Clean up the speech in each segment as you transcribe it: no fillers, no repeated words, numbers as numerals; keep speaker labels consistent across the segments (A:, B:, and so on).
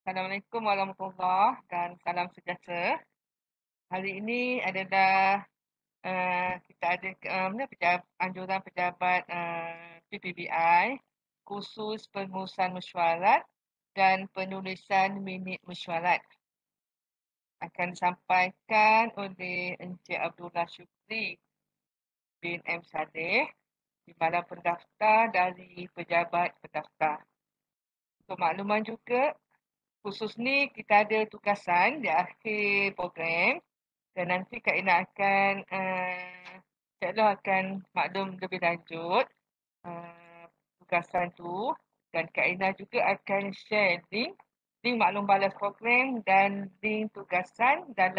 A: Assalamualaikum warahmatullahi dan salam sejahtera. Hari ini adalah kita ada anjuran pejabat PPBI khusus pengurusan mesyuarat dan penulisan minit mesyuarat akan disampaikan oleh Encik Abdullah Syukri bin M. Saleh, Timbalan Pendaftar dari Pejabat Pendaftar. Untuk makluman juga, khusus ni kita ada tugasan di akhir program dan nanti Kak Ina akan Cik Loh akan maklum lebih lanjut tugasan tu, dan Kak Ina juga akan share link maklum balas program dan link tugasan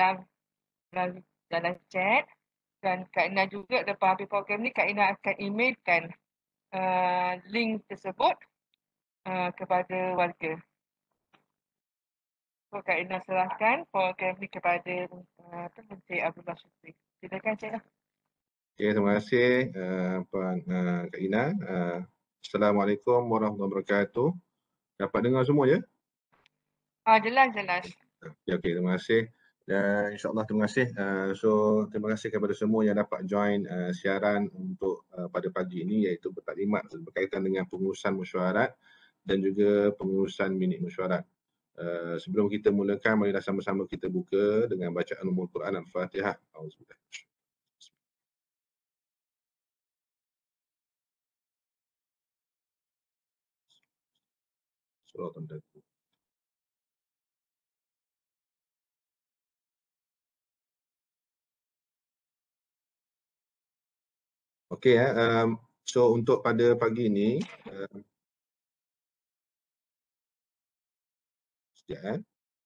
A: dalam chat, dan Kak Ina juga lepas habis program ni Kak Ina akan emailkan link tersebut kepada warga. So, Kak Ina serahkan program ni kepada Encik Abdullah Syukri. Silakan Cik Lah.
B: Okay, terima kasih Puan Kak Ina. Assalamualaikum warahmatullahi wabarakatuh. Dapat dengar semua ya?
A: Jelas.
B: Okay, terima kasih. Dan insyaAllah terima kasih. Terima kasih kepada semua yang dapat join siaran untuk pada pagi ini, iaitu bertaklimat berkaitan dengan pengurusan mesyuarat dan juga pengurusan minit mesyuarat. Sebelum kita mulakan, marilah sama-sama kita buka dengan bacaan Ummul Quran Al-Fatihah. Auzubillah. Surah Al-Fatihah. Okey, so untuk pada pagi ini, sekejap.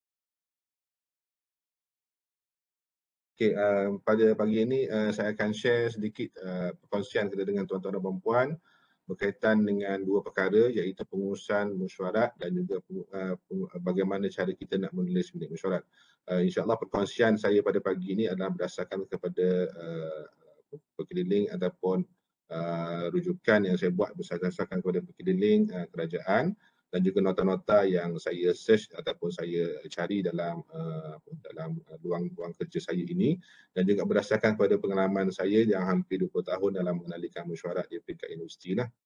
B: Okey, pada pagi ini saya akan share sedikit perkongsian kita dengan tuan-tuan dan puan-puan berkaitan dengan dua perkara, iaitu pengurusan mesyuarat dan juga bagaimana cara kita nak menulis minit mesyuarat. InsyaAllah perkongsian saya pada pagi ini adalah berdasarkan kepada perkeliling ataupun rujukan yang saya buat berdasarkan kepada perkeliling kerajaan dan juga nota-nota yang saya search ataupun saya cari dalam ruang kerja saya ini, dan juga berdasarkan kepada pengalaman saya yang hampir 20 tahun dalam mengendalikan mesyuarat di peringkat universiti lah.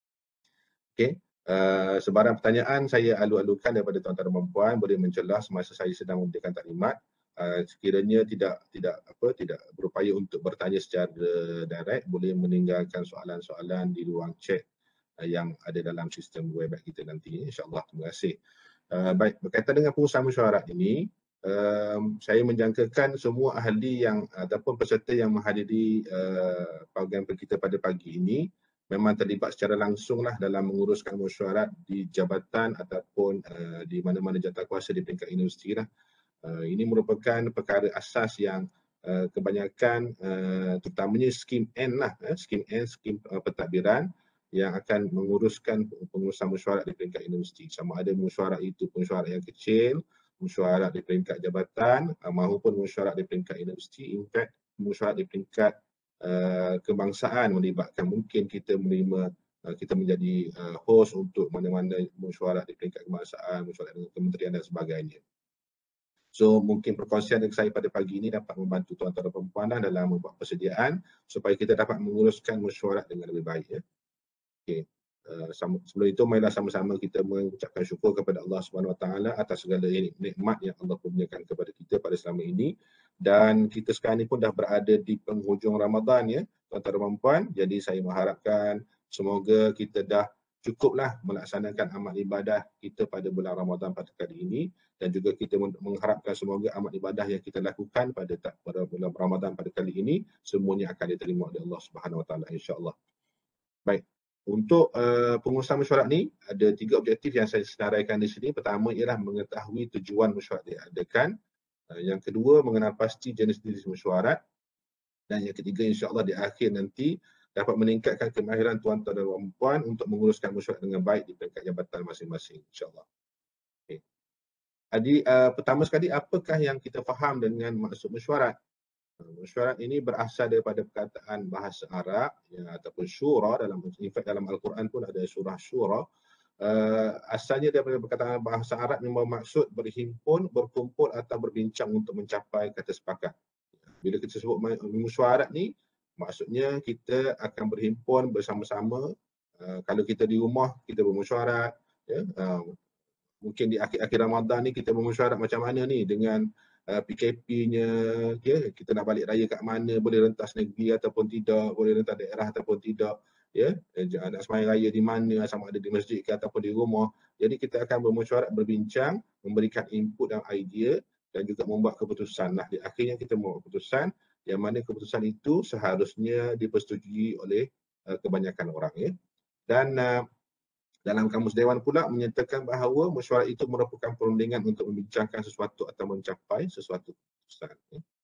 B: Okey, sebarang pertanyaan saya alu-alukan daripada tuan-tuan dan puan-puan boleh mencelah semasa saya sedang memberikan taklimat. Sekiranya tidak berupaya untuk bertanya secara direct, boleh meninggalkan soalan-soalan di ruang chat yang ada dalam sistem web kita nanti, insyaAllah. Terima kasih. Baik, berkaitan dengan pengurusan mesyuarat ini, saya menjangkakan semua ahli yang ataupun peserta yang menghadiri program kita pada pagi ini memang terlibat secara langsung lah dalam menguruskan mesyuarat di jabatan ataupun di mana-mana jawatankuasa di peringkat universiti lah. Ini merupakan perkara asas yang kebanyakan terutamanya skim N lah, skim N, skim pentadbiran yang akan menguruskan pengurusan mesyuarat di peringkat universiti. Sama ada mesyuarat itu mesyuarat yang kecil, mesyuarat di peringkat jabatan maupun mesyuarat di peringkat universiti. In fact, mesyuarat di peringkat kebangsaan melibatkan mungkin kita menerima kita menjadi host untuk mana-mana mesyuarat di peringkat kebangsaan, mesyuarat dengan kementerian dan sebagainya. So mungkin perkongsian dengan saya pada pagi ini dapat membantu tuan-tuan dan puan-puan dalam membuat persediaan supaya kita dapat menguruskan mesyuarat dengan lebih baik. Okay. Sebelum itu, marilah sama-sama kita mengucapkan syukur kepada Allah SWT atas segala nikmat yang Allah kurniakan kepada kita pada selama ini. Dan kita sekarang ini pun dah berada di penghujung Ramadan ya, tuan-tuan dan puan-puan. Jadi saya mengharapkan semoga kita dah cukuplah melaksanakan amal ibadah kita pada bulan Ramadan pada kali ini, dan juga kita mengharapkan semoga amal ibadah yang kita lakukan pada bulan Ramadan pada kali ini semuanya akan diterima oleh Allah SWT, insya-Allah. Baik. Untuk pengurusan mesyuarat ni ada 3 objektif yang saya senaraikan di sini. Pertama ialah mengetahui tujuan mesyuarat diadakan. Yang kedua, mengenal pasti jenis-jenis mesyuarat. Dan yang ketiga, insya-Allah di akhir nanti dapat meningkatkan kemahiran tuan-tuan dan puan-puan untuk menguruskan mesyuarat dengan baik di peringkat jabatan masing-masing, insya-Allah. Okay. Jadi pertama sekali, apakah yang kita faham dengan maksud mesyuarat? Mesyuarat ini berasal daripada perkataan bahasa Arab ya, ataupun syura. Dalam Al-Quran pun ada surah syura. asalnya daripada perkataan bahasa Arab yang bermaksud berhimpun, berkumpul atau berbincang untuk mencapai kata sepakat. Bila kita sebut mesyuarat ni, maksudnya kita akan berhimpun bersama-sama. Kalau kita di rumah, kita bermesyuarat. Ya, mungkin di akhir-akhir Ramadan ni kita bermesyuarat macam mana ni dengan PKP-nya, ya, kita nak balik raya kat mana, boleh rentas negeri ataupun tidak, boleh rentas daerah ataupun tidak, ya, nak sembahyang raya di mana, sama ada di masjid ke ataupun di rumah. Jadi kita akan bermesyuarat, berbincang, memberikan input dan idea dan juga membuat keputusan. Nah, di akhirnya kita membuat keputusan yang mana keputusan itu seharusnya dipersetujui oleh kebanyakan orang, ya. Dan dalam Kamus Dewan pula menyatakan bahawa mesyuarat itu merupakan perundingan untuk membincangkan sesuatu atau mencapai sesuatu keputusan.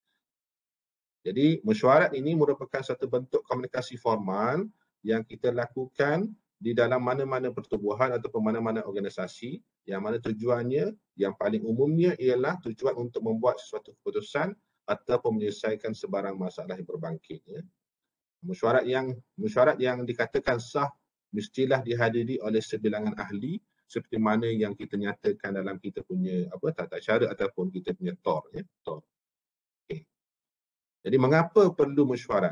B: Jadi mesyuarat ini merupakan satu bentuk komunikasi formal yang kita lakukan di dalam mana-mana pertubuhan ataupun mana-mana organisasi yang mana tujuannya yang paling umumnya ialah tujuan untuk membuat sesuatu keputusan ataupun menyelesaikan sebarang masalah yang berbangkit. Mesyuarat yang dikatakan sah mestilah dihadiri oleh sebilangan ahli seperti mana yang kita nyatakan dalam kita punya tata cara ataupun kita punya TOR, ya, TOR. Okay. Jadi mengapa perlu mesyuarat?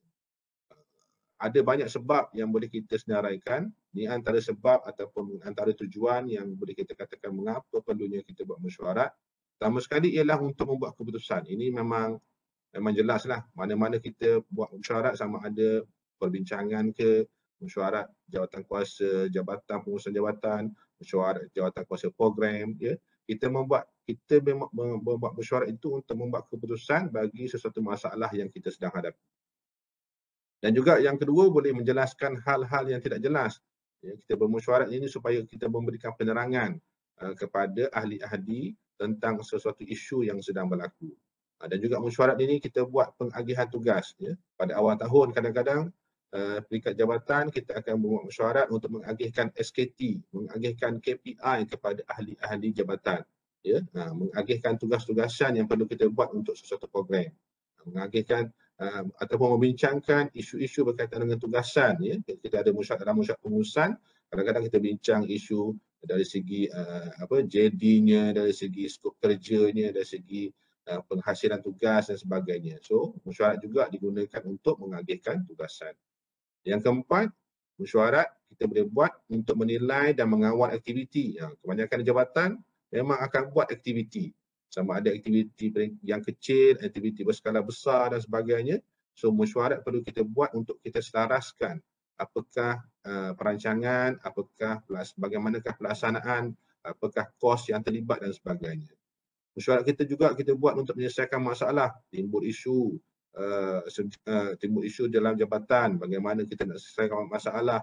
B: Ada banyak sebab yang boleh kita senaraikan. Ini antara sebab ataupun antara tujuan yang boleh kita katakan mengapa perlunya kita buat mesyuarat. Pertama sekali ialah untuk membuat keputusan. Ini memang jelaslah mana-mana kita buat mesyuarat, sama ada perbincangan ke, mesyuarat jawatan kuasa, jabatan pengurusan jabatan, mesyuarat jawatan kuasa program, ya. Kita membuat mesyuarat itu untuk membuat keputusan bagi sesuatu masalah yang kita sedang hadapi. Dan juga yang kedua, boleh menjelaskan hal-hal yang tidak jelas. Ya, kita bermesyuarat ini supaya kita memberikan penerangan kepada ahli-ahli tentang sesuatu isu yang sedang berlaku. Dan juga mesyuarat ini kita buat pengagihan tugas. Ya. Pada awal tahun kadang-kadang peringkat jabatan kita akan membuat mesyuarat untuk mengagihkan SKT, mengagihkan KPI kepada ahli-ahli jabatan. Ya. Mengagihkan tugas-tugasan yang perlu kita buat untuk sesuatu program. Mengagihkan ataupun membincangkan isu-isu berkaitan dengan tugasan. Ya. Kita ada dalam mesyuarat pengurusan, kadang-kadang kita bincang isu dari segi JD-nya, dari segi skop kerjanya, dari segi penghasilan tugas dan sebagainya. So, mesyuarat juga digunakan untuk mengagihkan tugasan. Yang keempat, mesyuarat kita boleh buat untuk menilai dan mengawal aktiviti. Kebanyakan jabatan memang akan buat aktiviti. Sama ada aktiviti yang kecil, aktiviti berskala besar dan sebagainya. So, mesyuarat perlu kita buat untuk kita selaraskan apakah perancangan, bagaimanakah pelaksanaan, apakah kos yang terlibat dan sebagainya. Mesyuarat kita juga kita buat untuk menyelesaikan masalah, timbul isu dalam jabatan, bagaimana kita nak selesaikan masalah,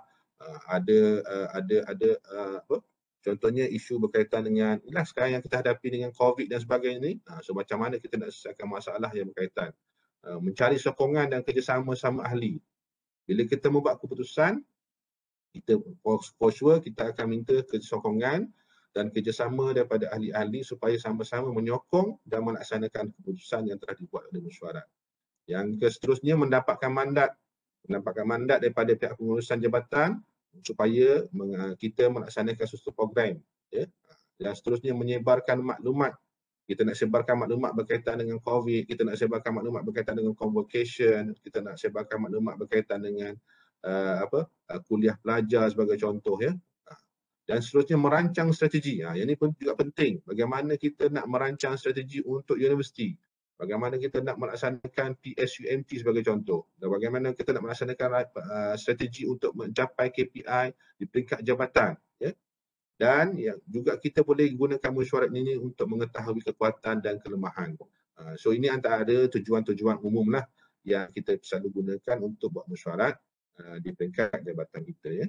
B: contohnya isu berkaitan dengan sekarang yang kita hadapi dengan COVID dan sebagainya ni. So macam mana kita nak selesaikan masalah yang berkaitan, mencari sokongan dan kerjasama sama ahli. Bila kita membuat keputusan, kita for sure kita akan minta sokongan dan kerjasama daripada ahli-ahli supaya sama-sama menyokong dan melaksanakan keputusan yang telah dibuat oleh mesyuarat. Yang seterusnya mendapatkan mandat daripada pihak pengurusan jabatan supaya kita melaksanakan sesuatu program. Ya. Dan seterusnya menyebarkan maklumat. Kita nak sebarkan maklumat berkaitan dengan COVID, kita nak sebarkan maklumat berkaitan dengan convocation, kita nak sebarkan maklumat berkaitan dengan kuliah pelajar sebagai contoh, ya. Dan seterusnya merancang strategi. Yang ini pun juga penting. Bagaimana kita nak merancang strategi untuk universiti. Bagaimana kita nak melaksanakan PSUMT sebagai contoh. Dan bagaimana kita nak melaksanakan strategi untuk mencapai KPI di peringkat jabatan. Ya. Dan juga kita boleh gunakan mesyuarat ini untuk mengetahui kekuatan dan kelemahan. So ini antara tujuan-tujuan umum lah yang kita selalu gunakan untuk buat mesyuarat di peringkat jabatan kita. Ya.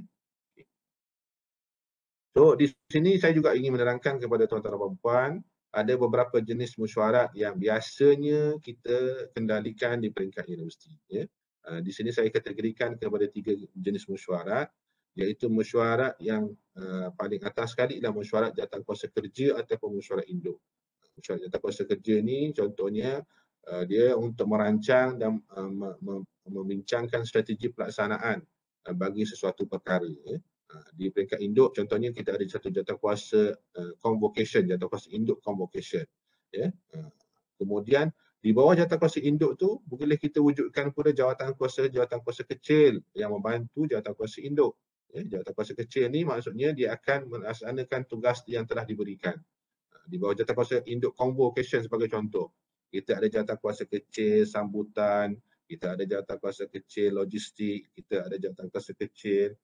B: So di sini saya juga ingin menerangkan kepada tuan-tuan dan puan-puan, ada beberapa jenis mesyuarat yang biasanya kita kendalikan di peringkat universiti. Ya. Di sini saya kategorikan kepada 3 jenis mesyuarat, iaitu mesyuarat yang paling atas sekali adalah mesyuarat jawatan kuasa kerja ataupun mesyuarat induk. Mesyuarat jawatan kuasa kerja ni contohnya dia untuk merancang dan membincangkan strategi pelaksanaan bagi sesuatu perkara. Ya. Di peringkat induk contohnya kita ada satu jawatankuasa convocation, jawatankuasa induk convocation. Ya. Kemudian di bawah jawatankuasa induk tu boleh kita wujudkan pula jawatankuasa kecil yang membantu jawatankuasa induk. Ya, jawatankuasa kecil ni maksudnya dia akan melaksanakan tugas yang telah diberikan. Di bawah jawatankuasa induk convocation sebagai contoh, kita ada jawatankuasa kecil sambutan, kita ada jawatankuasa kecil logistik, kita ada jawatankuasa kecil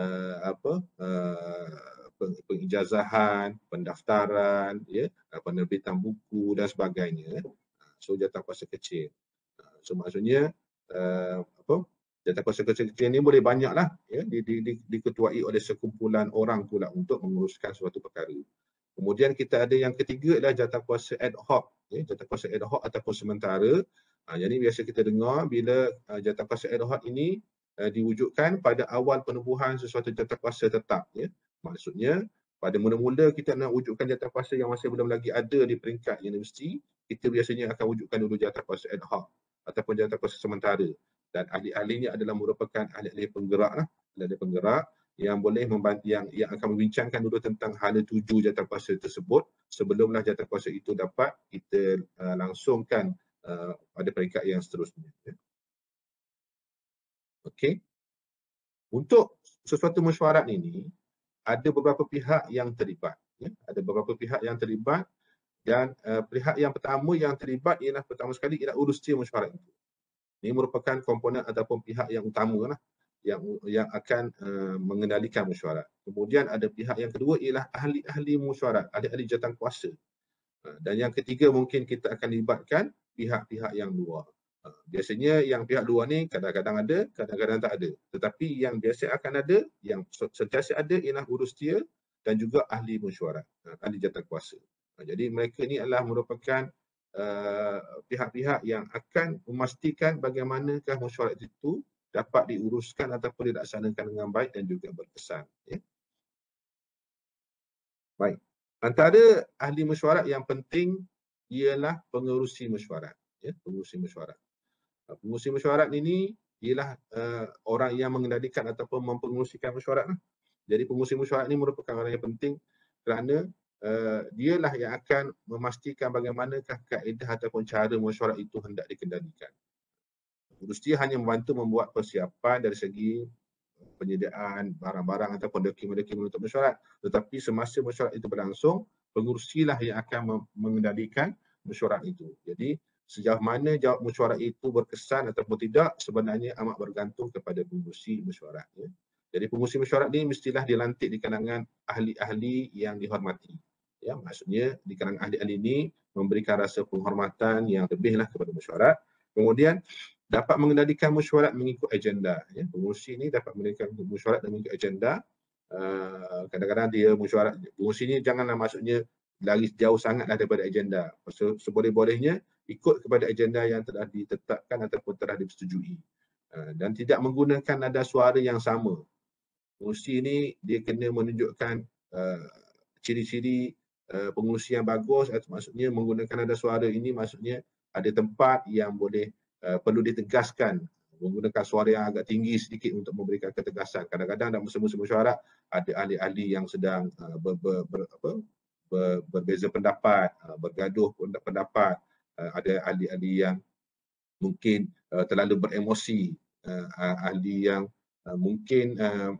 B: pengijazahan, pendaftaran, ya, penerbitan buku dan sebagainya. So jawatankuasa kecil. So maksudnya jawatankuasa kecil-kecil ni boleh banyaklah, ya, diketuai oleh sekumpulan orang pula untuk menguruskan suatu perkara. Kemudian kita ada yang ketiga adalah jawatankuasa ad hoc, ya, jawatankuasa ad hoc ataupun sementara. Jadi biasa kita dengar bila jawatankuasa ad hoc ini diwujudkan pada awal penubuhan sesuatu jawatankuasa tetap, ya. Maksudnya pada mula-mula kita nak wujudkan jawatankuasa yang masih belum lagi ada di peringkat universiti, kita biasanya akan wujudkan dulu jawatankuasa ad hoc ataupun jawatankuasa sementara. Dan ahli-ahlinya adalah merupakan ahli-ahli penggerak, ahli-ahli penggerak yang boleh membantu, yang akan membincangkan dulu tentang hala tuju jawatankuasa tersebut sebelumlah jawatankuasa itu dapat kita langsungkan pada peringkat yang seterusnya. Okey. Untuk sesuatu mesyuarat ini ada beberapa pihak yang terlibat. Ya. Ada beberapa pihak yang terlibat dan pihak yang pertama yang terlibat ialah pertama sekali ialah urusia mesyuarat itu. Ini merupakan komponen ataupun pihak yang utama lah yang akan mengendalikan mesyuarat. Kemudian ada pihak yang kedua ialah ahli-ahli mesyuarat, ahli-ahli jawatankuasa. Dan yang ketiga mungkin kita akan libatkan pihak-pihak yang luar. Biasanya yang pihak luar ni kadang-kadang ada, kadang-kadang tak ada. Tetapi yang biasa akan ada, yang sentiasa ada ialah urusia dan juga ahli mesyuarat, ahli jawatankuasa. Jadi mereka ni adalah merupakan pihak-pihak yang akan memastikan bagaimanakah mesyuarat itu dapat diuruskan ataupun dilaksanakan dengan baik dan juga berkesan. Ya. Baik. Antara ahli mesyuarat yang penting ialah pengerusi mesyuarat. Ya, pengerusi mesyuarat. Pengerusi mesyuarat ini ialah orang yang mengendalikan ataupun mempengerusikan mesyuarat. Jadi pengerusi mesyuarat ini merupakan orang yang penting kerana dialah yang akan memastikan bagaimanakah kaedah ataupun cara mesyuarat itu hendak dikendalikan. Urusia hanya membantu membuat persiapan dari segi penyediaan barang-barang ataupun dokumen-dokumen untuk mesyuarat. Tetapi semasa mesyuarat itu berlangsung, pengurusilah yang akan mengendalikan mesyuarat itu. Jadi sejauh mana jawab mesyuarat itu berkesan ataupun tidak sebenarnya amat bergantung kepada pengurusi mesyuarat. Ya. Jadi pengurusi mesyuarat ini mestilah dilantik di kalangan ahli-ahli yang dihormati. Ya, maksudnya di kalangan ahli-ahli ini memberikan rasa penghormatan yang lebihlah kepada mesyuarat. Kemudian dapat mengendalikan mesyuarat mengikut agenda. Ya, pengurusi ini dapat mengendalikan mesyuarat mengikut agenda. Kadang-kadang dia mesyuarat, pengurusi ini janganlah maksudnya lari jauh sangatlah daripada agenda. Seboleh-bolehnya ikut kepada agenda yang telah ditetapkan ataupun telah disetujui. Dan tidak menggunakan nada suara yang sama. Pengurusi ini dia kena menunjukkan ciri-ciri pengurusi yang bagus, maksudnya menggunakan nada suara ini maksudnya ada tempat yang boleh perlu ditegaskan, menggunakan suara yang agak tinggi sedikit untuk memberikan ketegasan. Kadang-kadang dalam musim-musim mesyuarat ada ahli-ahli yang sedang berbeza pendapat, bergaduh pendapat, ada ahli-ahli yang mungkin terlalu beremosi, ahli yang mungkin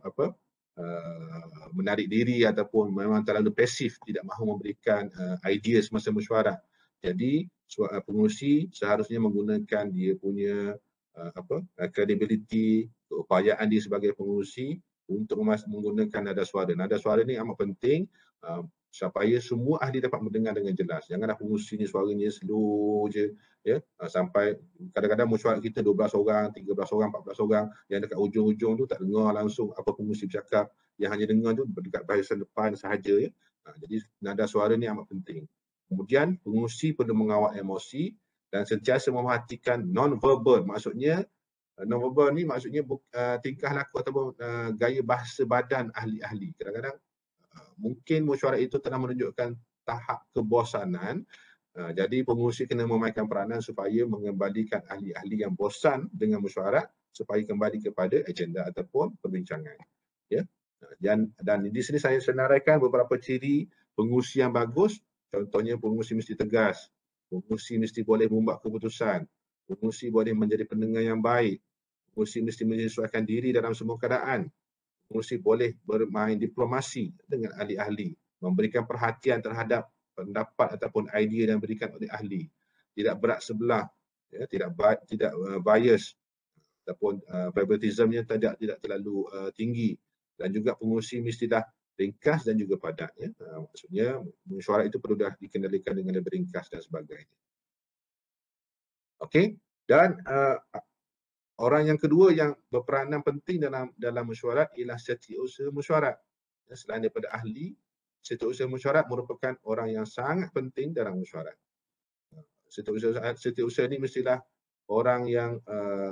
B: menarik diri ataupun memang terlalu pasif, tidak mahu memberikan idea semasa mesyuarat. Jadi pengurusi seharusnya menggunakan dia punya credibility, keupayaan dia sebagai pengurusi untuk menggunakan nada suara. Nada suara ni amat penting supaya semua ahli dapat mendengar dengan jelas. Janganlah pengurusi ni suaranya slow je, ya, sampai kadang-kadang mesyuarat kita 12 orang, 13 orang, 14 orang, yang dekat ujung-ujung tu tak dengar langsung apa pengurusi bercakap, yang hanya dengar tu dekat barisan depan sahaja, ya. Jadi nada suara ni amat penting. Kemudian pengurusi perlu mengawal emosi dan sentiasa memerhatikan non-verbal. Maksudnya non-verbal ni maksudnya tingkah laku ataupun gaya bahasa badan ahli-ahli. Kadang-kadang mungkin mesyuarat itu telah menunjukkan tahap kebosanan. Jadi pengurusi kena memainkan peranan supaya mengembalikan ahli-ahli yang bosan dengan mesyuarat supaya kembali kepada agenda ataupun perbincangan. Ya. Dan di sini saya senaraikan beberapa ciri pengurusi yang bagus. Contohnya pengurusi mesti tegas, pengurusi mesti boleh membuat keputusan, pengurusi boleh menjadi pendengar yang baik, pengurusi mesti menyesuaikan diri dalam semua keadaan, pengurusi boleh bermain diplomasi dengan ahli-ahli, memberikan perhatian terhadap pendapat ataupun idea yang diberikan oleh ahli, tidak berat sebelah, ya, tidak bias ataupun favoritismnya tidak terlalu tinggi, dan juga pengurusi mesti dah ringkas dan juga padat, ya. Maksudnya mesyuarat itu perlu dah dikendalikan dengan lebih ringkas dan sebagainya. Okey, dan orang yang kedua yang berperanan penting dalam mesyuarat ialah setiausaha mesyuarat. Selain daripada ahli, setiausaha mesyuarat merupakan orang yang sangat penting dalam mesyuarat. Setiausaha ini mestilah orang yang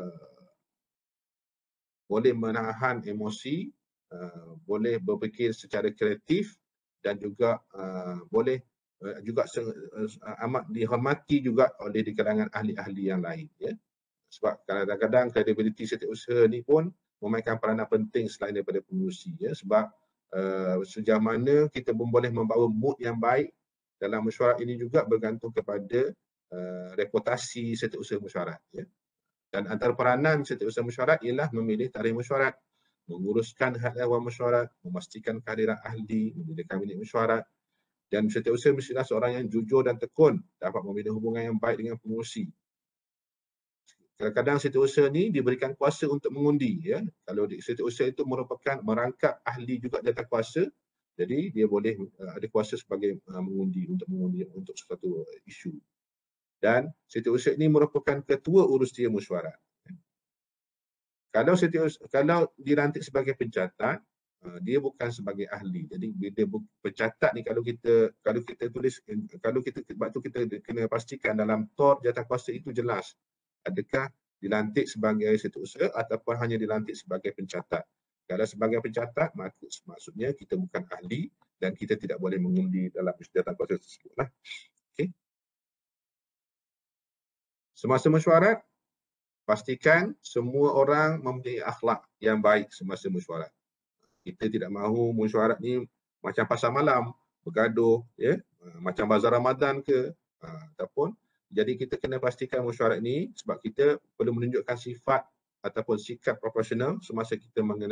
B: boleh menahan emosi, boleh berfikir secara kreatif, dan juga boleh juga amat dihormati juga oleh di kalangan ahli-ahli yang lain, ya. Sebab kadang-kadang kredibiliti setiausaha ni pun memainkan peranan penting selain daripada pengurusi, ya. Sebab sejauh mana kita pun boleh membawa mood yang baik dalam mesyuarat ini juga bergantung kepada reputasi setiausaha mesyuarat, ya. Dan antara peranan setiausaha mesyuarat ialah memilih tarikh mesyuarat, menguruskan hak ehwal mesyuarat, memastikan kehadiran ahli, mendirikan minit mesyuarat, dan setiausaha mestilah seorang yang jujur dan tekun, dapat membina hubungan yang baik dengan pengurusi. Kadang-kadang setiausaha ni diberikan kuasa untuk mengundi, ya. Kalau setiausaha itu merupakan merangkap ahli juga jawatan kuasa, jadi dia boleh ada kuasa sebagai mengundi untuk suatu isu. Dan setiausaha ini merupakan ketua urustia mesyuarat. Kalau dilantik sebagai pencatat, dia bukan sebagai ahli. Jadi bila pencatat ni kalau kita tulis, sebab tu kita kena pastikan dalam tor jawatankuasa itu jelas. Adakah dilantik sebagai setiausaha ataupun hanya dilantik sebagai pencatat. Kalau sebagai pencatat, maksudnya kita bukan ahli dan kita tidak boleh mengundi dalam jawatankuasa tersebut. Okay. Semasa mesyuarat, pastikan semua orang mempunyai akhlak yang baik semasa mesyuarat. Kita tidak mahu mesyuarat ni macam pasar malam, bergaduh, ya, macam bazar Ramadan ke, ataupun jadi kita kena pastikan mesyuarat ni sebab kita perlu menunjukkan sifat ataupun sikap profesional semasa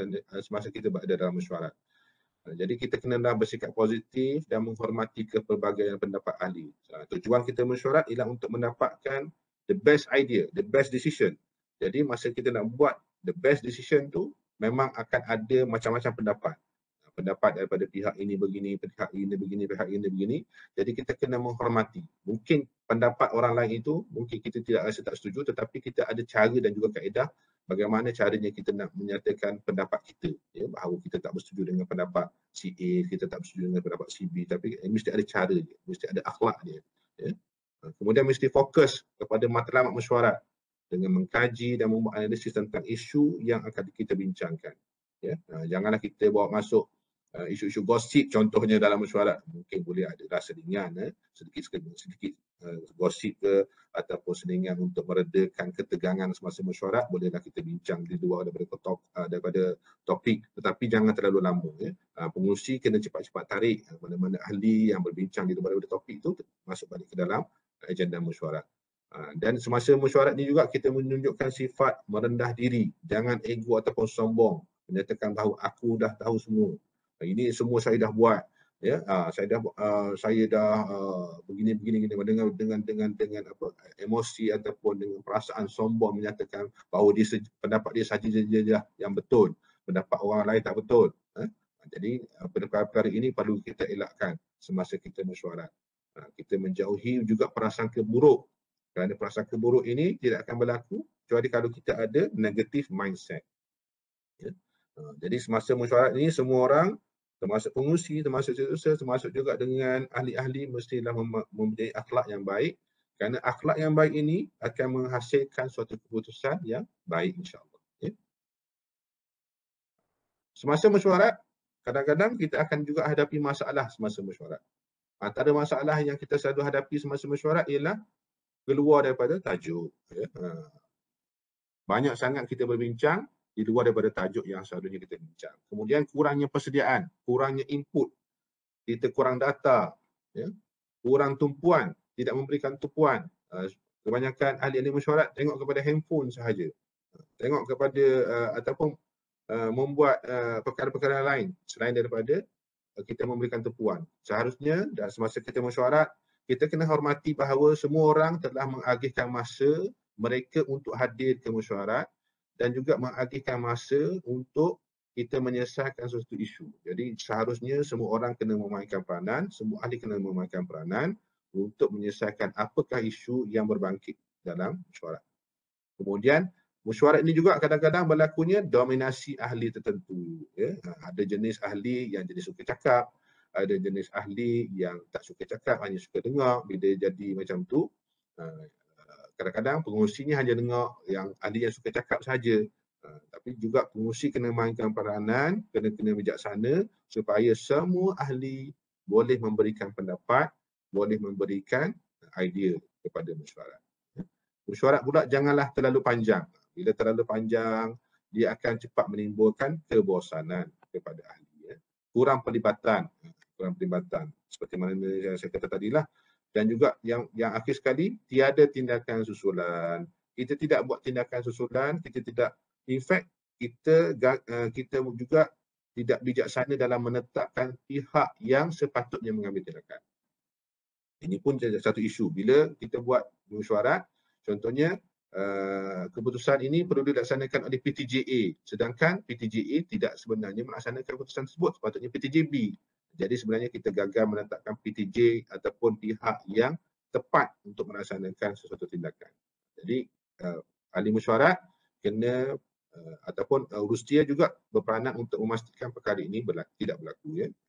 B: kita berada dalam mesyuarat. Jadi kita kena bersikap positif dan menghormati kepelbagaian pendapat ahli. Tujuan kita mesyuarat ialah untuk mendapatkan the best idea, the best decision. Jadi masa kita nak buat the best decision tu, memang akan ada macam-macam pendapat. Pendapat daripada pihak ini begini, pihak ini begini, pihak ini begini. Jadi kita kena menghormati. Mungkin pendapat orang lain itu, mungkin kita tidak rasa tak setuju, tetapi kita ada cara dan juga kaedah bagaimana caranya kita nak menyatakan pendapat kita. Ya, bahawa kita tak bersetuju dengan pendapat si A, kita tak bersetuju dengan pendapat si B, tapi mesti ada cara dia, mesti ada akhlak dia. Ya. Kemudian mesti fokus kepada matlamat mesyuarat dengan mengkaji dan membuat analisis tentang isu yang akan kita bincangkan. Ya. Janganlah kita bawa masuk isu-isu gosip contohnya dalam mesyuarat. Mungkin boleh ada rasa ringan, sedikit gosip ke ataupun selingan untuk meredakan ketegangan semasa mesyuarat, bolehlah kita bincang di luar daripada topik, tetapi jangan terlalu lama. Ya. Pengurusi kena cepat-cepat tarik mana-mana ahli yang berbincang di luar daripada topik itu masuk balik ke dalam agenda mesyuarat. Dan semasa mesyuarat ni juga kita menunjukkan sifat merendah diri, jangan ego ataupun sombong, menyatakan bahawa aku dah tahu semua. Ini semua saya dah buat, ya. Saya dah begini dengan apa emosi ataupun dengan perasaan sombong menyatakan bahawa pendapat dia saja yang betul, pendapat orang lain tak betul. Jadi perkara-perkara ini perlu kita elakkan semasa kita mesyuarat. Kita menjauhi juga prasangka buruk, kerana prasangka buruk ini tidak akan berlaku kecuali kalau kita ada negative mindset. Ya. Jadi semasa mesyuarat ini semua orang, termasuk pengurusi, termasuk setiausaha, termasuk juga dengan ahli-ahli, mestilah mempunyai akhlak yang baik, kerana akhlak yang baik ini akan menghasilkan suatu keputusan yang baik, insya-Allah. Ya. Semasa mesyuarat, kadang-kadang kita akan juga hadapi masalah semasa mesyuarat. Antara masalah yang kita selalu hadapi semasa mesyuarat ialah keluar daripada tajuk. Ya. Banyak sangat kita berbincang, di luar daripada tajuk yang seharusnya kita bincang. Kemudian kurangnya persediaan, kurangnya input, kita kurang data, ya, kurang tumpuan, tidak memberikan tumpuan. Kebanyakan ahli-ahli mesyuarat tengok kepada handphone sahaja. Tengok kepada ataupun membuat perkara-perkara lain selain daripada kita memberikan tumpuan. Seharusnya dan semasa kita mesyuarat, kita kena hormati bahawa semua orang telah mengagihkan masa mereka untuk hadir ke mesyuarat dan juga mengagihkan masa untuk kita menyelesaikan sesuatu isu. Jadi seharusnya semua orang kena memainkan peranan, semua ahli kena memainkan peranan untuk menyelesaikan apakah isu yang berbangkit dalam mesyuarat. Kemudian mesyuarat ini juga kadang-kadang berlakunya dominasi ahli tertentu. Ya. Ada jenis ahli yang jenis suka cakap, ada jenis ahli yang tak suka cakap, hanya suka dengar. Bila jadi macam tu, kadang-kadang pengurusinya hanya dengar yang ahli yang suka cakap saja. Tapi juga pengurusi kena mainkan peranan, kena bijaksana supaya semua ahli boleh memberikan pendapat, boleh memberikan idea kepada mesyuarat. Mesyuarat pula janganlah terlalu panjang. Bila terlalu panjang, dia akan cepat menimbulkan kebosanan kepada ahli. Kurang pelibatan. Seperti mana saya kata tadilah. Dan juga yang akhir sekali, tiada tindakan susulan. Kita tidak buat tindakan susulan, kita tidak, in fact, kita juga tidak bijaksana dalam menetapkan pihak yang sepatutnya mengambil tindakan. Ini pun satu isu. Bila kita buat mesyuarat, contohnya keputusan ini perlu dilaksanakan oleh PTJA, sedangkan PTJA tidak sebenarnya melaksanakan keputusan tersebut, sepatutnya PTJB. Jadi sebenarnya kita gagal menetapkan PTJ ataupun pihak yang tepat untuk melaksanakan sesuatu tindakan. Jadi ahli mesyuarat kena ataupun Rustia juga berperanan untuk memastikan perkara ini tidak berlaku. Ya.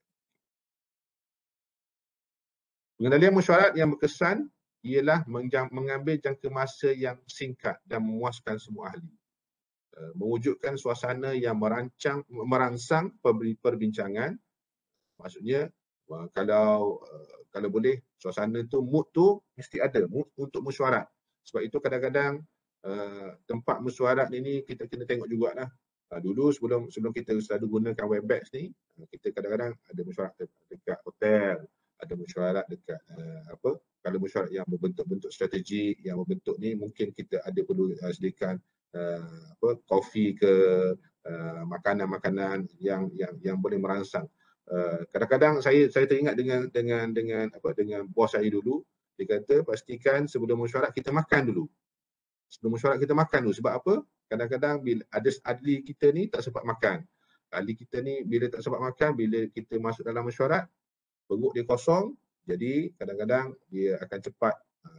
B: Pengendalian mesyuarat yang berkesan ialah mengambil jangka masa yang singkat dan memuaskan semua ahli. Mewujudkan suasana yang merangsang perbincangan. Maksudnya kalau boleh suasana tu, mood tu mesti ada, mood untuk mesyuarat. Sebab itu kadang-kadang tempat mesyuarat ini kita kena tengok jugalah. Dulu sebelum kita selalu gunakan Webex ni, kita kadang-kadang ada mesyuarat dekat hotel, ada mesyuarat dekat kalau mesyuarat yang berbentuk strategik, yang berbentuk ni mungkin kita ada perlu sediakan kopi ke makanan-makanan yang boleh merangsang. Kadang-kadang saya teringat dengan bos saya dulu, dia kata pastikan sebelum mesyuarat kita makan dulu. Sebelum mesyuarat kita makan dulu. Sebab apa? Kadang-kadang bila ada ahli kita ni tak sempat makan. Ahli kita ni bila tak sempat makan, bila kita masuk dalam mesyuarat, perut dia kosong, jadi kadang-kadang dia akan cepat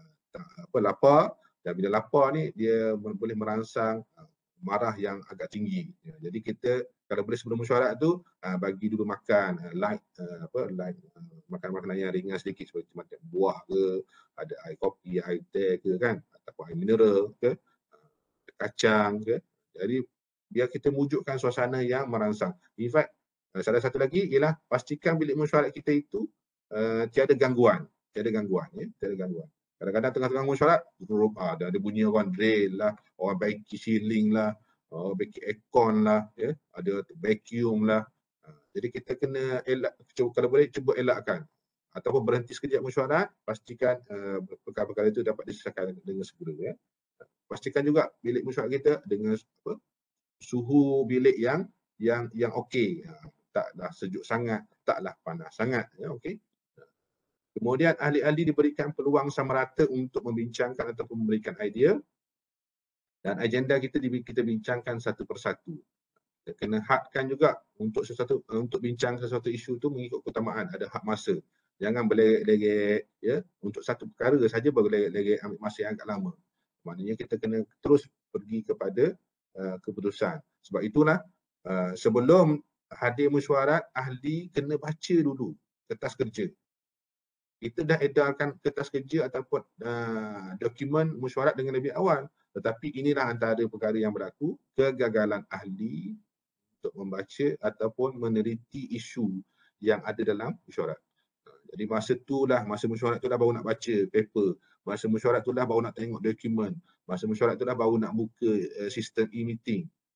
B: lapar, dan bila lapar ni dia boleh merangsang marah yang agak tinggi. Jadi kita kalau boleh sebelum mesyuarat tu bagi dulu makan light makanan-makanan yang ringan sedikit seperti macam buah ke, ada air kopi, air teh ke kan, ataupun air mineral ke, kacang ke. Jadi biar kita wujudkan suasana yang merangsang. In fact, salah satu lagi ialah pastikan bilik mesyuarat kita itu tiada gangguan. Kadang-kadang tengah-tengah mesyuarat, ada bunyi orang drill lah, orang baiki ceiling lah, baiki aircon lah, ya, ada vacuum lah. Jadi kita kena elak, kalau boleh cuba elakkan. Ataupun berhenti sekejap mesyuarat, pastikan perkara-perkara itu dapat diselesaikan dengan segera. Ya. Pastikan juga bilik mesyuarat kita dengan suhu bilik yang okey. Taklah sejuk sangat, taklah panas sangat. Ya, okey. Kemudian ahli-ahli diberikan peluang sama rata untuk membincangkan ataupun memberikan idea, dan agenda kita bincangkan satu persatu. Kita kena hadkan juga untuk bincang sesuatu isu tu mengikut keutamaan, ada had masa. Jangan berlegek, ya, untuk satu perkara saja berlegek ambil masa yang agak lama. Maknanya kita kena terus pergi kepada keputusan. Sebab itulah sebelum hadir mesyuarat, ahli kena baca dulu kertas kerja. Kita dah edarkan kertas kerja ataupun dokumen mesyuarat dengan lebih awal. Tetapi inilah antara perkara yang berlaku, kegagalan ahli untuk membaca ataupun meneliti isu yang ada dalam mesyuarat. Jadi masa mesyuarat itulah baru nak baca paper. Masa mesyuarat itulah baru nak tengok dokumen. Masa mesyuarat itulah baru nak buka sistem e-meeting.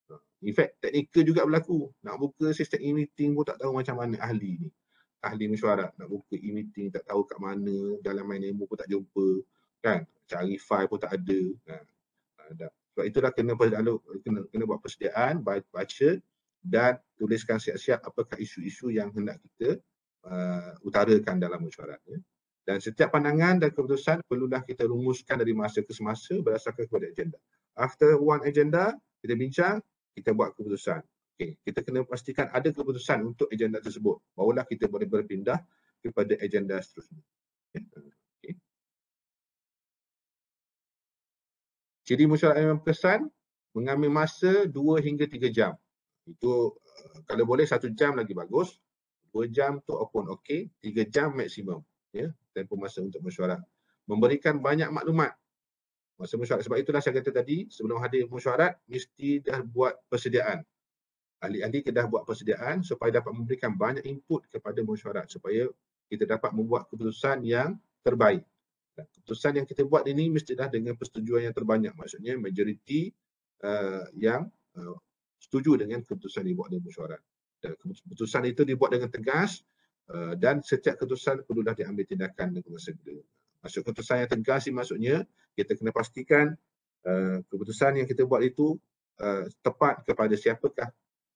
B: In fact, teknikal juga berlaku. Nak buka sistem e-meeting pun tak tahu macam mana ahli ni. Ahli mesyuarat nak buka e-meeting tak tahu kat mana, dalam MyNemo pun tak jumpa, kan? Cari file pun tak ada. Sebab itulah kena buat persediaan, baca dan tuliskan siap-siap apakah isu-isu yang hendak kita utarakan dalam mesyuarat. Dan setiap pandangan dan keputusan perlulah kita rumuskan dari masa ke semasa berdasarkan kepada agenda. After one agenda, kita bincang, kita buat keputusan. Okay. Kita kena pastikan ada keputusan untuk agenda tersebut. Barulah kita boleh berpindah kepada agenda seterusnya. Okay. Ciri mesyuarat yang berkesan, mengambil masa 2 hingga 3 jam. Itu kalau boleh 1 jam lagi bagus. 2 jam tu pun okey, 3 jam maksimum. Ya, tempoh masa untuk mesyuarat. Memberikan banyak maklumat masa mesyuarat. Sebab itulah saya kata tadi, sebelum hadir mesyuarat, mesti dah buat persediaan. Ahli-ahli kita dah buat persediaan supaya dapat memberikan banyak input kepada mesyuarat, supaya kita dapat membuat keputusan yang terbaik. Dan keputusan yang kita buat ini mesti dah dengan persetujuan yang terbanyak. Maksudnya majoriti yang setuju dengan keputusan dibuat oleh mesyuarat. Dan keputusan itu dibuat dengan tegas, dan setiap keputusan perlulah diambil tindakan dengan segera. Maksud keputusan yang tegas ini maksudnya kita kena pastikan keputusan yang kita buat itu tepat kepada siapakah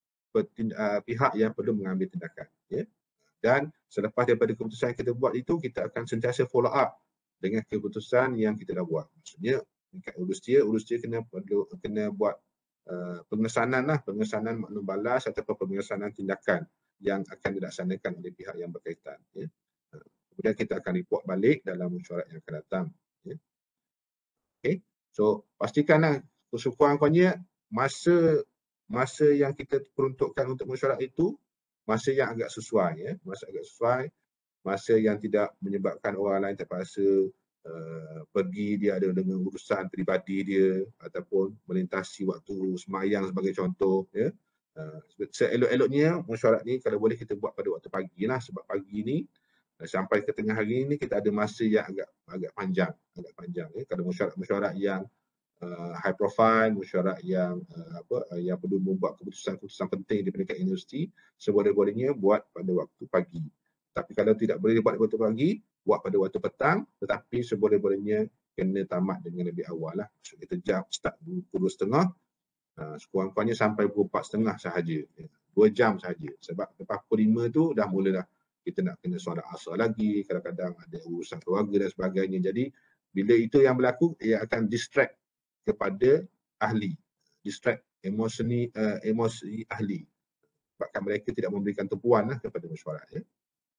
B: pihak yang perlu mengambil tindakan. Ya? Dan selepas daripada keputusan yang kita buat itu, kita akan sentiasa follow up dengan keputusan yang kita dah buat. Maksudnya dekat urus dia kena buat pengesanan maklum balas ataupun pengesanan tindakan yang akan dilaksanakan oleh pihak yang berkaitan. Ya. Kemudian kita akan report balik dalam mesyuarat yang akan datang. Ya. Okay. So pastikanlah sekurang-kurangnya masa yang kita peruntukkan untuk mesyuarat itu masa yang agak sesuai. Ya. Masa yang tidak menyebabkan orang lain terpaksa pergi dia ada dengan urusan peribadi dia ataupun melintasi waktu semayang sebagai contoh. Ya. Seelok-eloknya mesyuarat ni kalau boleh kita buat pada waktu pagi lah, sebab pagi ni sampai ke tengah hari ni kita ada masa yang agak panjang. Ya. Kalau mesyuarat yang high profile, mesyuarat yang yang perlu membuat keputusan-keputusan penting di peringkat universiti, seboleh-bolehnya buat pada waktu pagi. Tapi kalau tidak boleh buat pada waktu pagi, buat pada waktu petang, tetapi seboleh-bolehnya kena tamat dengan lebih awal lah. Maksud kita jam start pukul 2.30, sekurang-kurangnya sampai pukul 4.30 sahaja. 2 jam sahaja. Sebab lepas pukul 5 tu dah mulalah kita nak kena solat asar lagi, kadang-kadang ada urusan keluarga dan sebagainya. Jadi bila itu yang berlaku, ia akan distract kepada ahli, distract emosi ahli. Sebabkan mereka tidak memberikan tumpuan lah kepada mesyuarat. Ya.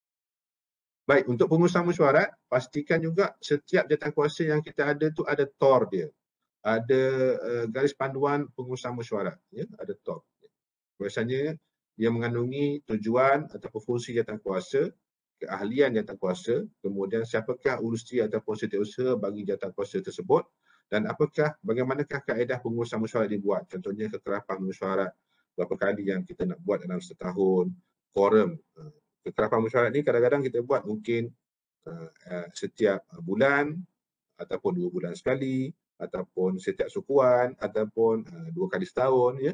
B: Baik, untuk pengurusan mesyuarat, pastikan juga setiap jawatankuasa yang kita ada tu ada TOR dia. Ada garis panduan pengurusan mesyuarat. Ya, ada TOR. Biasanya ia mengandungi tujuan ataupun fungsi jawatankuasa, keahlian jawatankuasa, kemudian siapakah urusi ataupun setiausaha bagi jawatankuasa tersebut, dan bagaimanakah kaedah pengurusan mesyuarat dibuat. Contohnya kekerapan mesyuarat, berapa kali yang kita nak buat dalam setahun, quorum. Kekerapan mesyuarat ni kadang-kadang kita buat mungkin setiap bulan ataupun 2 bulan sekali, ataupun setiap sukuan, ataupun 2 kali setahun. Ya.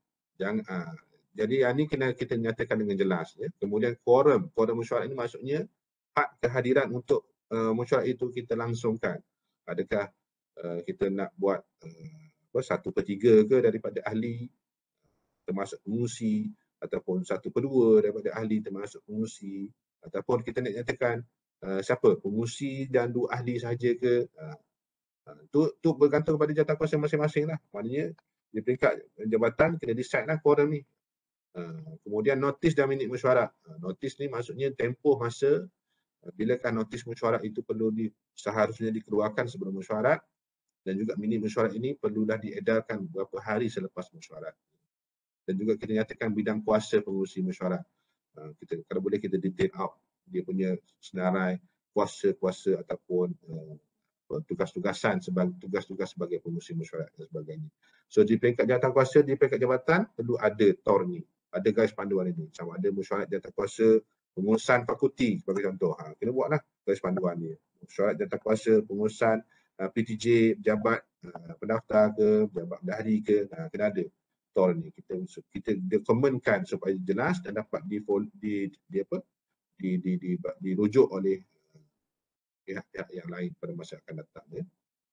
B: Jadi ini kena kita nyatakan dengan jelas. Ya. Kemudian quorum mesyuarat ini maksudnya hak kehadiran untuk mesyuarat itu kita langsungkan. Adakah kita nak buat 1/3 ke daripada ahli termasuk pengurusi, ataupun 1/2 daripada ahli termasuk pengurusi, ataupun kita nak nyatakan siapa pengurusi dan 2 ahli sahaja ke. Tu bergantung pada jawatankuasa masing-masing lah. Maknanya di peringkat jabatan kena decide lah quorum ni. Kemudian notis dan minit mesyuarat. Notis ni maksudnya tempoh masa bilakah notis mesyuarat itu seharusnya dikeluarkan sebelum mesyuarat, dan juga minit mesyuarat ini perlulah diedarkan beberapa hari selepas mesyuarat. Dan juga kita nyatakan bidang kuasa pengurusi mesyuarat. Kalau boleh kita detail out dia punya senarai kuasa-kuasa ataupun tugas-tugas sebagai pengurusi mesyuarat dan sebagainya. So di peringkat jawatankuasa, di peringkat jabatan perlu ada TOR ni, ada garis panduan ini. Sama ada mesyuarat jawatankuasa pengurusan fakulti sebagai contoh, kena buatlah garis panduan ni. Mesyuarat jawatankuasa pengurusan PTJ, pejabat pendaftar ke, pejabat bendahari ke, kena ada. tol ni. Kita dokumentkan supaya jelas dan dapat dirujuk oleh pihak-pihak yang lain pada masa akan datang. Ya.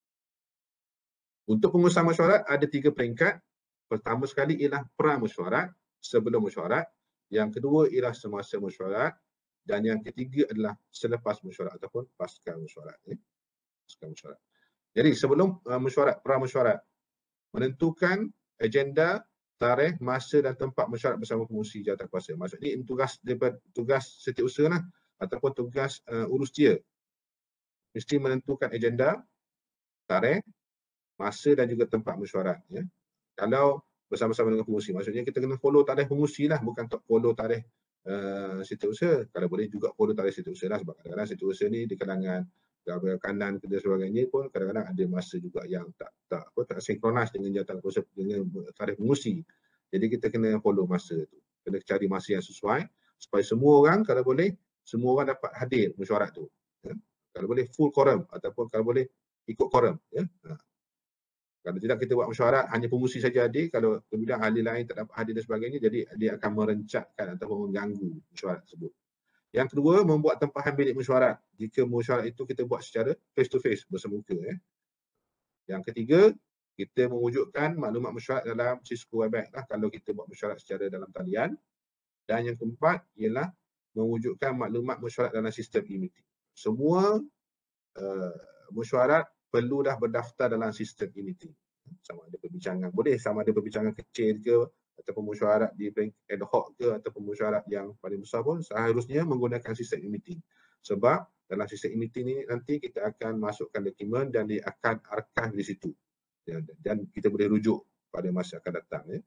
B: Untuk pengurusan mesyuarat ada 3 peringkat. Pertama sekali ialah pra-mesyuarat, sebelum mesyuarat. Yang kedua ialah semasa mesyuarat. Dan yang ketiga adalah selepas mesyuarat ataupun pasca mesyuarat. Ya. Pasca mesyuarat. Jadi sebelum mesyuarat, pra-mesyuarat, menentukan agenda, tarikh, masa dan tempat mesyuarat bersama pengurusi jawatankuasa. Maksudnya ini tugas setiausaha lah, ataupun tugas urustia. Mesti menentukan agenda, tarikh, masa dan juga tempat mesyuarat. Ya. Kalau bersama-sama dengan pengurusi, maksudnya kita kena follow tarikh pengurusi lah, bukan follow tarikh setiausaha. Kalau boleh juga follow tarikh setiausaha lah, sebab kadang-kadang setiausaha ni di kalangan kanan dan sebagainya pun kadang-kadang ada masa juga yang tak sinkronis dengan jawatankuasa dengan tarikh pengurusi. Jadi kita kena follow masa tu. Kena cari masa yang sesuai supaya semua orang kalau boleh semua orang dapat hadir mesyuarat tu. Ya. Kalau boleh full quorum ataupun kalau boleh ikut quorum. Ya. Kalau tidak kita buat mesyuarat hanya pengurusi saja hadir, kalau kemudian ahli lain tak dapat hadir dan sebagainya, jadi dia akan merencatkan ataupun mengganggu mesyuarat tersebut. Yang kedua, membuat tempahan bilik mesyuarat. Jika mesyuarat itu kita buat secara face to face, bersemuka. Yang ketiga, kita mewujudkan maklumat mesyuarat dalam Cisco Webex lah kalau kita buat mesyuarat secara dalam talian. Dan yang keempat ialah mewujudkan maklumat mesyuarat dalam sistem e-meeting. Semua mesyuarat perlu dah berdaftar dalam sistem e-meeting. Sama ada perbincangan, boleh sama ada perbincangan kecil ke, ataupun mesyuarat di ad hoc ke, ataupun mesyuarat yang paling besar pun seharusnya menggunakan sistem e-meeting. Sebab dalam sistem e-meeting ni nanti kita akan masukkan dokumen dan dia akan archive di situ. Dan kita boleh rujuk pada masa akan datang. Ya.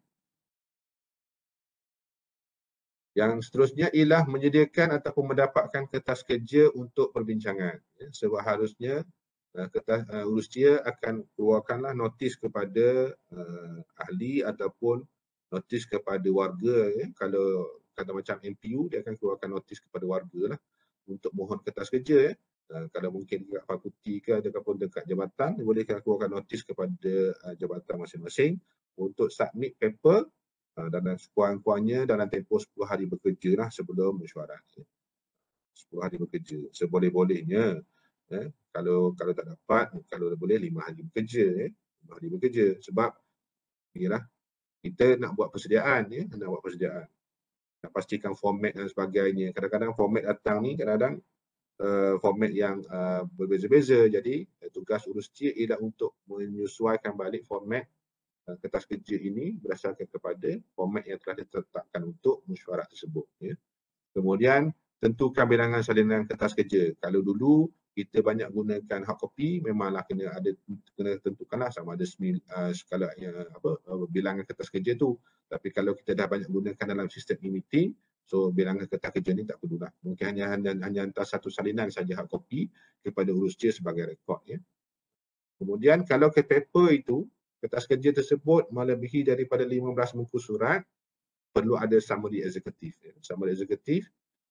B: Yang seterusnya ialah menyediakan ataupun mendapatkan kertas kerja untuk perbincangan. Ya. Sebab harusnya urustia akan keluarkanlah notis kepada ahli ataupun notis kepada warga. Ya. Kalau kata macam MPU, dia akan keluarkan notis kepada warga lah untuk mohon kertas kerja. Ya. Kalau mungkin dekat fakulti ke ataupun dekat jabatan, dia boleh keluarkan notis kepada jabatan masing-masing untuk submit paper dalam sekurang-kurangnya dalam tempoh 10 hari bekerja lah sebelum mesyuarat. 10 hari bekerja. Seboleh-bolehnya. Ya. Kalau tak dapat, kalau boleh 5 hari bekerja. 5 hari bekerja. Sebab yalah, kita nak buat persediaan. Ya. Nak buat persediaan. Nak pastikan format dan sebagainya. Kadang-kadang format datang ni, kadang-kadang format yang berbeza-beza. Jadi tugas urustia ialah untuk menyesuaikan balik format kertas kerja ini berdasarkan kepada format yang telah ditetapkan untuk mesyuarat tersebut. Ya. Kemudian tentukan bilangan salinan kertas kerja. Kalau dulu kita banyak gunakan hard copy, memanglah kena tentukanlah sama ada skala bilangan kertas kerja tu. Tapi kalau kita dah banyak gunakan dalam sistem e-meeting, so bilangan kertas kerja ni tak perlulah. Mungkin hanya hantar satu salinan saja hard copy kepada urustia sebagai rekod. Ya. Kemudian kalau ke paper itu, kertas kerja tersebut melebihi daripada 15 muka surat, perlu ada summary eksekutif. Summary eksekutif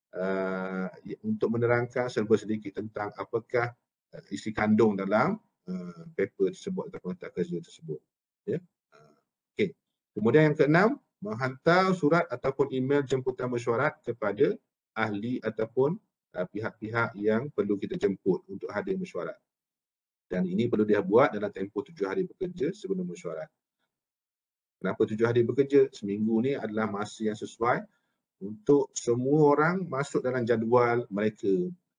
B: untuk menerangkan serba sedikit tentang apakah isi kandung dalam paper tersebut ataupun kertas kerja tersebut. Ya. Okay. Kemudian yang keenam, menghantar surat ataupun email jemputan mesyuarat kepada ahli ataupun pihak-pihak yang perlu kita jemput untuk hadir mesyuarat. Dan ini perlu dia buat dalam tempoh 7 hari bekerja sebelum mesyuarat. Kenapa 7 hari bekerja? Seminggu ni adalah masa yang sesuai untuk semua orang masuk dalam jadual mereka.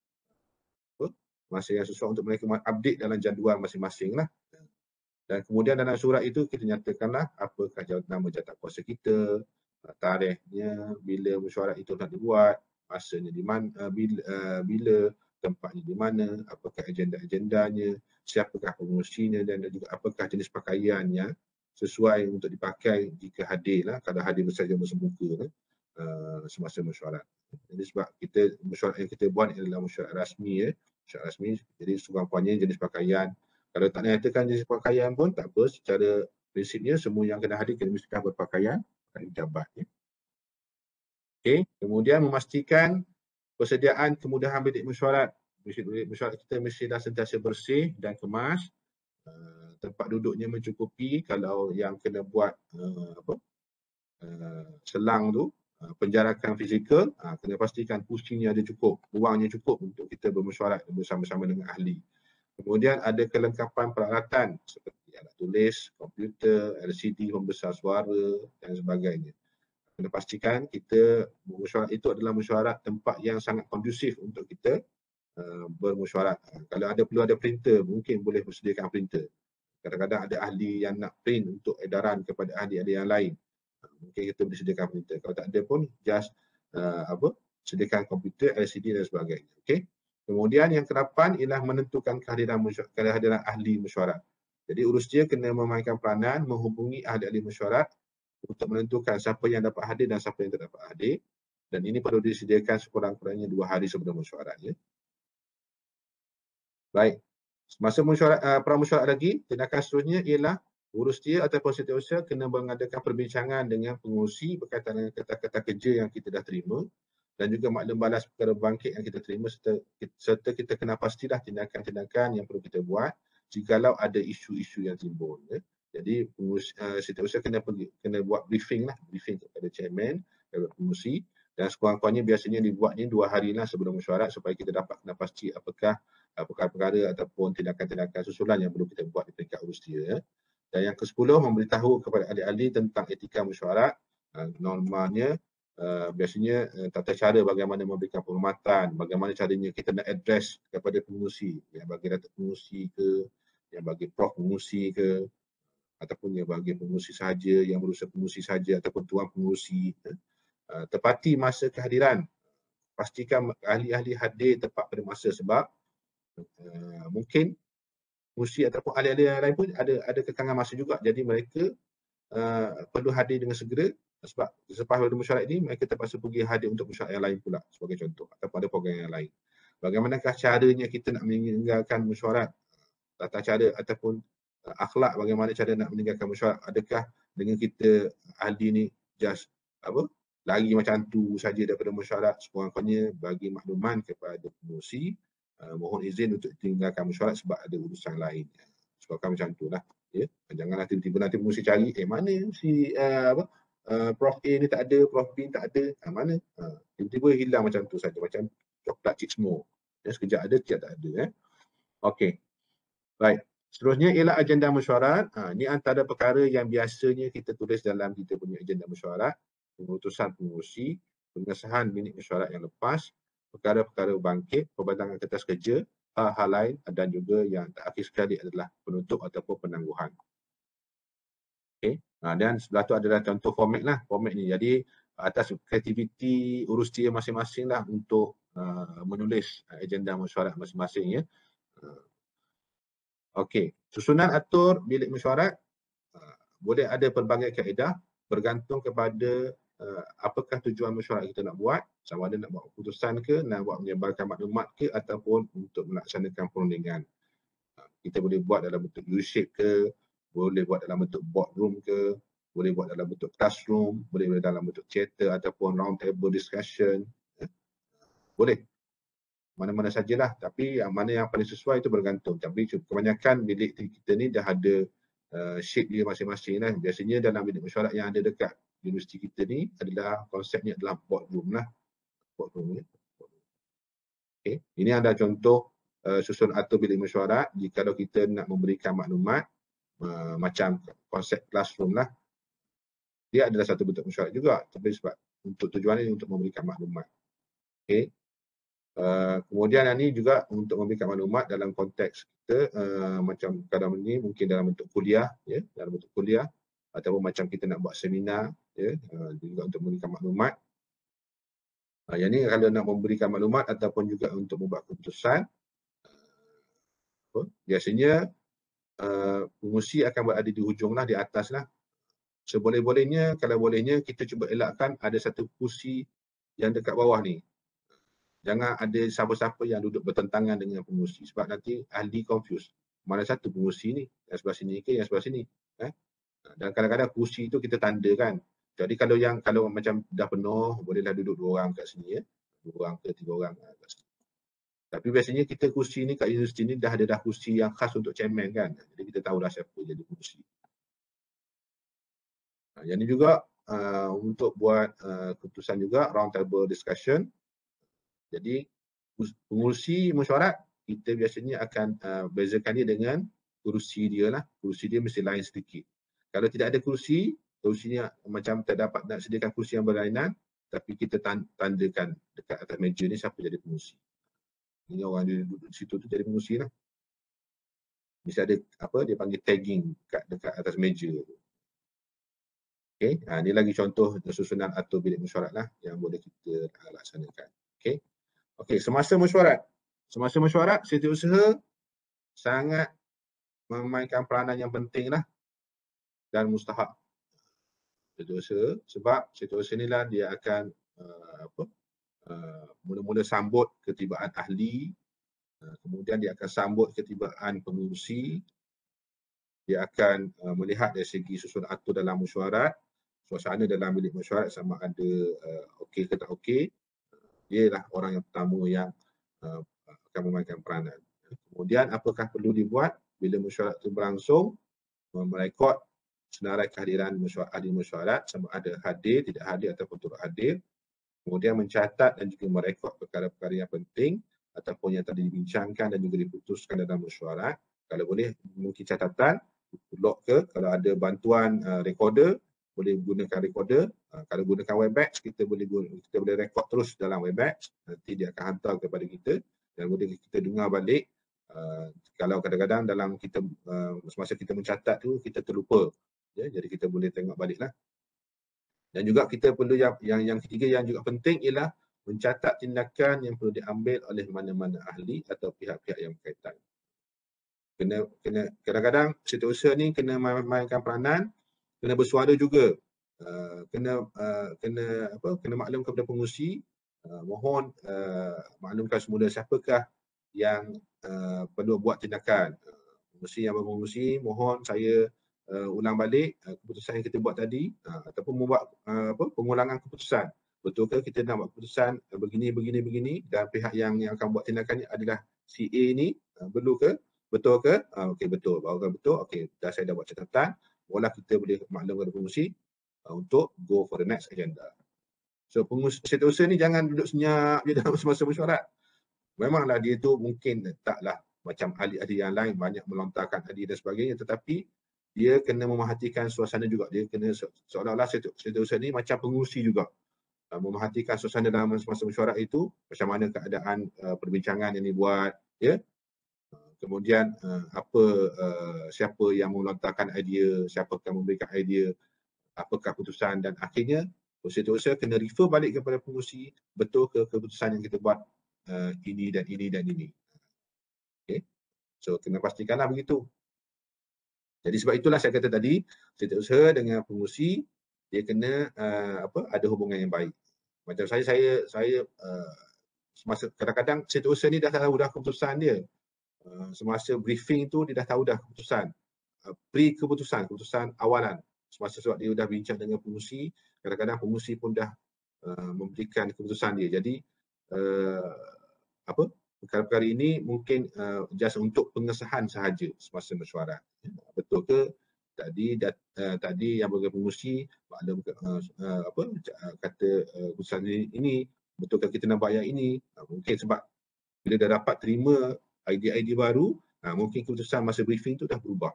B: Masa yang sesuai untuk mereka update dalam jadual masing-masing lah. Dan kemudian dalam surat itu kita nyatakanlah apakah nama jawatankuasa kita, tarikhnya, bila mesyuarat itu nak dibuat, masanya di mana, bila, tempatnya di mana, apakah agenda-agendanya, siapakah pengurusinya dan juga apakah jenis pakaian yang sesuai untuk dipakai jika hadir lah, kalau hadir saja bersemuka semasa mesyuarat. Jadi sebab mesyuarat yang kita buat adalah mesyuarat rasmi. Mesyuarat rasmi, jadi sekurang-kurangnya jenis pakaian. Kalau tak nyatakan jenis pakaian pun tak apa, secara prinsipnya semua yang kena hadir kena mestikan berpakaian pejabat. Okay. Kemudian memastikan persediaan kemudahan bilik mesyuarat. Bilik mesyuarat kita mestilah sentiasa bersih dan kemas. Tempat duduknya mencukupi. Kalau yang kena buat selang tu, penjarakan fizikal, kena pastikan kursinya ada cukup, ruangnya cukup untuk kita bermesyuarat bersama-sama dengan ahli. Kemudian ada kelengkapan peralatan seperti alat tulis, komputer, LCD, pembesar suara dan sebagainya. Kena pastikan kita bermesyuarat itu adalah mesyuarat tempat yang sangat kondusif untuk kita bermesyuarat. Kalau perlu ada printer, mungkin boleh bersediakan printer. Kadang-kadang ada ahli yang nak print untuk edaran kepada ahli-ahli yang lain. Mungkin kita boleh sediakan printer. Kalau tak ada pun, just sediakan komputer, LCD dan sebagainya. Okay? Kemudian yang ke-8 ialah menentukan kehadiran ahli mesyuarat. Jadi urusdia kena memainkan peranan menghubungi ahli-ahli mesyuarat untuk menentukan siapa yang dapat hadir dan siapa yang tak dapat hadir. Dan ini perlu disediakan sekurang-kurangnya 2 hari sebelum mesyuarat. Ya. Baik. Semasa pramesyuarat lagi, tindakan seterusnya ialah urusdia ataupun setiausaha kena mengadakan perbincangan dengan pengurusi berkaitan dengan kata-kata kerja yang kita dah terima dan juga maklum balas perkara bangkit yang kita terima serta kita kena pastilah tindakan-tindakan yang perlu kita buat jikalau ada isu-isu yang timbul. Ya. Jadi setiausaha kena buat briefing kepada chairman, kepada pengurusi dan sekurang-kurangnya biasanya dibuatnya 2 hari lah sebelum mesyuarat supaya kita dapat kena pasti apakah perkara-perkara ataupun tindakan-tindakan susulan yang perlu kita buat di peringkat urusdia. Ya. Dan yang ke-10, memberitahu kepada ahli-ahli tentang etika mesyuarat. Normanya biasanya tata cara bagaimana memberikan penghormatan, bagaimana caranya kita nak address kepada pengurusi, yang bagi datuk pengurusi ke, yang bagi prof pengurusi ke, ataupun yang bagi pengurusi sahaja, yang berusaha pengurusi sahaja ataupun tuan pengurusi. Tepati masa kehadiran. Pastikan ahli-ahli hadir tepat pada masa sebab mungkin pengurusi ataupun ahli-ahli yang lain pun ada kekangan masa juga. Jadi mereka perlu hadir dengan segera sebab selepas pada mesyuarat ini mereka terpaksa pergi hadir untuk mesyuarat yang lain pula sebagai contoh ataupun ada program yang lain. Bagaimanakah caranya kita nak meninggalkan mesyuarat, tata cara ataupun akhlak bagaimana cara nak meninggalkan mesyuarat? Adakah dengan kita ahli ni just lari macam tu saja daripada mesyuarat? Sekurang-kurangnya bagi makluman kepada pengurusi, mohon izin untuk tinggalkan mesyuarat sebab ada urusan lain. Sebabkan macam tu lah. Ya. Janganlah tiba-tiba nanti pengurusi cari, mana si Prof A ni tak ada, Prof B tak ada, mana? Tiba-tiba hilang macam tu saja, macam coklat cik semua. Ya, sekejap ada, sekejap tak ada. Okey. Baik. Seterusnya ialah agenda mesyuarat. Ini antara perkara yang biasanya kita tulis dalam kita punya agenda mesyuarat. Pengurusan pengurusi, pengesahan minit mesyuarat yang lepas, perkara-perkara bangkit, pembentangan kertas kerja, hal-hal lain dan juga yang terakhir sekali adalah penutup ataupun penangguhan. Okay. Dan sebelah tu adalah contoh format lah, format ni. Jadi atas kreativiti urusdia masing-masing lah untuk menulis agenda mesyuarat masing-masing. Ya. Okey, susunan atur bilik mesyuarat boleh ada pelbagai kaedah bergantung kepada apakah tujuan mesyuarat kita nak buat, sama ada nak buat keputusan ke, nak buat menyebarkan maklumat ke ataupun untuk melaksanakan perundingan. Kita boleh buat dalam bentuk U-shape ke, boleh buat dalam bentuk boardroom ke, boleh buat dalam bentuk classroom, boleh buat dalam bentuk theater ataupun round table discussion. Boleh. Mana-mana sajalah, tapi yang mana yang paling sesuai itu bergantung. Tapi kebanyakan bilik kita ni dah ada shape dia masing-masing lah. Biasanya dalam bilik mesyuarat yang ada dekat universiti kita ni adalah konsepnya adalah boardroom lah. Boardroom ni. Okay. Ini ada contoh susun atur bilik mesyuarat jika kita nak memberikan maklumat macam konsep classroom lah. Dia adalah satu bentuk mesyuarat juga, tapi sebab untuk tujuan ini untuk memberikan maklumat. Okay. Kemudian ini juga untuk memberikan maklumat dalam konteks kita macam kadang ini mungkin dalam bentuk kuliah, ya, dalam bentuk kuliah ataupun macam kita nak buat seminar, ya, juga untuk memberikan maklumat. Yang ini kalau nak memberikan maklumat ataupun juga untuk membuat keputusan, biasanya pengurusi akan berada di hujung lah, di atas lah. Seboleh-bolehnya, kalau bolehnya kita cuba elakkan ada satu kursi yang dekat bawah ni. Jangan ada siapa-siapa yang duduk bertentangan dengan pengurusi sebab nanti ahli confuse. Mana satu pengurusi ni? Yang sebelah sini ke yang sebelah sini? Dan kadang-kadang kursi tu kita tandakan. Jadi kalau macam dah penuh, bolehlah duduk 2 orang kat sini, ya. 2 orang ke 3 orang kat sini. Tapi biasanya kita kursi ni kat universiti ni dah ada kursi yang khas untuk chairman kan. Jadi kita tahulah siapa jadi pengurusi. Yang ni juga untuk buat keputusan juga, round table discussion. Jadi pengurusi mesyuarat kita biasanya akan bezakan dia dengan kerusi dia lah. Kerusi dia mesti lain sedikit. Kalau tidak ada kerusi, kerusinya macam terdapat nak sediakan kerusi yang berlainan, tapi kita tandakan dekat atas meja ni siapa jadi pengurusi. Ini orang dia duduk di situ tu jadi pengurusi lah. Mesti ada apa dia panggil tagging dekat atas meja. Okey, ini lagi contoh susunan atur bilik mesyuarat lah yang boleh kita laksanakan. Okey. Okey, semasa mesyuarat. Semasa mesyuarat, setiausaha sangat memainkan peranan yang penting lah dan mustahak. Setiausaha sebab setiausaha inilah dia akan mula-mula sambut ketibaan ahli, kemudian dia akan sambut ketibaan pengurusi, dia akan melihat dari segi susunan atur dalam mesyuarat, suasana dalam bilik mesyuarat sama ada okey ke tak okey. Dia lah orang yang pertama yang akan memainkan peranan. Kemudian apakah perlu dibuat bila mesyuarat itu berlangsung? Merekod senarai kehadiran ahli mesyuarat sama ada hadir, tidak hadir ataupun turut hadir. Kemudian mencatat dan juga merekod perkara-perkara yang penting ataupun yang tadi dibincangkan dan juga diputuskan dalam mesyuarat. Kalau boleh mungkin catatan, log ke, kalau ada bantuan recorder, boleh gunakan recorder. Kalau gunakan Webex, kita boleh rekod terus dalam Webex. Nanti dia akan hantar kepada kita dan boleh kita dengar balik. Kalau kadang-kadang dalam kita semasa kita mencatat tu kita terlupa, ya, jadi kita boleh tengok baliklah. Dan juga kita perlu yang ketiga yang juga penting ialah mencatat tindakan yang perlu diambil oleh mana-mana ahli atau pihak-pihak yang berkaitan. Kena kadang-kadang setiausaha ni kena mainkan peranan, kena bersuara juga. Kena maklum kepada pengurusi, mohon maklumkan semula siapakah yang perlu buat tindakan. Pengurusi yang berpengurusi, mohon saya ulang balik keputusan yang kita buat tadi ataupun membuat pengulangan keputusan. Betulkah kita nak buat keputusan begini dan pihak yang akan buat tindakan ni adalah si A ni, betul ke? Okey, betul. Baru betul. Okey, saya dah buat catatan. Barulah kita boleh maklum kepada pengurusi untuk go for the next agenda. So setiausaha ni jangan duduk senyap je dalam semasa mesyuarat. Memanglah dia tu mungkin taklah macam ahli-ahli yang lain banyak melontarkan idea dan sebagainya, tetapi dia kena memerhatikan suasana juga. Dia kena seolah-olah setiausaha ni macam pengurusi juga. Memerhatikan suasana dalam semasa mesyuarat itu, macam mana keadaan perbincangan yang dibuat, ya. Kemudian siapa yang melontarkan idea, siapa yang memberikan idea, apakah keputusan, dan akhirnya setiausaha kena refer balik kepada pengurusi, betul ke keputusan yang kita buat ini dan ini dan ini. Okay. So kena pastikanlah begitu. Jadi sebab itulah saya kata tadi, setiausaha dengan pengurusi dia kena ada hubungan yang baik. Macam saya semasa kadang-kadang setiausaha ni dah tahu dah keputusan dia. Semasa briefing tu dia dah tahu dah keputusan. Keputusan awalan. Semasa sebab dia dah bincang dengan pengurusi, kadang-kadang pengurusi pun dah memberikan keputusan dia. Jadi perkara-perkara ini mungkin just untuk pengesahan sahaja semasa mesyuarat. Betul ke tadi yang bagi pengurusi maklum kata keputusan ini, betul ke kita nak buat yang ini? Mungkin sebab bila dah dapat terima idea-idea baru, mungkin keputusan masa briefing tu dah berubah.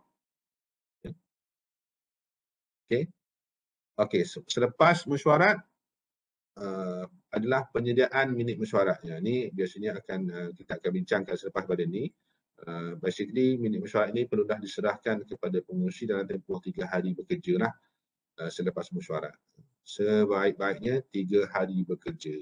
B: Okey, selepas mesyuarat adalah penyediaan minit mesyuaratnya. Ini biasanya kita akan bincangkan selepas pada ini. Basically minit mesyuarat ini perlulah diserahkan kepada pengurusi dalam tempoh 3 hari bekerja lah selepas mesyuarat. Sebaik-baiknya 3 hari bekerja.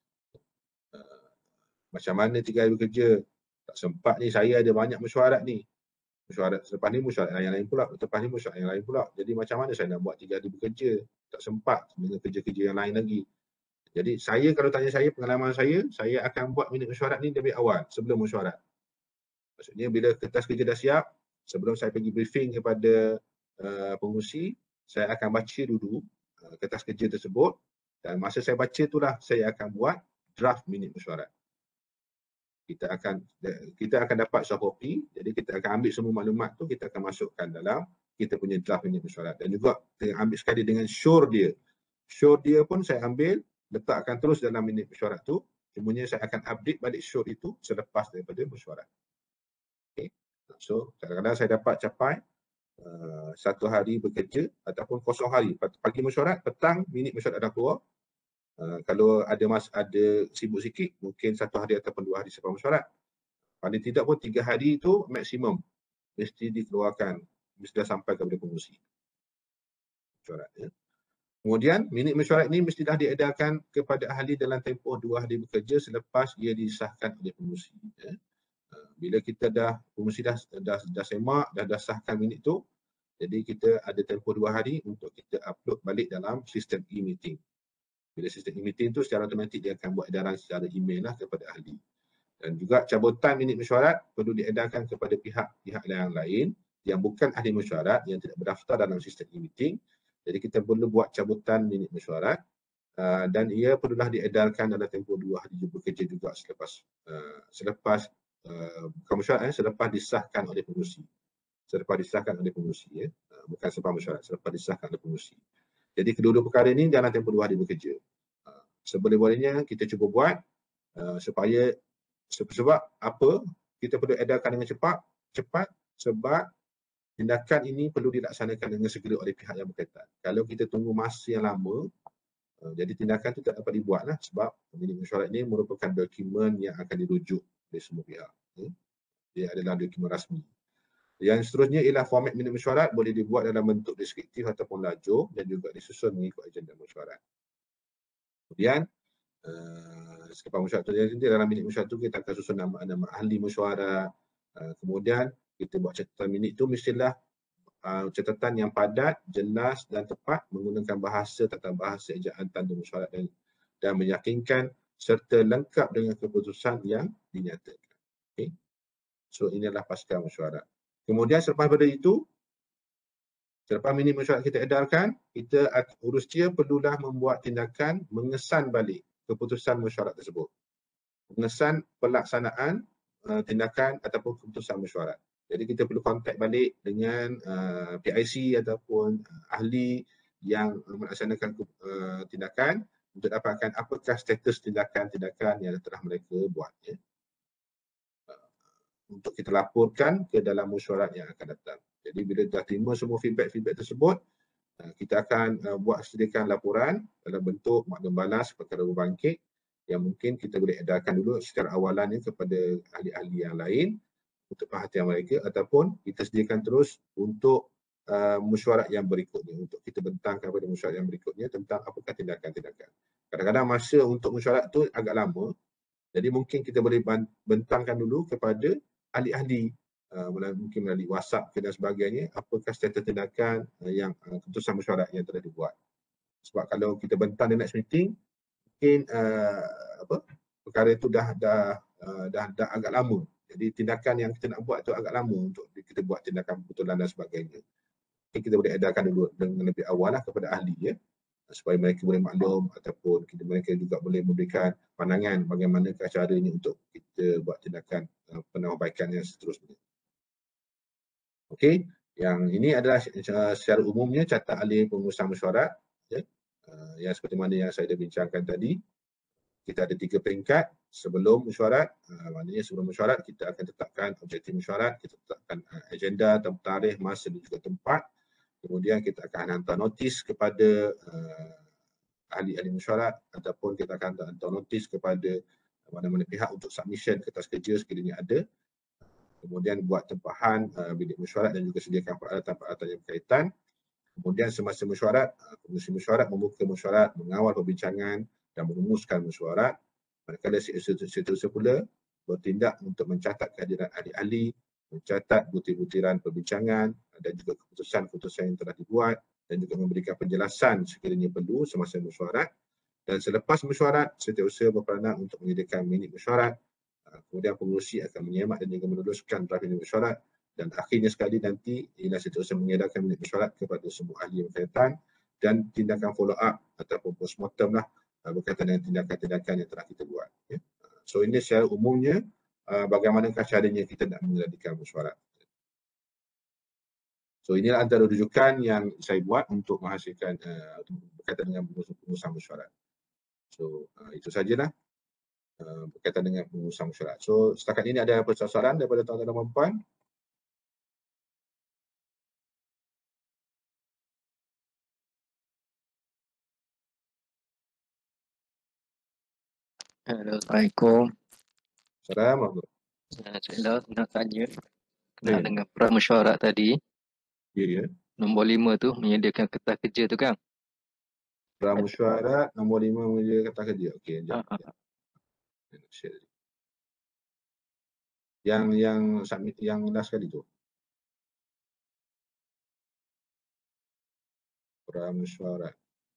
B: Macam mana 3 hari bekerja? Tak sempat ni, saya ada banyak mesyuarat ni. Mesyuarat selepas ni mesyuarat yang lain pula, lepas ni mesyuarat yang lain pula. Jadi macam mana saya nak buat 3 hari bekerja? Tak sempat dengan kerja-kerja yang lain lagi. Jadi kalau tanya saya, pengalaman saya akan buat minit mesyuarat ni lebih awal sebelum mesyuarat. Maksudnya bila kertas kerja dah siap, sebelum saya pergi briefing kepada pengurusi, saya akan baca dulu kertas kerja tersebut dan masa saya baca itulah saya akan buat draft minit mesyuarat. Kita akan dapat soft copy, jadi kita akan ambil semua maklumat tu, kita akan masukkan dalam kita punya draft minit mesyuarat dan juga kita ambil sekali dengan sure dia. Show dia pun saya ambil, letakkan terus dalam minit mesyuarat tu. Cumanya saya akan update balik show itu selepas daripada mesyuarat. Okay. So kadang-kadang saya dapat capai 1 hari bekerja ataupun kosong hari. Pagi mesyuarat, petang minit mesyuarat dah keluar. Kalau ada sibuk sikit, mungkin 1 hari ataupun 2 hari sebelum mesyuarat. Paling tidak pun 3 hari itu maksimum mesti dikeluarkan, mesti dah sampai kepada pengurusi mesyuarat. Ya. Kemudian minit mesyuarat ini mesti dah diedarkan kepada ahli dalam tempoh 2 hari bekerja selepas ia disahkan oleh pengurusi. Ya. Bila kita pengurusi dah semak, dah sahkan minit tu, jadi kita ada tempoh 2 hari untuk kita upload balik dalam sistem e-meeting. Bila sistem e-meeting tu secara automatik dia akan buat edaran secara email lah kepada ahli. Dan juga cabutan minit mesyuarat perlu diedarkan kepada pihak-pihak yang lain yang bukan ahli mesyuarat, yang tidak berdaftar dalam sistem e-meeting. Jadi kita perlu buat cabutan minit mesyuarat dan ia perlulah diedarkan dalam tempoh 2 hari bekerja juga selepas bukan mesyuarat, selepas disahkan oleh pengurusi. Selepas disahkan oleh pengurusi, ya. Bukan selepas mesyuarat, selepas disahkan oleh pengurusi. Jadi kedua-dua perkara ini dalam tempoh 2 hari bekerja. Seboleh-bolehnya kita cuba buat supaya sebab apa kita perlu edarkan dengan cepat sebab tindakan ini perlu dilaksanakan dengan segera oleh pihak yang berkaitan. Kalau kita tunggu masa yang lama, jadi tindakan itu tak dapat dibuatlah sebab minit mesyuarat ini merupakan dokumen yang akan dirujuk oleh semua pihak. Dia adalah dokumen rasmi. Yang seterusnya ialah format minit mesyuarat boleh dibuat dalam bentuk deskriptif ataupun lajur dan juga disusun mengikut agenda mesyuarat. Kemudian selepas mesyuarat tu, dalam minit mesyuarat tu kita akan susun nama-nama ahli mesyuarat. Kemudian kita buat catatan minit tu mestilah catatan yang padat, jelas dan tepat menggunakan bahasa tata bahasa ejaan tanda mesyuarat dan meyakinkan serta lengkap dengan keputusan yang dinyatakan. Okay. So inilah pasca mesyuarat. Kemudian selepas pada itu, selepas minit mesyuarat kita edarkan, kita urustia perlulah membuat tindakan mengesan balik keputusan mesyuarat tersebut. Mengesan pelaksanaan tindakan ataupun keputusan mesyuarat. Jadi kita perlu kontak balik dengan PIC ataupun ahli yang melaksanakan tindakan untuk dapatkan apakah status tindakan-tindakan yang telah mereka buat. Ya. Untuk kita laporkan ke dalam mesyuarat yang akan datang. Jadi bila dah terima semua feedback tersebut, kita akan sediakan laporan dalam bentuk maklum balas perkara berbangkit yang mungkin kita boleh edarkan dulu secara awalannya kepada ahli-ahli yang lain untuk perhatian mereka ataupun kita sediakan terus untuk mesyuarat yang berikutnya, untuk kita bentangkan pada mesyuarat yang berikutnya tentang apakah tindakan-tindakan. Kadang-kadang masa untuk mesyuarat tu agak lama, jadi mungkin kita boleh bentangkan dulu kepada ahli-ahli mungkin melalui WhatsApp dan sebagainya, apakah status tindakan yang keputusan mesyuarat yang telah dibuat. Sebab kalau kita bentang di next meeting, mungkin perkara itu dah agak lama. Jadi tindakan yang kita nak buat tu agak lama untuk kita buat tindakan pembetulan dan sebagainya. Mungkin kita boleh edarkan dulu dengan lebih awal lah kepada ahli, ya, supaya mereka boleh maklum ataupun mereka juga boleh memberikan pandangan bagaimana caranya untuk kita buat tindakan penambahbaikan yang seterusnya. Okey, yang ini adalah secara umumnya catat alih pengurusan mesyuarat, ya. Yang seperti mana yang saya dah bincangkan tadi. Kita ada 3 peringkat sebelum mesyuarat, maknanya sebelum mesyuarat kita akan tetapkan objektif mesyuarat, kita tetapkan agenda, tarikh, masa dan juga tempat. Kemudian kita akan hantar notis kepada ahli-ahli mesyuarat ataupun kita akan hantar notis kepada mana-mana pihak untuk submission kertas kerja sekiranya ada. Kemudian buat tempahan bilik mesyuarat dan juga sediakan peralatan-peralatan yang berkaitan. Kemudian semasa mesyuarat, pengurusi mesyuarat membuka mesyuarat, mengawal perbincangan dan merumuskan mesyuarat. Manakala setiausaha pula bertindak untuk mencatat kehadiran ahli-ahli, mencatat butiran-butiran perbincangan dan juga keputusan-keputusan yang telah dibuat dan juga memberikan penjelasan sekiranya perlu semasa mesyuarat. Dan selepas mesyuarat, setiausaha berperanan untuk menyediakan minit mesyuarat. Kemudian pengurusi akan menyemak dan juga meneruskan draft minit mesyuarat. Dan akhirnya sekali nanti ialah setiausaha mengedarkan minit mesyuarat kepada semua ahli yang berkaitan dan tindakan follow up ataupun postmortem lah berkaitan dengan tindakan-tindakan yang telah kita buat. Ya. So ini secara umumnya bagaimanakah caranya kita nak mengendalikan mesyuarat. So inilah antara rujukan yang saya buat untuk menghasilkan berkaitan dengan pengurusan mesyuarat. So itu sajalah berkaitan dengan pengurusan mesyuarat. So setakat ini ada apa soalan daripada tuan-tuan dan puan-puan?
C: Hello, Assalamualaikum.
B: Assalamualaikum.
C: Saya nak tanya kenal
B: Ya,
C: dengan pramesyuarat tadi.
B: ya.
C: Nombor 5 tu menyediakan kertas kerja tu kan?
B: Pramesyuarat nombor 5 media kata kerja. Okey,
C: Ah,
B: sekejap.
C: ah,
B: Share. Yang submit yang last kali tu. Pramesyuarat.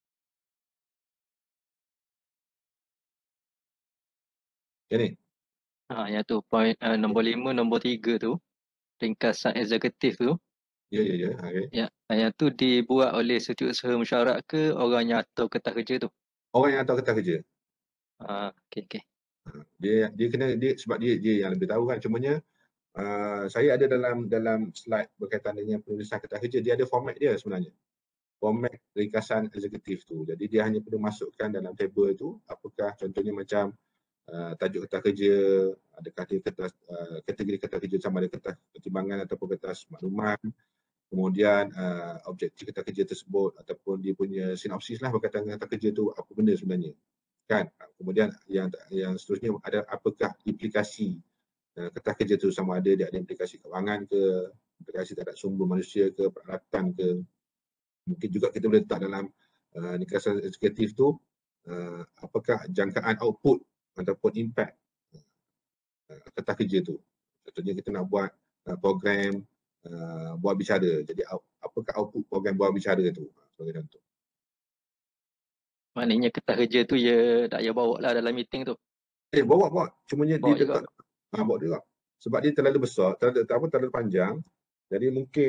B: Yang ni.
C: yang tu point nombor 5, nombor 3 tu ringkasan eksekutif tu.
B: Ya. Okey.
C: Yang tu dibuat oleh setiausaha mesyuarat ke orang yang atur kertas kerja tu?
B: Orang yang tahu kertas kerja.
C: Okey.
B: Dia kena sebab dia yang lebih tahu kan. Cumanya saya ada dalam slide berkaitan dengan penulisan kertas kerja, dia ada format dia sebenarnya. Format ringkasan eksekutif tu. Jadi dia hanya perlu masukkan dalam table tu apakah contohnya macam tajuk kertas kerja, adakah dia kertas kategori kertas kerja sama ada kertas pertimbangan ataupun kertas maklumat, kemudian objektif kertas kerja tersebut ataupun dia punya sinopsis lah berkaitan dengan kertas kerja tu apa benda sebenarnya. Kan? Kemudian yang seterusnya ada apakah implikasi kertas kerja tu, sama ada dia ada implikasi kewangan ke, implikasi terhadap sumber manusia ke, peralatan ke. Mungkin juga kita boleh letak dalam ringkasan eksekutif tu apakah jangkaan output ataupun impact kertas kerja tu. Contohnya kita nak buat program buah bicara. Jadi apakah output program buah bicara tu? Sebagai contoh.
C: Maknanya kertas kerja tu ya tak payah bawa lah dalam meeting tu.
B: Bawa. Cumanya
C: Bawa
B: dia
C: juga.
B: tetap bawa juga. Sebab dia terlalu besar, terlalu panjang. Jadi mungkin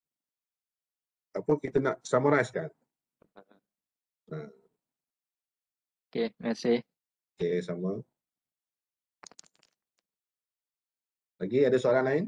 B: kita nak summarize kan.
C: Okey, terima kasih.
B: Okey, sama. Lagi ada soalan lain?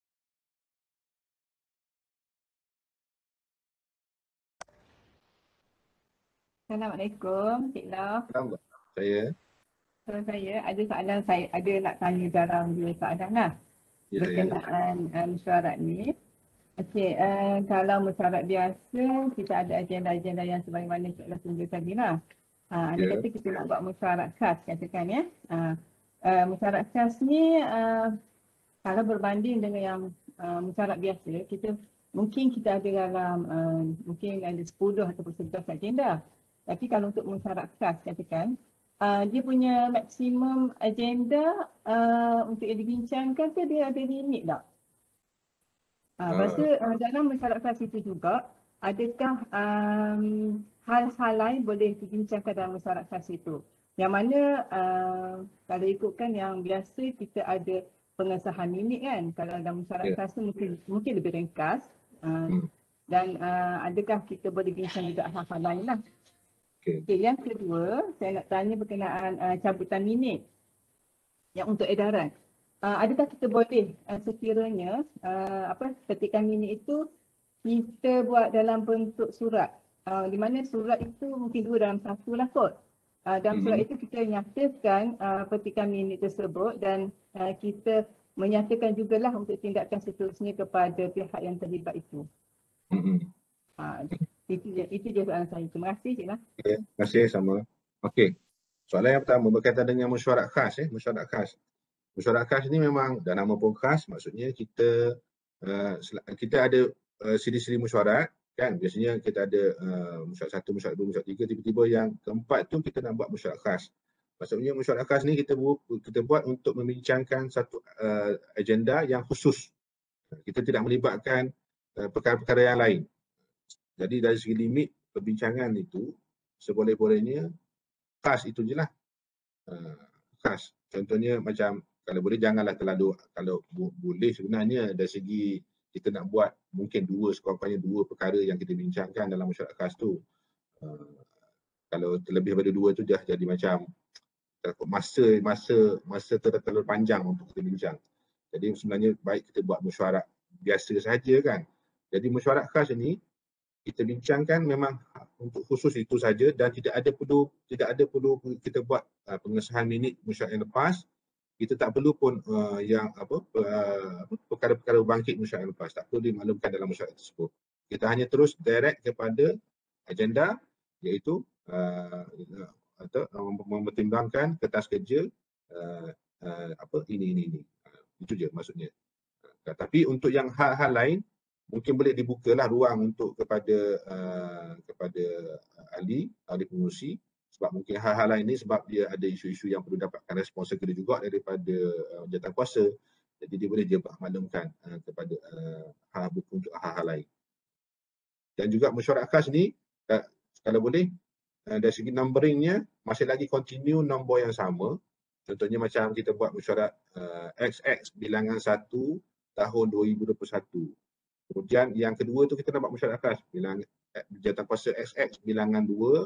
D: Assalamualaikum, Cik Lau.
B: Saya.
D: Saya ada soalan, saya ada nak tanya dalam dua soalan lah.
B: Ya.
D: Berkenaan mesyuarat ni. Okey, kalau mesyuarat biasa, kita ada agenda-agenda yang sebagaimana Cik Lau tunjuk tadi lah. Anda
B: Ya.
D: kata kita nak buat mesyuarat khas, katakan ya. Mesyuarat khas ni, kalau berbanding dengan yang mesyuarat biasa, mungkin kita ada dalam, mungkin ada 10 ataupun 11 agenda. Tapi kalau untuk mesyuarat khas, katakan, dia punya maksimum agenda untuk yang dibincangkan tu dia ada limit tak? Lepas tu dalam mesyuarat khas itu juga, adakah hal-hal lain boleh dibincangkan dalam mesyuarat khas itu? Yang mana kalau ikutkan yang biasa kita ada pengesahan minit kan, kalau dalam mesyuarat khas tu mungkin lebih ringkas. Dan adakah kita boleh bincang juga hal-hal lain lah. Okay, yang kedua, saya nak tanya berkenaan cabutan minit yang untuk edaran. Adakah kita boleh sekiranya petikan minit itu kita buat dalam bentuk surat, di mana surat itu mungkin dua dalam satu lah kot. Dalam surat itu kita nyatakan petikan minit tersebut dan kita menyatakan jugalah untuk tindakan seterusnya kepada pihak yang terlibat itu. Itu je soalan saya. Terima kasih, Cik Nah.
B: Okay, terima kasih sama. Okey. Soalan yang pertama berkaitan dengan mesyuarat khas. Mesyuarat khas. Mesyuarat khas ni memang dah nama pun khas, maksudnya kita ada siri-siri mesyuarat kan. Biasanya kita ada mesyuarat 1, mesyuarat 2, mesyuarat 3, tiba-tiba yang keempat tu kita nak buat mesyuarat khas. Maksudnya mesyuarat khas ni kita buat untuk membincangkan satu agenda yang khusus. Kita tidak melibatkan perkara-perkara yang lain. Jadi dari segi limit perbincangan itu seboleh-bolehnya khas itu je lah. Khas. Contohnya macam kalau boleh janganlah terlalu, kalau boleh sebenarnya dari segi kita nak buat mungkin sekurang-kurangnya dua perkara yang kita bincangkan dalam mesyuarat khas tu. Kalau terlebih daripada dua tu dah jadi macam masa terlalu panjang untuk kita bincang. Jadi sebenarnya baik kita buat mesyuarat biasa saja kan. Jadi mesyuarat khas ini kita bincangkan memang untuk khusus itu saja dan tidak ada perlu kita buat pengesahan minit mesyuarat yang lepas. Kita tak perlu pun perkara-perkara bangkit mesyuarat yang lepas, tak perlu dimaklumkan dalam mesyuarat tersebut. Kita hanya terus direct kepada agenda, iaitu atau mempertimbangkan kertas kerja ini. Itu je maksudnya. Tapi untuk yang hal-hal lain mungkin boleh dibukalah ruang untuk kepada ahli pengurusi, sebab mungkin hal-hal lain ini sebab dia ada isu-isu yang perlu dapatkan respon segera juga daripada jawatankuasa. Jadi dia boleh maklumkan kepada untuk hal-hal lain. Dan juga mesyuarat khas ni kalau boleh dari segi numberingnya masih lagi continue nombor yang sama. Contohnya macam kita buat mesyuarat XX bilangan 1 tahun 2021. Kemudian yang kedua tu kita nak buat mesyuarat khas bilangan jawatankuasa XX bilangan 2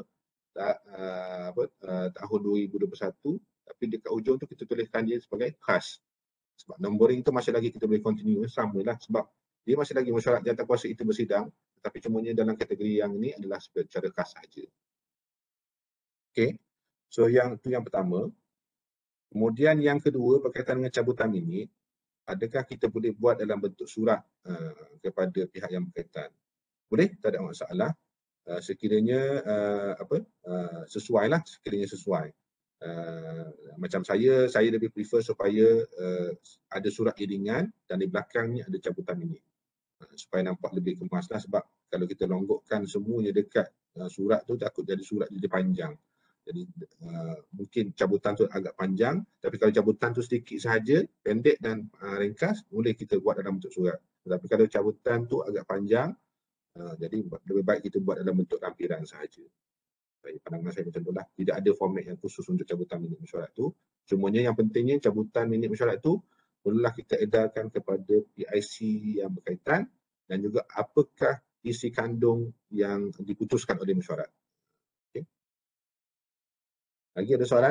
B: tahun 2021, tapi dekat ujung tu kita tuliskan dia sebagai khas. Sebab numbering tu masih lagi kita boleh continue samalah, sebab dia masih lagi mesyuarat jawatankuasa itu bersidang, tetapi cumanya dalam kategori yang ini adalah secara khas saja. Okey. So yang pertama. Kemudian yang kedua berkaitan dengan cabutan minit, adakah kita boleh buat dalam bentuk surat kepada pihak yang berkaitan? Boleh, tak ada masalah. Sekiranya sesuai lah, sekiranya sesuai. Macam saya lebih prefer supaya ada surat iringan dan di belakangnya ada cabutan minit. Supaya nampak lebih kemas lah, sebab kalau kita longgokkan semuanya dekat surat tu takut jadi surat jadi panjang. Jadi mungkin cabutan tu agak panjang, tapi kalau cabutan tu sedikit sahaja, pendek dan ringkas, boleh kita buat dalam bentuk surat. Tetapi kalau cabutan tu agak panjang, jadi lebih baik kita buat dalam bentuk lampiran sahaja. Pandangan saya macam itulah. Tidak ada format yang khusus untuk cabutan minit mesyuarat tu. Cumanya yang pentingnya cabutan minit mesyuarat tu perlulah kita edarkan kepada PIC yang berkaitan dan juga apakah isi kandung yang diputuskan oleh mesyuarat. Okay. Lagi ada soalan?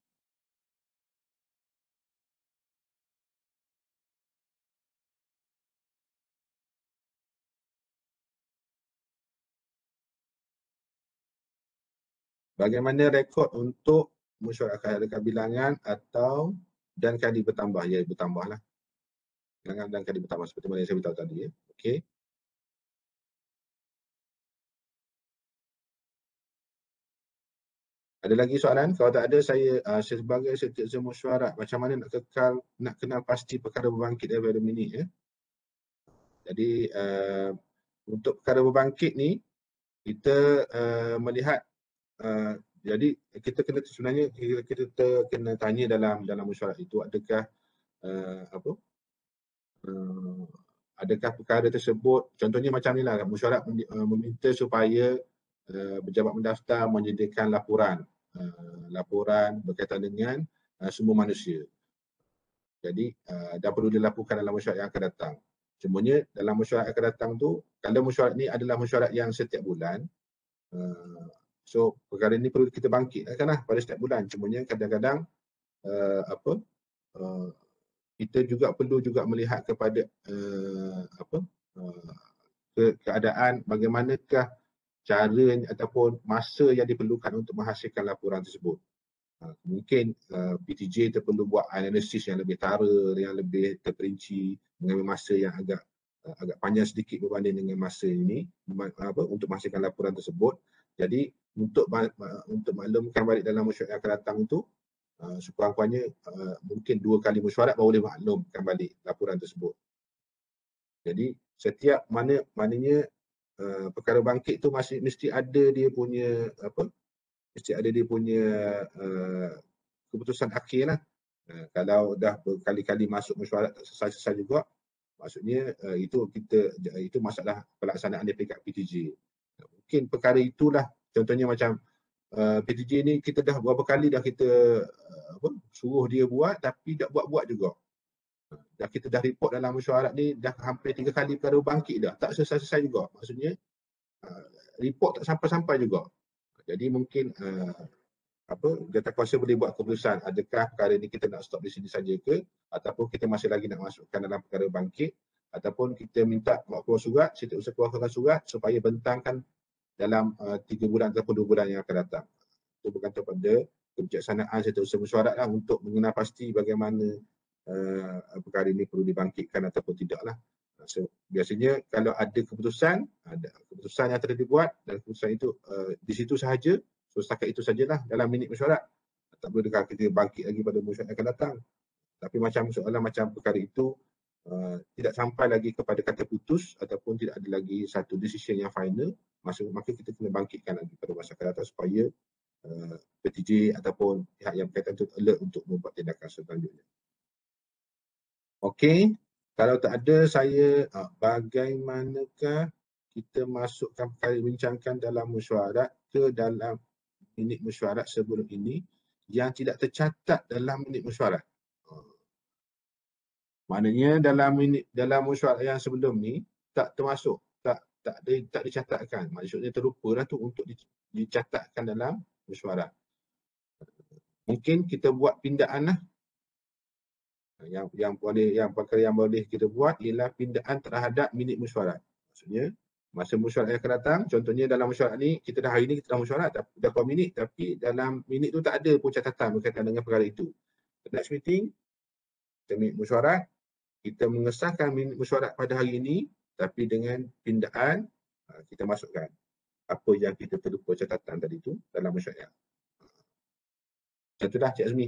B: Bagaimana rekod untuk mesyuarat akad bilangan atau dan kali bertambah? Ya, bertambahlah. Bilangan dan kali bertambah seperti mana yang saya beritahu tadi. Ya. Okey. Ada lagi soalan? Kalau tak ada, saya sebagai setiausaha mesyuarat, macam mana nak kenal pasti perkara berbangkit daripada minit. Ya? Jadi untuk perkara berbangkit ni, kita melihat jadi kita kena sebenarnya kita kena tanya dalam mesyuarat itu adakah adakah perkara tersebut, contohnya macam inilah, mesyuarat meminta supaya pejabat mendaftar menyediakan laporan berkaitan dengan sumber manusia. Jadi dah perlu dilaporkan dalam mesyuarat yang akan datang. Cumanya dalam mesyuarat yang akan datang tu, kalau mesyuarat ni adalah mesyuarat yang setiap bulan, so perkara ini perlu kita bangkitkanlah pada setiap bulan. Cumanya kadang-kadang kita juga perlu juga melihat kepada keadaan bagaimanakah cara ataupun masa yang diperlukan untuk menghasilkan laporan tersebut. Mungkin PTJ perlu buat analisis yang lebih tara, yang lebih terperinci, mengambil masa yang agak panjang sedikit berbanding dengan masa ini untuk menghasilkan laporan tersebut. Jadi untuk maklumkan balik dalam mesyuarat yang akan datang itu, sekurang-kurangnya mungkin 2 kali mesyuarat baru boleh maklumkan balik laporan tersebut. Jadi setiap maknanya perkara bangkit tu mesti ada dia punya keputusan akhir lah. Kalau dah berkali-kali masuk mesyuarat tak selesai juga, maksudnya itu masalah pelaksanaan di peringkat PTJ. Mungkin perkara itulah, contohnya macam PTJ ni kita dah berapa kali dah kita suruh dia buat tapi tak buat-buat juga. Kita dah report dalam mesyuarat ni dah hampir 3 kali perkara bangkit dah, tak selesai-selesai juga. Maksudnya report tak sampai-sampai juga. Jadi mungkin jawatankuasa boleh buat keputusan adakah perkara ini kita nak stop di sini saja ke, ataupun kita masih lagi nak masukkan dalam perkara bangkit, ataupun kita minta buat keluar surat, setiausaha keluarkan surat supaya bentangkan dalam 3 bulan ataupun 2 bulan yang akan datang. Itu bergantung pada kebijaksanaan setiausaha mesyuarat lah untuk mengenal pasti bagaimana perkara ini perlu dibangkitkan ataupun tidaklah. So, biasanya kalau ada keputusan yang telah dibuat dan keputusan itu di situ sahaja, so setakat itu sajalah dalam minit mesyuarat. Tak perlu kita bangkit lagi pada mesyuarat yang akan datang. Tapi macam soalan macam perkara itu tidak sampai lagi kepada kata putus ataupun tidak ada lagi satu decision yang final, maka kita kena bangkitkan lagi pada masa akan datang supaya PTJ ataupun pihak yang berkaitan itu alert untuk membuat tindakan selanjutnya. Okey, kalau tak ada saya bagaimanakah kita masukkan perkara bincangkan dalam mesyuarat ke dalam minit mesyuarat sebelum ini yang tidak tercatat dalam minit mesyuarat. Maknanya dalam mesyuarat yang sebelum ni tak termasuk, tak dicatatkan. Maksudnya terlupalah tu untuk dicatatkan dalam mesyuarat. Mungkin kita buat pindaan lah. Yang perkara yang boleh kita buat ialah pindaan terhadap minit mesyuarat. Maksudnya masa mesyuarat yang akan datang, contohnya dalam mesyuarat ni kita hari ni kita dah mesyuarat dah berapa minit, tapi dalam minit tu tak ada pun catatan berkaitan dengan perkara itu. Next meeting kita minit mesyuarat, kita mengesahkan minit mesyuarat pada hari ini, tapi dengan pindaan kita masukkan apa yang kita terlupa catatan tadi tu dalam mesyuarat. Macam tu dah Cik Azmi.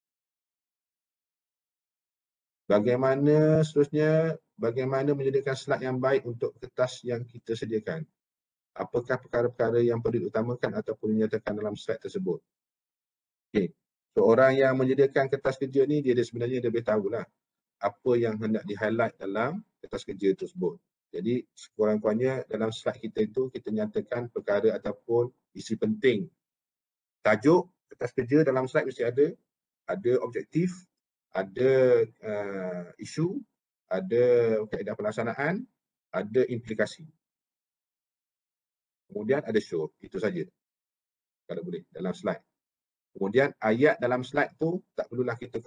B: Bagaimana seterusnya, bagaimana menyediakan slide yang baik untuk kertas yang kita sediakan? Apakah perkara-perkara yang perlu diutamakan ataupun dinyatakan dalam slide tersebut? Okay. So, orang yang menyediakan kertas kerja ni, dia sebenarnya dia boleh tahulah apa yang hendak di-highlight dalam kertas kerja tersebut. Jadi, sekurang-kurangnya dalam slide kita itu, kita nyatakan perkara ataupun isi penting. Tajuk kertas kerja dalam slide mesti ada objektif, ada isu, ada kaedah pelaksanaan, ada implikasi. Kemudian ada show, itu saja. Kalau boleh dalam slide. Kemudian ayat dalam slide tu tak perlulah kita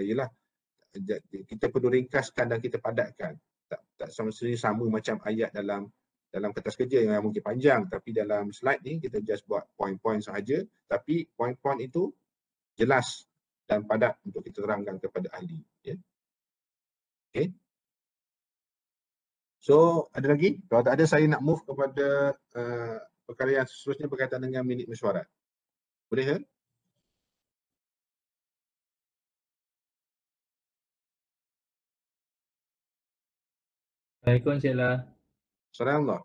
B: kita perlu ringkaskan dan kita padatkan. Tak sama macam ayat dalam kertas kerja yang mungkin panjang, tapi dalam slide ni kita just buat poin-poin sahaja, tapi poin-poin itu jelas dan padat untuk kita terangkan kepada ahli. Ya. Okay. So, ada lagi? Kalau tak ada, saya nak move kepada perkara yang seterusnya berkaitan dengan minit mesyuarat. Boleh ya?
E: Assalamualaikum Cik Lah.
B: Assalamualaikum.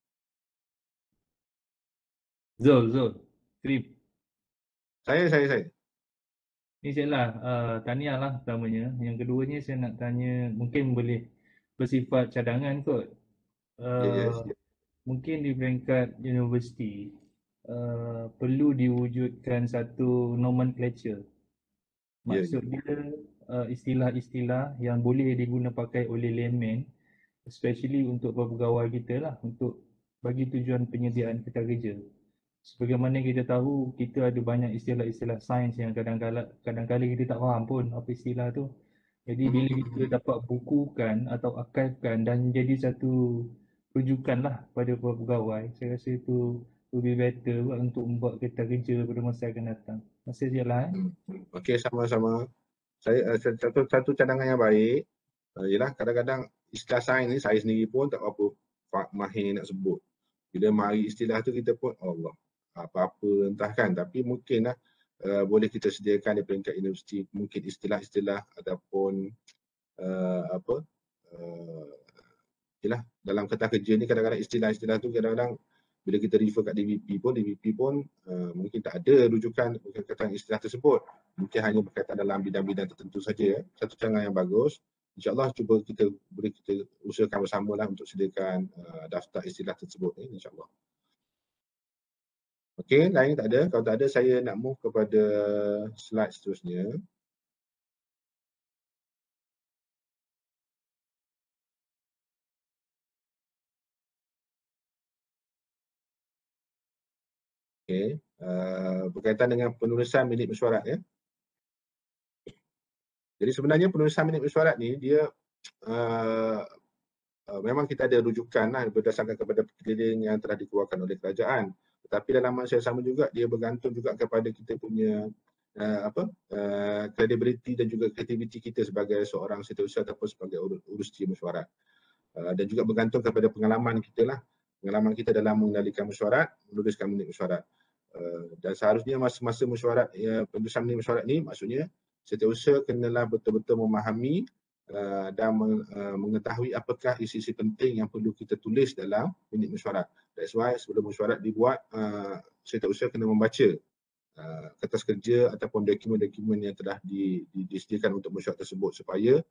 E: Zul. Krip.
B: Saya.
E: Ni Cik Lah, tahniah lah pertamanya. Yang keduanya saya nak tanya, mungkin boleh bersifat cadangan kot.
B: Yes.
E: Mungkin di peringkat universiti, perlu diwujudkan satu nomenclature. Maksud dia istilah-istilah yang boleh diguna pakai oleh layman, especially untuk pegawai kita lah, untuk bagi tujuan penyediaan kertas kerja. Sebagaimana kita tahu, kita ada banyak istilah-istilah sains yang kadang-kadang kita tak faham pun apa istilah tu. Jadi bila kita dapat bukukan atau archivekan dan jadi satu rujukan lah pada pegawai, saya rasa itu lebih better untuk membuat kertas kerja pada masa akan datang. Terima kasih je lah.
B: Okey, sama-sama. Saya satu cadangan yang baik ialah kadang-kadang istilah sains ni saya sendiri pun tak apa mahir nak sebut. Bila mari istilah tu kita pun Allah apa-apa entah kan, tapi mungkinlah boleh kita sediakan di peringkat universiti mungkin istilah-istilah ataupun ialah dalam kertas kerja ni kadang-kadang istilah-istilah tu kadang-kadang bila kita refer kat DVP pun mungkin tak ada rujukan berkaitan istilah tersebut. Mungkin hanya berkaitan dalam bidang-bidang tertentu saja. Satu cadangan yang bagus. InsyaAllah cuba kita usahakan bersamalah untuk sediakan daftar istilah tersebut insyaAllah. Okey, lain tak ada. Kalau tak ada, saya nak move kepada slide seterusnya. Okey, berkaitan dengan penulisan minit mesyuarat ya. Jadi sebenarnya penulisan minit mesyuarat ni dia memang kita ada rujukan lah berdasarkan kepada perkeliling yang telah dikeluarkan oleh kerajaan. Tetapi dalam masa yang sama juga dia bergantung juga kepada kita punya credibility dan juga kreativiti kita sebagai seorang setiausaha ataupun sebagai urusi mesyuarat. Dan juga bergantung kepada pengalaman kita lah. Pengalaman kita dalam mengendalikan mesyuarat, menuliskan minit mesyuarat. Dan seharusnya masa-masa mesyuarat, penulisan minit mesyuarat ni maksudnya setiausaha kenalah betul-betul memahami dan mengetahui apakah isi-isi penting yang perlu kita tulis dalam minit mesyuarat. That's why sebelum mesyuarat dibuat, setiausaha kena membaca kertas kerja ataupun dokumen-dokumen yang telah disediakan untuk mesyuarat tersebut supaya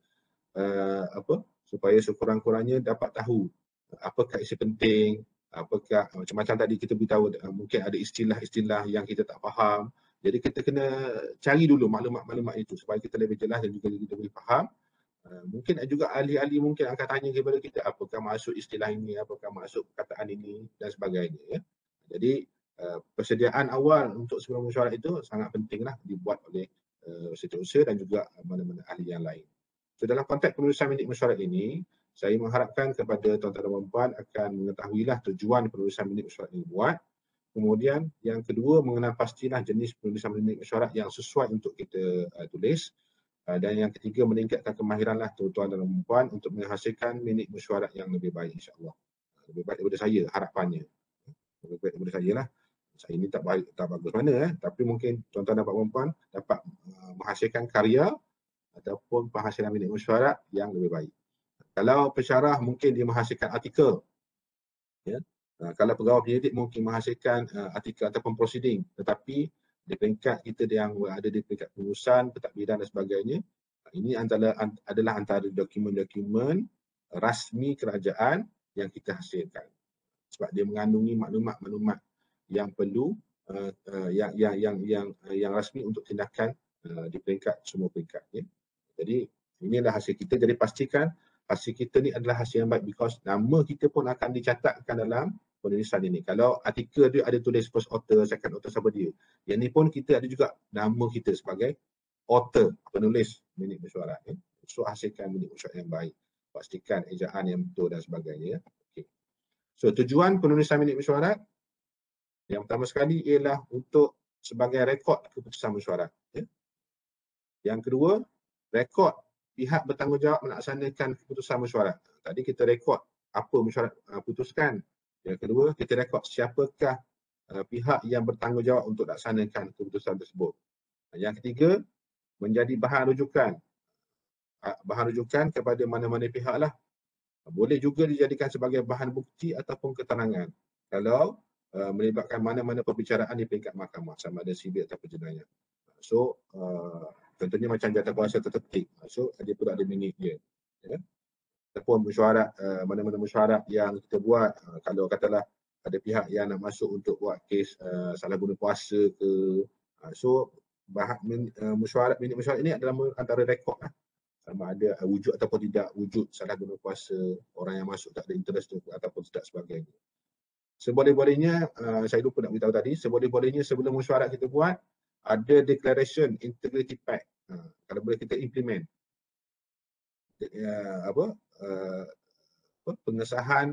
B: supaya sekurang-kurangnya dapat tahu apakah isi penting, apakah macam-macam tadi kita beritahu mungkin ada istilah-istilah yang kita tak faham. Jadi kita kena cari dulu maklumat-maklumat itu supaya kita lebih jelas dan juga kita lebih faham. Mungkin juga ahli-ahli mungkin akan tanya kepada kita apakah maksud istilah ini, apakah maksud perkataan ini dan sebagainya. Ya. Jadi persediaan awal untuk sebelum mesyuarat itu sangat pentinglah dibuat oleh setiausaha dan juga mana-mana ahli yang lain. So dalam konteks penulisan minit mesyuarat ini, saya mengharapkan kepada tuan-tuan dan puan-puan akan mengetahuilah tujuan penulisan minit mesyuarat ini dibuat. Kemudian yang kedua, mengenal pastilah jenis penulisan minit mesyuarat yang sesuai untuk kita tulis. Dan yang ketiga, meningkatkan kemahiranlah tuan-tuan dan puan-puan untuk menghasilkan minit mesyuarat yang lebih baik, insya-Allah. Lebih baik daripada saya, harapannya. Lebih baik daripada saya lah. Saya ini tak bagus mana, tapi mungkin tuan-tuan dan puan-puan dapat menghasilkan karya ataupun penghasilan minit mesyuarat yang lebih baik. Kalau pensyarah mungkin dia menghasilkan artikel. Ya. Kalau pegawai penyidik mungkin menghasilkan artikel ataupun proceeding. Tetapi di peringkat kita yang ada di peringkat pengurusan, pentadbiran dan sebagainya, ini adalah antara dokumen-dokumen rasmi kerajaan yang kita hasilkan. Sebab dia mengandungi maklumat-maklumat yang perlu yang rasmi untuk tindakan di peringkat semua peringkat. Ya. Jadi inilah hasil kita. Jadi pastikan hasil kita ni adalah hasil yang baik because nama kita pun akan dicatatkan dalam penulisan ini. Kalau artikel dia ada tulis first author, second author, siapa dia. Yang ni pun kita ada juga nama kita sebagai author, penulis minit mesyuarat. Ya. So hasilkan minit mesyuarat yang baik. Pastikan ejaan yang betul dan sebagainya. Ya. Okay. So tujuan penulisan minit mesyuarat yang pertama sekali ialah untuk sebagai rekod keputusan mesyuarat. Ya. Yang kedua, rekod pihak bertanggungjawab melaksanakan keputusan mesyuarat. Tadi kita rekod apa mesyuarat putuskan. Yang kedua, kita rekod siapakah pihak yang bertanggungjawab untuk laksanakan keputusan tersebut. Yang ketiga, menjadi bahan rujukan. Bahan rujukan kepada mana-mana pihak lah. Boleh juga dijadikan sebagai bahan bukti ataupun keterangan. Kalau melibatkan mana-mana perbicaraan di peringkat mahkamah, sama ada sivil atau jenayah. So, contohnya macam jawatankuasa tertentu. So, dia pun ada minit dia. Ya. Ataupun mesyuarat, mana-mana mesyuarat yang kita buat, kalau katalah ada pihak yang nak masuk untuk buat kes salah guna kuasa ke. So, mesyuarat, minit mesyuarat ini adalah antara rekod lah. Sama ada wujud ataupun tidak wujud salah guna kuasa, orang yang masuk tak ada interest tu ataupun tidak sebagainya. Seboleh-bolehnya, saya lupa nak beritahu tadi, seboleh-bolehnya sebelum mesyuarat kita buat, ada declaration integrity pack. Kalau boleh kita implement pengesahan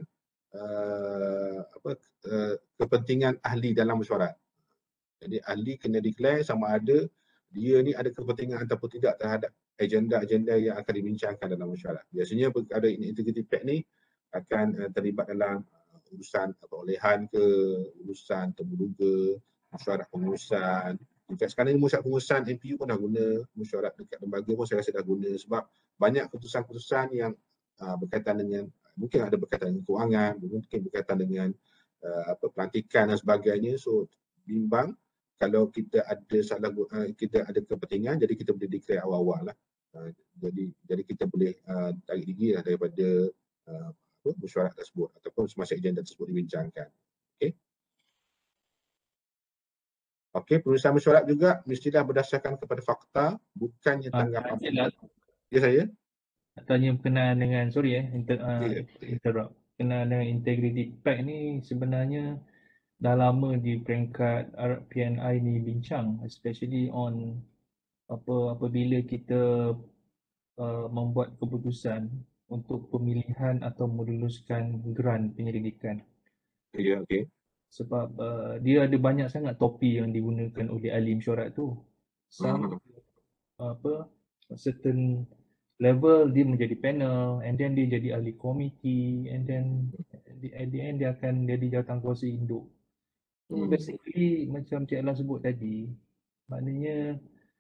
B: kepentingan ahli dalam mesyuarat. Jadi ahli kena declare sama ada dia ni ada kepentingan ataupun tidak terhadap agenda-agenda yang akan dibincangkan dalam mesyuarat. Biasanya perkara integrity pack ni akan terlibat dalam urusan perolehan ke, urusan temuduga, mesyuarat pengurusan. Dekat sekarang ni mesyuarat pengurusan MPU pun dah guna, mesyuarat dekat lembaga pun saya rasa dah guna sebab banyak keputusan-keputusan yang berkaitan dengan, mungkin ada berkaitan dengan kewangan, mungkin berkaitan dengan pelantikan dan sebagainya. So bimbang kalau kita ada kita ada kepentingan, jadi kita boleh declare awal-awal lah. Jadi kita boleh tarik diri lah daripada mesyuarat tersebut ataupun semasa agenda tersebut dibincangkan. Okey. Okey, penulisan mesyuarat juga mestilah berdasarkan kepada fakta, bukannya tanggapan. Ya saya.
E: Tanya berkenaan dengan, interrupt. Berkenaan dengan integrity pack ni sebenarnya dah lama di peringkat PNI ni bincang, especially on apabila kita membuat keputusan untuk pemilihan atau meluluskan grant penyelidikan.
B: Ya, okey.
E: Sebab dia ada banyak sangat topi yang digunakan oleh ahli mesyuarat tu. Some apa certain level dia menjadi panel, and then dia jadi ahli komiti, and then at the end dia akan jadi jawatankuasa induk. So basically macam Cik Alan sebut tadi, maknanya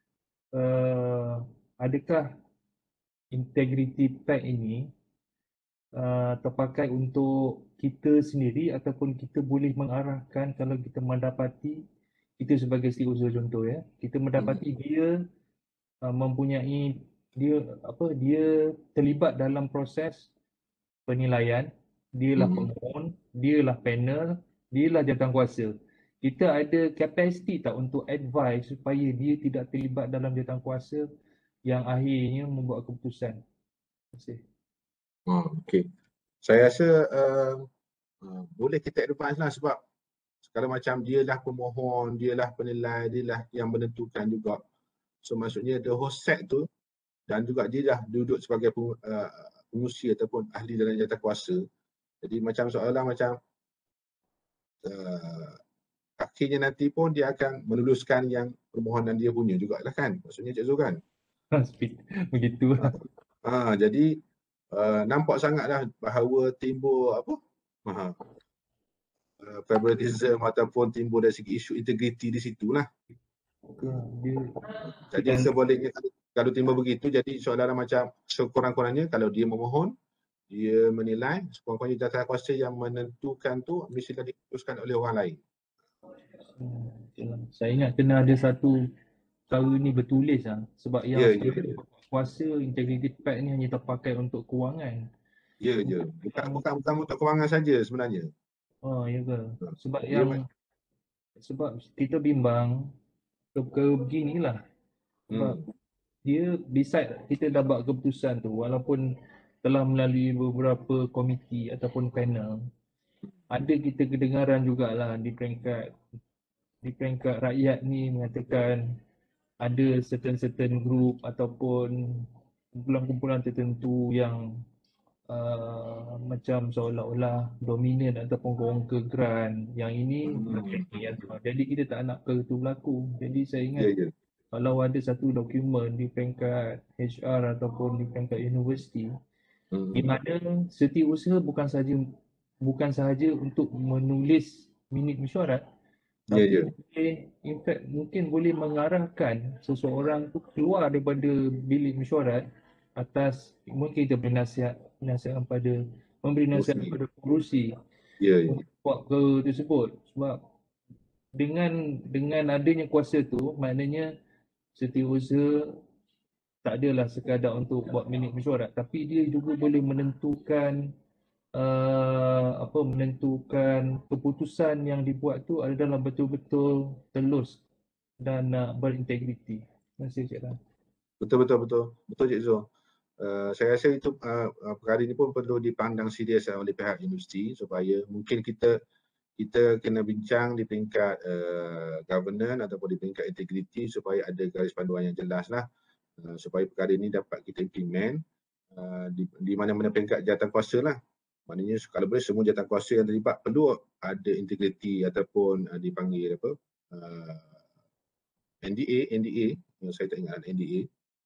E: adakah integrity pack ini terpakai untuk kita sendiri ataupun kita boleh mengarahkan kalau kita mendapati, kita sebagai setiausaha contoh ya, kita mendapati dia mempunyai dia terlibat dalam proses penilaian, dialah pemohon, dialah panel, dialah jawatankuasa. Kita ada kapasiti tak untuk advise supaya dia tidak terlibat dalam jawatankuasa yang akhirnya membuat keputusan? Terima kasih.
B: Okey. Saya rasa boleh kita advance lah, sebab kalau macam dialah pemohon, dialah penilai, dialah yang menentukan juga. So maksudnya the whole set tu, dan juga dia dah duduk sebagai pengurusi ataupun ahli dalam jawatankuasa. Jadi macam soalan macam akhirnya nanti pun dia akan meluluskan yang permohonan dia punya jugalah kan. Maksudnya Cik Zul kan?
E: Begitu.
B: Jadi nampak sangatlah bahawa timbul favoritism ataupun timbul dari segi isu integriti di situlah. Jadi sebaliknya kalau timbul begitu, jadi soalan macam sekurang-kurangnya kalau dia memohon, dia menilai, sekurang-kurangnya jawatankuasa yang menentukan tu mestilah diputuskan oleh orang lain.
E: Saya ingat kena ada satu cara ni bertulis sebab yang sekarang kuasa integrity pack ni hanya terpakai untuk kewangan.
B: Ya. Bukan untuk kewangan saja sebenarnya.
E: Ya ke? Sebab kita bimbang ke beginilah. Sebab dia decide, kita dah buat keputusan tu walaupun telah melalui beberapa komiti ataupun panel, ada kita kedengaran jugalah di peringkat rakyat ni mengatakan ada certain group ataupun kumpulan-kumpulan tertentu yang macam seolah-olah dominan ataupun kongka grant yang ini jadi kita tak nak perkara itu berlaku. Jadi saya ingat kalau ada satu dokumen di peringkat HR ataupun di peringkat universiti di mana setiausaha bukan sahaja untuk menulis minit mesyuarat, tapi in fact mungkin boleh mengarahkan seseorang tu keluar daripada bilik mesyuarat atas, mungkin kita beri nasihat memberi nasihat kepada pengurusi untuk buat perkara tersebut. Sebab dengan adanya kuasa tu, maknanya setiausaha tak adalah sekadar untuk buat minit mesyuarat, tapi dia juga boleh menentukan menentukan keputusan yang dibuat tu adalah betul-betul telus dan berintegriti. Terima kasih Cik Ran.
B: Betul Cik Zul. Saya rasa itu perkara ini pun perlu dipandang serius oleh pihak universiti, supaya mungkin kita kena bincang di peringkat governance ataupun di peringkat integriti supaya ada garis panduan yang jelas lah, supaya perkara ini dapat kita implement di mana-mana peringkat jawatankuasa lah. Maknanya kalau boleh semua jawatankuasa yang terlibat perlu ada integriti ataupun dipanggil NDA, saya tak ingat NDA,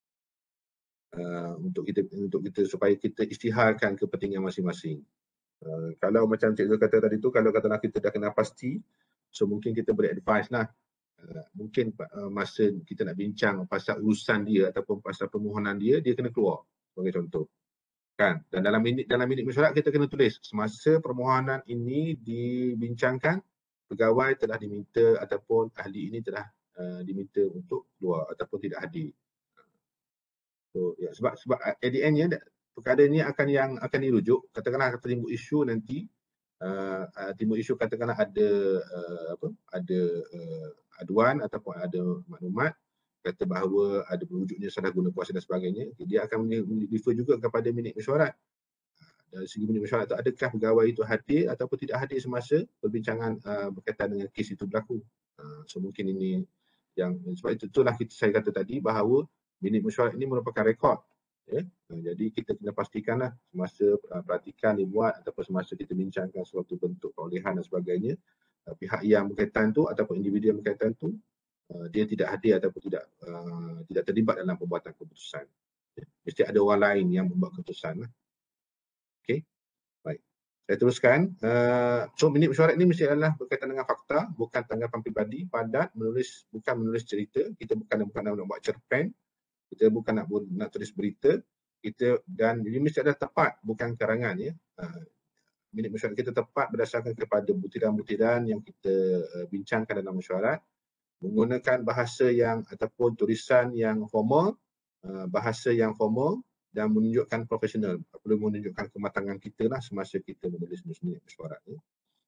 B: untuk kita supaya kita isytiharkan kepentingan masing-masing. Kalau macam Cik Zul kata tadi tu, kalau katalah kita dah kena pasti, so mungkin kita boleh advise lah. Mungkin masa kita nak bincang pasal urusan dia ataupun pasal permohonan dia kena keluar sebagai contoh. Kan? Dan dalam minit mesyuarat kita kena tulis semasa permohonan ini dibincangkan, pegawai telah diminta ataupun ahli ini telah diminta untuk keluar ataupun tidak hadir. So sebab at the end perkara ini akan dirujuk, katakanlah timbul isu nanti, katakanlah ada aduan ataupun ada maklumat kata bahawa ada berwujudnya salah guna kuasa dan sebagainya, dia akan refer juga kepada minit mesyuarat. Dari segi minit mesyuarat itu, adakah pegawai itu hadir ataupun tidak hadir semasa perbincangan berkaitan dengan kes itu berlaku. So mungkin ini yang sebab itulah saya kata tadi bahawa minit mesyuarat ini merupakan rekod Ya. Jadi kita kena pastikanlah semasa perhatikan dibuat ataupun semasa kita bincangkan suatu bentuk perolehan dan sebagainya, pihak yang berkaitan tu ataupun individu yang berkaitan tu dia tidak hadir ataupun tidak terlibat dalam pembuatan keputusan. Ya. Mesti ada orang lain yang membuat keputusan. Okey. Baik. Saya teruskan. So minit mesyuarat ni mesti adalah berkaitan dengan fakta, bukan tanggapan peribadi, padat, bukan menulis cerita. Kita bukan nak buat cerpen. Kita bukan nak tulis berita, dan ini mesti ada tepat, bukan karangan ya. Minit mesyuarat kita tepat berdasarkan kepada butiran-butiran yang kita bincangkan dalam mesyuarat, menggunakan bahasa yang ataupun tulisan yang formal, bahasa yang formal dan menunjukkan profesional, perlu menunjukkan kematangan kita lah semasa kita menulis minit mesyuarat ya.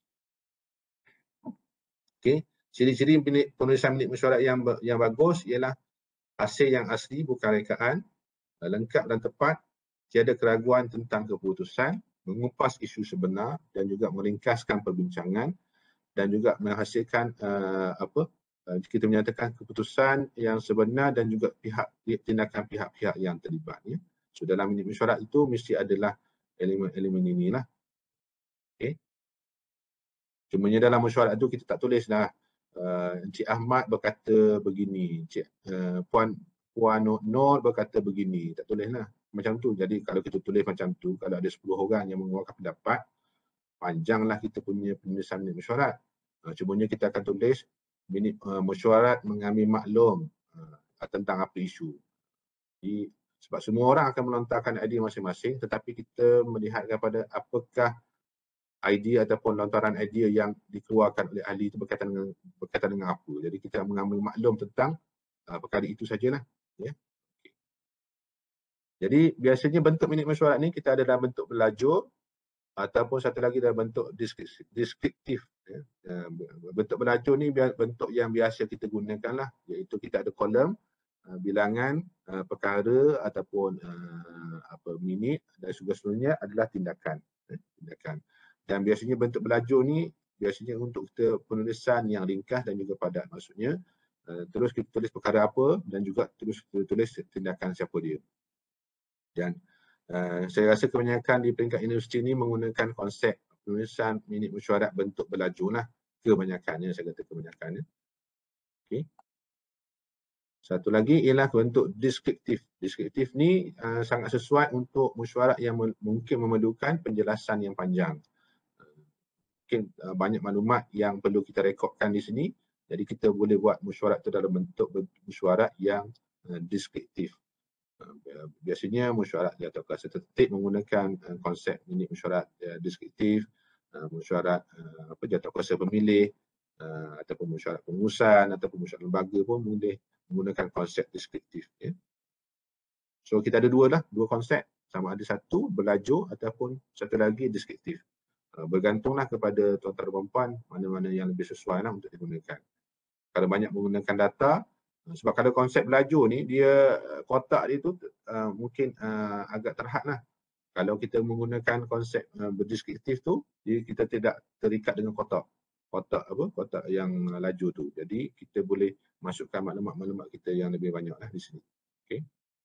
B: Okey, ciri-ciri penulisan minit mesyuarat yang bagus ialah hasil yang asli bukan rekaan, lengkap dan tepat, tiada keraguan tentang keputusan, mengupas isu sebenar dan juga meringkaskan perbincangan dan juga menghasilkan kita menyatakan keputusan yang sebenar dan juga tindakan pihak-pihak yang terlibat ya. So dalam minit mesyuarat itu mesti adalah elemen-elemen inilah. Okey. Cumanya dalam mesyuarat itu kita tak tulislah Encik Ahmad berkata begini, Puan Nur berkata begini, tak tulislah macam tu. Jadi kalau kita tulis macam tu, kalau ada 10 orang yang mengeluarkan pendapat, panjanglah kita punya penulisan minit mesyuarat. Cumanya kita akan tulis minit mesyuarat mengambil maklum tentang apa isu. Jadi, sebab semua orang akan melontarkan idea masing-masing, tetapi kita melihat kepada apakah idea ataupun lontaran idea yang dikeluarkan oleh ahli itu berkaitan dengan apa. Jadi kita mengambil maklum tentang perkara itu sajalah. Ya. Okay. Jadi biasanya bentuk minit mesyuarat ni kita ada dalam bentuk berlajur ataupun satu lagi dalam bentuk deskriptif. Ya. Bentuk berlajur ni bentuk yang biasa kita gunakan lah, iaitu kita ada kolom, bilangan, perkara ataupun minit dan seterusnya adalah tindakan. Tindakan. Dan biasanya bentuk berlajur ni biasanya untuk kita penulisan yang ringkas dan juga padat. Maksudnya terus kita tulis perkara apa dan juga terus kita tulis tindakan siapa dia. Dan saya rasa kebanyakan di peringkat universiti ni menggunakan konsep penulisan minit mesyuarat bentuk berlajur lah. Kebanyakannya, saya kata kebanyakannya. Okay. Satu lagi ialah bentuk deskriptif. Deskriptif ni sangat sesuai untuk mesyuarat yang mungkin memerlukan penjelasan yang panjang. Mungkin banyak maklumat yang perlu kita rekodkan di sini. Jadi kita boleh buat mesyuarat itu dalam bentuk mesyuarat yang deskriptif. Biasanya mesyuarat di atas kelas tertib menggunakan konsep minit mesyuarat deskriptif, mesyuarat jawatankuasa pemilih, ataupun mesyuarat pengurusan ataupun mesyuarat lembaga pun boleh menggunakan konsep deskriptif. Ya. So kita ada dua konsep, sama ada satu berlajur ataupun satu lagi deskriptif. Bergantunglah kepada tuan-tuan dan puan-puan mana-mana yang lebih sesuai lah untuk digunakan. Kalau banyak menggunakan data, sebab kalau konsep berlajur ni dia kotak dia tu mungkin agak terhad lah. Kalau kita menggunakan konsep berdeskriptif tu, kita tidak terikat dengan kotak yang laju tu. Jadi kita boleh masukkan maklumat-maklumat kita yang lebih banyak lah di sini. Okay.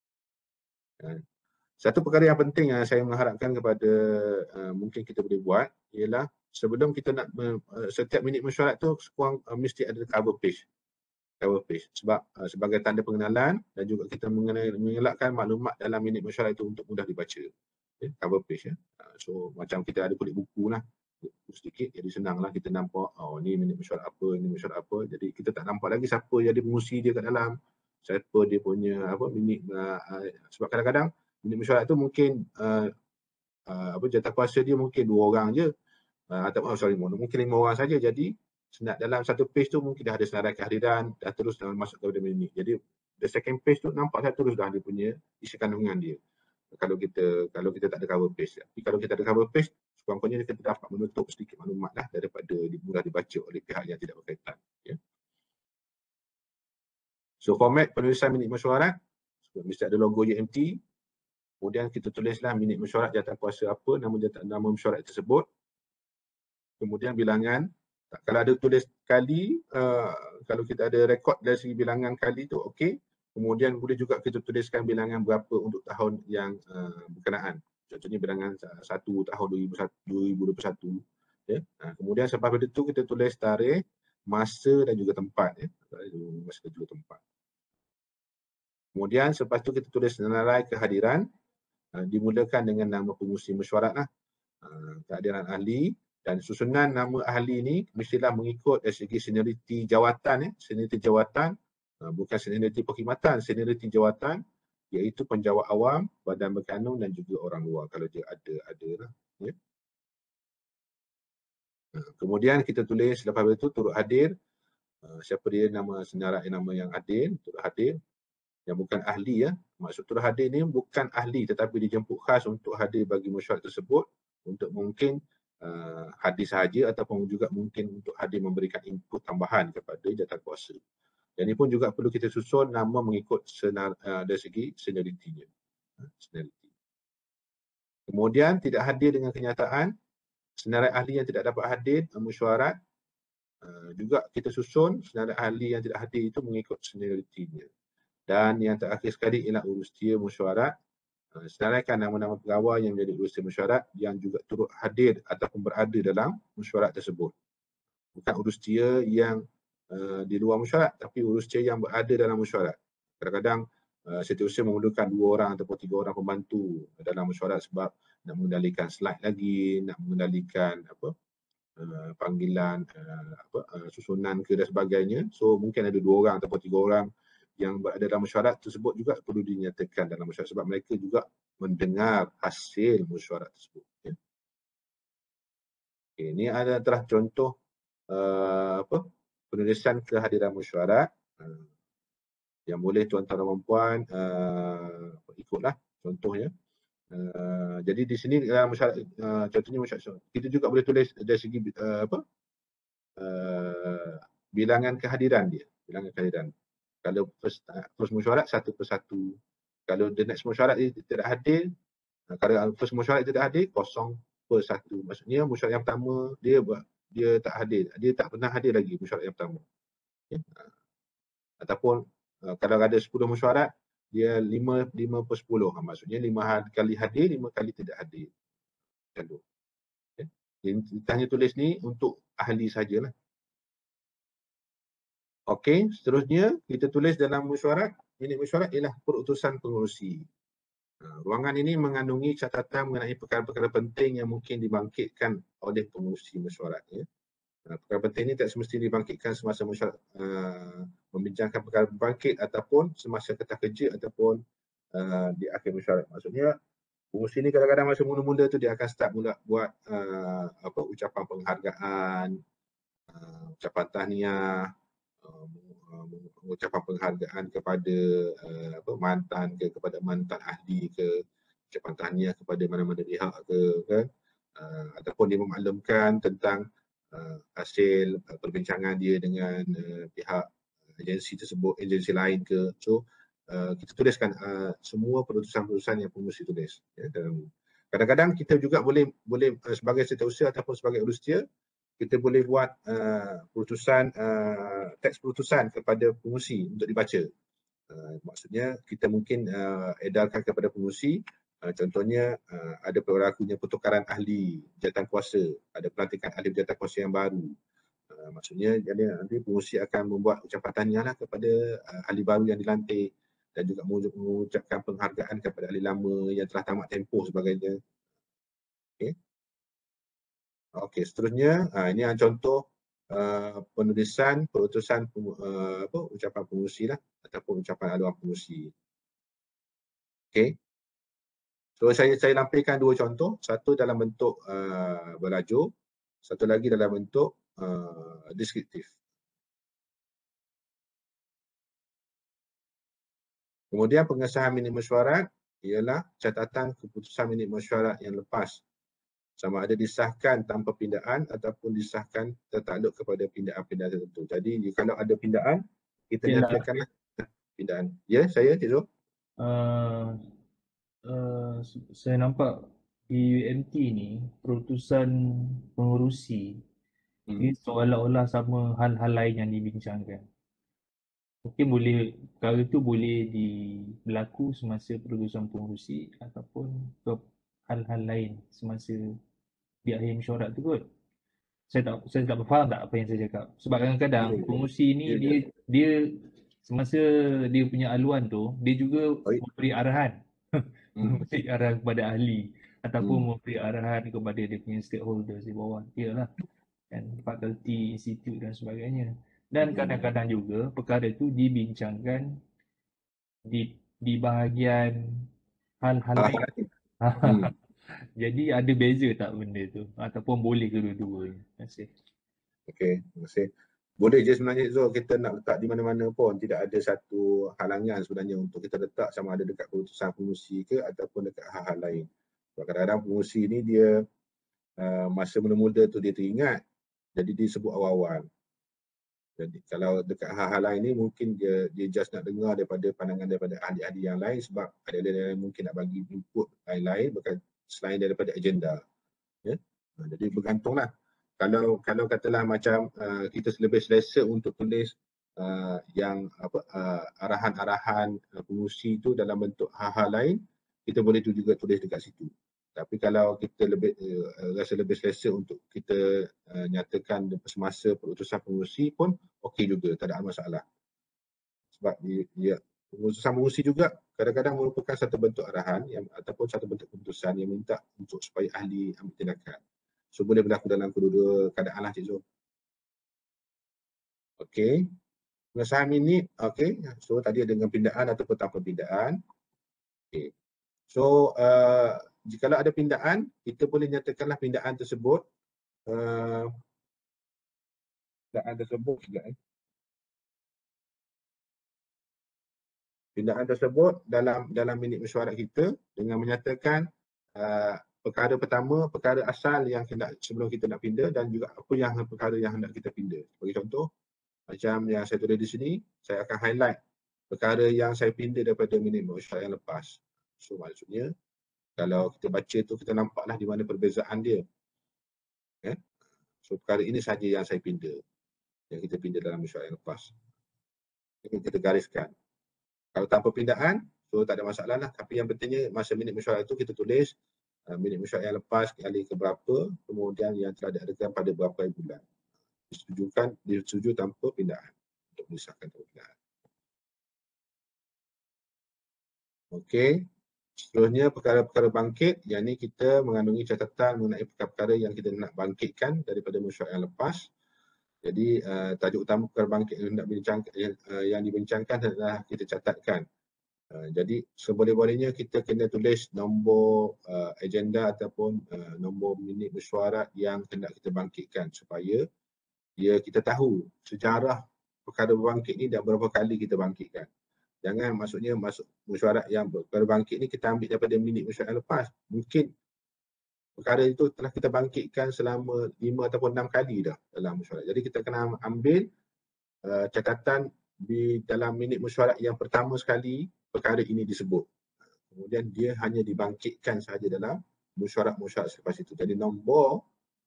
B: Satu perkara yang penting yang saya mengharapkan kepada mungkin kita boleh buat ialah sebelum kita nak setiap minit mesyuarat tu mesti ada cover page. Cover page sebab sebagai tanda pengenalan dan juga kita mengelakkan maklumat dalam minit mesyuarat itu untuk mudah dibaca. Okay, cover page ya. So macam kita ada kulit buku lah sedikit, jadi senanglah kita nampak ni minit mesyuarat apa, ini mesyuarat apa. Jadi kita tak nampak lagi siapa yang ada pengurusi dia kat dalam, siapa dia punya minit sebab kadang-kadang minit mesyuarat tu mungkin jawatankuasa dia mungkin 2 orang je mungkin 5 orang saja. Jadi dalam satu page tu mungkin dah ada senarai kehadiran, dah terus masuk kepada minit. Jadi the second page tu nampak dah terus dah dia punya isi kandungan dia. Kalau kita tak ada cover page. Tapi kalau kita ada cover page, sekurang-kurangnya kita dapat menutup sedikit maklumat lah daripada mudah dibaca oleh pihak yang tidak berkaitan. Ya. So format penulisan minit mesyuarat mesti ada logo UMT. Kemudian kita tulislah minit mesyuarat jawatankuasa apa, nama mesyuarat tersebut. Kemudian bilangan. Kalau ada tulis kali, kalau kita ada rekod dari segi bilangan kali tu okey. Kemudian boleh juga kita tuliskan bilangan berapa untuk tahun yang berkenaan. Contohnya bilangan 1 tahun 2021. Ya. Kemudian selepas itu kita tulis tarikh, masa dan juga tempat. Ya. Masa dan juga tempat. Kemudian selepas itu kita tulis senarai kehadiran, dimulakan dengan nama pengurusi mesyuarat lah. Kehadiran ahli, dan susunan nama ahli ni mestilah mengikut dari segi senioriti jawatan. Senioriti jawatan, bukan senioriti perkhidmatan, senioriti jawatan, iaitu penjawat awam, badan berkanun dan juga orang luar kalau dia ada lah. Ya. Kemudian kita tulis lepas itu turut hadir, siapa dia, nama senarai nama yang hadir, turut hadir, yang bukan ahli. Ya. Maksud turut hadir ni bukan ahli tetapi dijemput khas untuk hadir bagi mesyuarat tersebut, untuk mungkin hadir sahaja ataupun juga mungkin untuk hadir memberikan input tambahan kepada jawatankuasa. Dan ini pun juga perlu kita susun nama mengikut dari segi senioritinya. Seniority. Kemudian tidak hadir dengan kenyataan, senarai ahli yang tidak dapat hadir mesyuarat, juga kita susun senarai ahli yang tidak hadir itu mengikut senioritinya. Dan yang terakhir sekali ialah urustia mesyuarat. Senaraikan nama-nama pegawai yang menjadi urustia mesyuarat yang juga turut hadir ataupun berada dalam mesyuarat tersebut. Bukan urustia yang di luar mesyuarat, tapi urustia yang berada dalam mesyuarat. Kadang-kadang setiausaha memerlukan 2 orang ataupun 3 orang pembantu dalam mesyuarat sebab nak mengendalikan slide lagi, nak mengendalikan panggilan susunan ke dan sebagainya. So mungkin ada 2 orang ataupun 3 orang yang berada dalam mesyuarat tersebut juga perlu dinyatakan dalam mesyuarat sebab mereka juga mendengar hasil mesyuarat tersebut. Ya. Okay, ini adalah contoh penulisan kehadiran mesyuarat yang boleh tuan-tuan dan puan ikutlah contohnya. Jadi di sini dalam mesyuarat, contohnya mesyuarat, kita juga boleh tulis dari segi bilangan kehadiran dia, bilangan kehadiran. Kalau first mesyuarat 1 per 1. Kalau the next mesyuarat dia tidak hadir, kalau first mesyuarat tidak hadir 0 per 1. Maksudnya mesyuarat yang pertama dia tak hadir, dia tak pernah hadir lagi mesyuarat yang pertama. Okay. Ataupun kalau ada 10 mesyuarat, dia 5 per 10. Maksudnya 5 kali hadir, 5 kali tidak hadir. Macam tu. Okay. Kita hanya tulis ni untuk ahli sajalah. Okey, seterusnya kita tulis dalam mesyuarat, minit mesyuarat ialah perutusan pengurusi. Ruangan ini mengandungi catatan mengenai perkara-perkara penting yang mungkin dibangkitkan oleh pengurusi mesyuarat. Ya. Perkara penting ini tak semestinya dibangkitkan semasa mesyuarat membincangkan perkara bangkit ataupun semasa ketah kerja ataupun di akhir mesyuarat. Maksudnya pengurusi ini kadang-kadang masa mula-mula tu dia akan start mula buat ucapan penghargaan, ucapan tahniah, ucapan penghargaan kepada mantan ke, kepada mantan ahli ke, ucapan tahniah kepada mana-mana pihak ke, kan? Ataupun dia memaklumkan tentang hasil perbincangan dia dengan pihak agensi tersebut, agensi lain ke. So kita tuliskan semua perutusan-perutusan yang pengurusi tulis. Ya, kadang-kadang kita juga boleh sebagai setiausaha ataupun sebagai urustia, kita boleh buat perutusan, teks perutusan kepada pengurusi untuk dibaca. Maksudnya kita mungkin edarkan kepada pengurusi, contohnya ada berlakunya pertukaran ahli jawatankuasa, ada pelantikan ahli jawatankuasa yang baru. Maksudnya jadi nanti pengurusi akan membuat ucapan tahniah kepada ahli baru yang dilantik dan juga mengucapkan penghargaan kepada ahli lama yang telah tamat tempoh sebagainya. Okay. Okey, seterusnya ini contoh penulisan perutusan ucapan pengurusi lah ataupun ucapan aluan pengurusi. Okey. So saya lampirkan 2 contoh, satu dalam bentuk berajuk, satu lagi dalam bentuk deskriptif. Kemudian pengesahan minit mesyuarat ialah catatan keputusan minit mesyuarat yang lepas, sama ada disahkan tanpa pindaan ataupun disahkan tertakluk kepada pindaan-pindaan tertentu. Jadi kalau ada pindaan, kita nyatakanlah pindaan. Ya, saya Cik Zul.
E: Saya nampak di UMT ni perutusan pengurusi ini seolah-olah sama hal-hal lain yang dibincangkan. Mungkin boleh, perkara tu boleh berlaku semasa perutusan pengurusi ataupun ke hal-hal lain semasa di akhir mesyuarat tu kot. Saya tak faham tak apa yang saya cakap. Sebab kadang-kadang
B: Ya,
E: pengurusi ni
B: ya, ya.
E: dia semasa dia punya aluan tu, dia juga
B: Baik.
E: memberi arahan. Memberi arahan kepada ahli ataupun
B: Hmm.
E: memberi arahan kepada dia punya stakeholders di bawah. Iyalah, kan, fakulti, institut dan sebagainya. Dan kadang-kadang juga perkara itu dibincangkan di bahagian hal-hal lain.
B: Hmm.
E: Jadi ada beza tak benda tu? Ataupun boleh kedua-dua? Terima kasih.
B: Okey, terima kasih. Boleh je sebenarnya Zul, kita nak letak di mana-mana pun. Tidak ada satu halangan sebenarnya untuk kita letak sama ada dekat keputusan pengurusi ke ataupun dekat hal-hal lain. Sebab kadang-kadang pengurusi ni dia masa mula-mula tu dia teringat, jadi dia sebut awal-awal. Jadi kalau dekat hal-hal lain ni mungkin dia just nak dengar daripada pandangan daripada ahli-ahli yang lain sebab ada yang mungkin nak bagi input lain-lain bukan selain daripada agenda. Ya? Jadi bergantunglah. Kalau katalah macam kita lebih selesa untuk tulis yang arahan-arahan pengurusi tu dalam bentuk hal-hal lain, kita boleh tu juga tulis dekat situ. Tapi kalau kita lebih rasa lebih selesa untuk kita nyatakan semasa perutusan pengurusi pun okey juga, tak ada masalah. Sebab dia keputusan pengurusi juga kadang-kadang merupakan satu bentuk arahan yang ataupun satu bentuk keputusan yang minta untuk supaya ahli ambil tindakan. So boleh berlaku dalam kedua-dua keadaan lah Cik Zul. Okey. Pengesahan minit, okey. So tadi ada dengan pindaan ataupun tanpa pindaan. Okey. So jikalau ada pindaan, kita boleh nyatakanlah pindaan tersebut pindaan tersebut dalam minit mesyuarat kita dengan menyatakan perkara pertama, perkara asal yang sebelum kita nak pindah dan juga apa yang perkara yang hendak kita pindah. Bagi contoh, macam yang saya tulis di sini, saya akan highlight perkara yang saya pindah daripada minit mesyuarat yang lepas. So maksudnya, kalau kita baca tu kita nampaklah di mana perbezaan dia. So perkara ini saja yang saya pindah, yang kita pindah dalam mesyuarat yang lepas. Ini kita gariskan. Kalau tanpa pindaan, so tak ada masalah lah. Tapi yang pentingnya masa minit mesyuarat itu kita tulis minit mesyuarat yang lepas kali ke berapa, kemudian yang telah diadakan pada berapa bulan. Disetujui tanpa pindaan untuk disahkan tanpa pindaan. Okey. Seterusnya perkara-perkara bangkit, yang ini kita mengandungi catatan mengenai perkara-perkara yang kita nak bangkitkan daripada mesyuarat yang lepas. Jadi tajuk utama perkara bangkit yang dibincangkan adalah kita catatkan. Jadi seboleh-bolehnya kita kena tulis nombor agenda ataupun nombor minit mesyuarat yang hendak kita bangkitkan supaya kita tahu sejarah perkara bangkit ni dah berapa kali kita bangkitkan. Jangan maksudnya masuk mesyuarat yang perkara bangkit ni kita ambil daripada minit mesyuarat yang lepas. Mungkin perkara itu telah kita bangkitkan selama 5 ataupun 6 kali dah dalam mesyuarat. Jadi kita kena ambil catatan di dalam minit mesyuarat yang pertama sekali perkara ini disebut. Kemudian dia hanya dibangkitkan sahaja dalam mesyuarat-mesyuarat selepas itu. Jadi nombor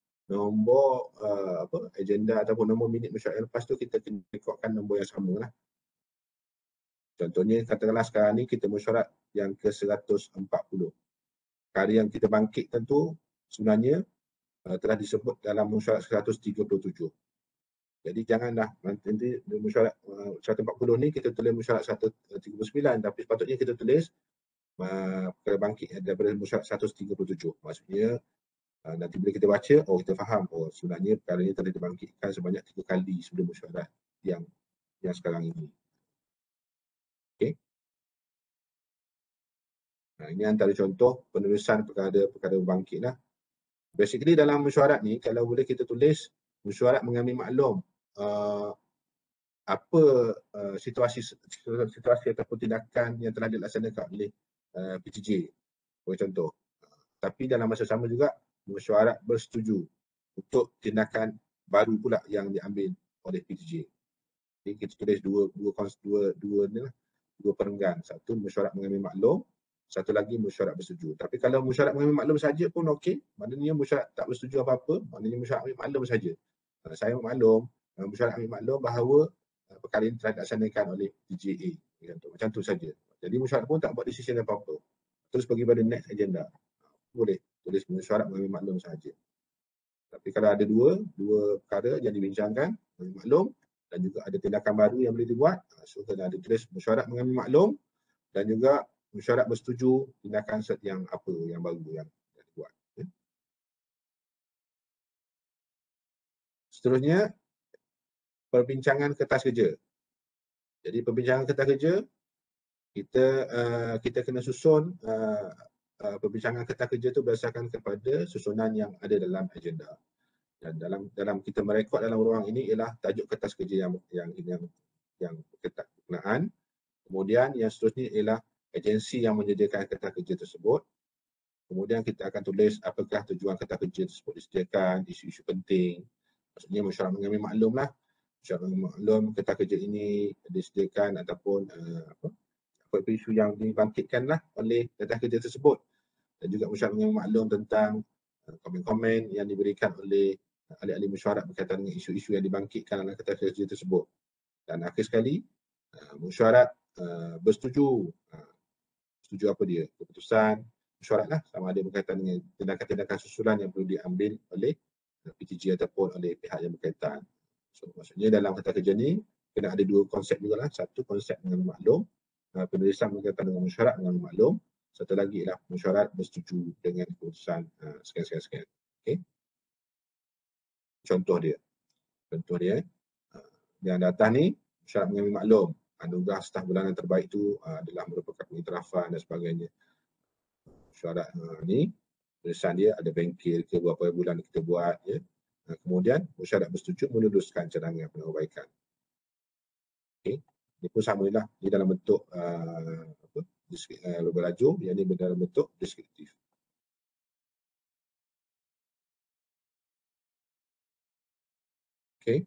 B: agenda ataupun nombor minit mesyuarat yang lepas tu kita kena rekodkan nombor yang sama lah. Contohnya katakanlah sekarang ni kita mesyuarat yang ke-140. Perkara yang kita bangkitkan tu sebenarnya telah disebut dalam mesyuarat 137. Jadi janganlah nanti mesyuarat 140 ni kita tulis mesyuarat 139 tapi sepatutnya kita tulis perkara bangkit daripada mesyuarat 137. Maksudnya nanti bila kita baca, kita faham sebenarnya perkara ini telah dibangkitkan sebanyak 3 kali sebelum mesyuarat yang sekarang ini. Okey. Ini antara contoh penulisan perkara bangkit lah. Basically dalam mesyuarat ni kalau boleh kita tulis mesyuarat mengambil maklum apa situasi ataupun tindakan yang telah dilaksanakan oleh PTJ. Bagi contoh. Tapi dalam masa sama juga mesyuarat bersetuju untuk tindakan baru pula yang diambil oleh PTJ. Jadi kita tulis dua perenggan. Satu mesyuarat mengambil maklum, satu lagi mesyuarat bersetuju. Tapi kalau mesyuarat mengambil maklum saja pun okey, maknanya mesyuarat tak bersetuju apa-apa, maknanya mesyuarat ambil maklum saja. Saya maklum, mesyuarat ambil maklum bahawa perkara ini telah dilaksanakan oleh TGA. Macam tu saja. Jadi mesyuarat pun tak buat decision apa-apa. Terus pergi pada next agenda. Boleh tulis mesyuarat mengambil maklum sahaja. Tapi kalau ada dua perkara yang dibincangkan, mengambil maklum, dan juga ada tindakan baru yang boleh dibuat, so kena ada tulis mesyuarat mengambil maklum dan juga mesyuarat bersetuju tindakan yang apa yang baru yang dibuat. Seterusnya, perbincangan kertas kerja. Jadi perbincangan kertas kerja, kita kena susun perbincangan kertas kerja itu berdasarkan kepada susunan yang ada dalam agenda. Dan dalam kita merekod dalam ruang ini ialah tajuk kertas kerja yang berkenaan. Kemudian yang seterusnya ialah agensi yang menyediakan kertas kerja tersebut. Kemudian kita akan tulis apakah tujuan kertas kerja tersebut disediakan, isu-isu penting. Maksudnya mesyuarat mengambil maklum lah. Mesyuarat mengambil maklum kertas kerja ini disediakan ataupun apa isu yang dibangkitkan lah oleh kertas kerja tersebut. Dan juga mesyuarat mengambil maklum tentang komen-komen yang diberikan oleh ahli-ahli mesyuarat berkaitan dengan isu-isu yang dibangkitkan dalam kertas kerja tersebut. Dan akhir sekali, mesyuarat bersetuju. Setuju apa dia? Keputusan mesyuarat lah, sama ada berkaitan dengan tindakan-tindakan susulan yang perlu diambil oleh PTG ataupun oleh pihak yang berkaitan. So, maksudnya dalam kertas kerja ni, kena ada dua konsep juga lah. Satu, konsep mengambil maklum. Penulisan berkaitan dengan mesyuarat mengambil maklum. Satu lagi ialah mesyuarat bersetuju dengan keputusan sekian. Okay. Contoh dia yang atas ni, mesyuarat mengambil maklum, anugerah staf bulanan terbaik itu adalah merupakan pengiktirafan dan sebagainya. Mesyuarat ni, tulisan dia ada bengkel ke berapa bulan kita buat. Ya. Kemudian, mesyuarat bersetuju meneruskan cadangan penambahbaikan. Okay. Ini pun sama lah, dia dalam bentuk berlaju, yang ini dalam bentuk deskriptif. Okay.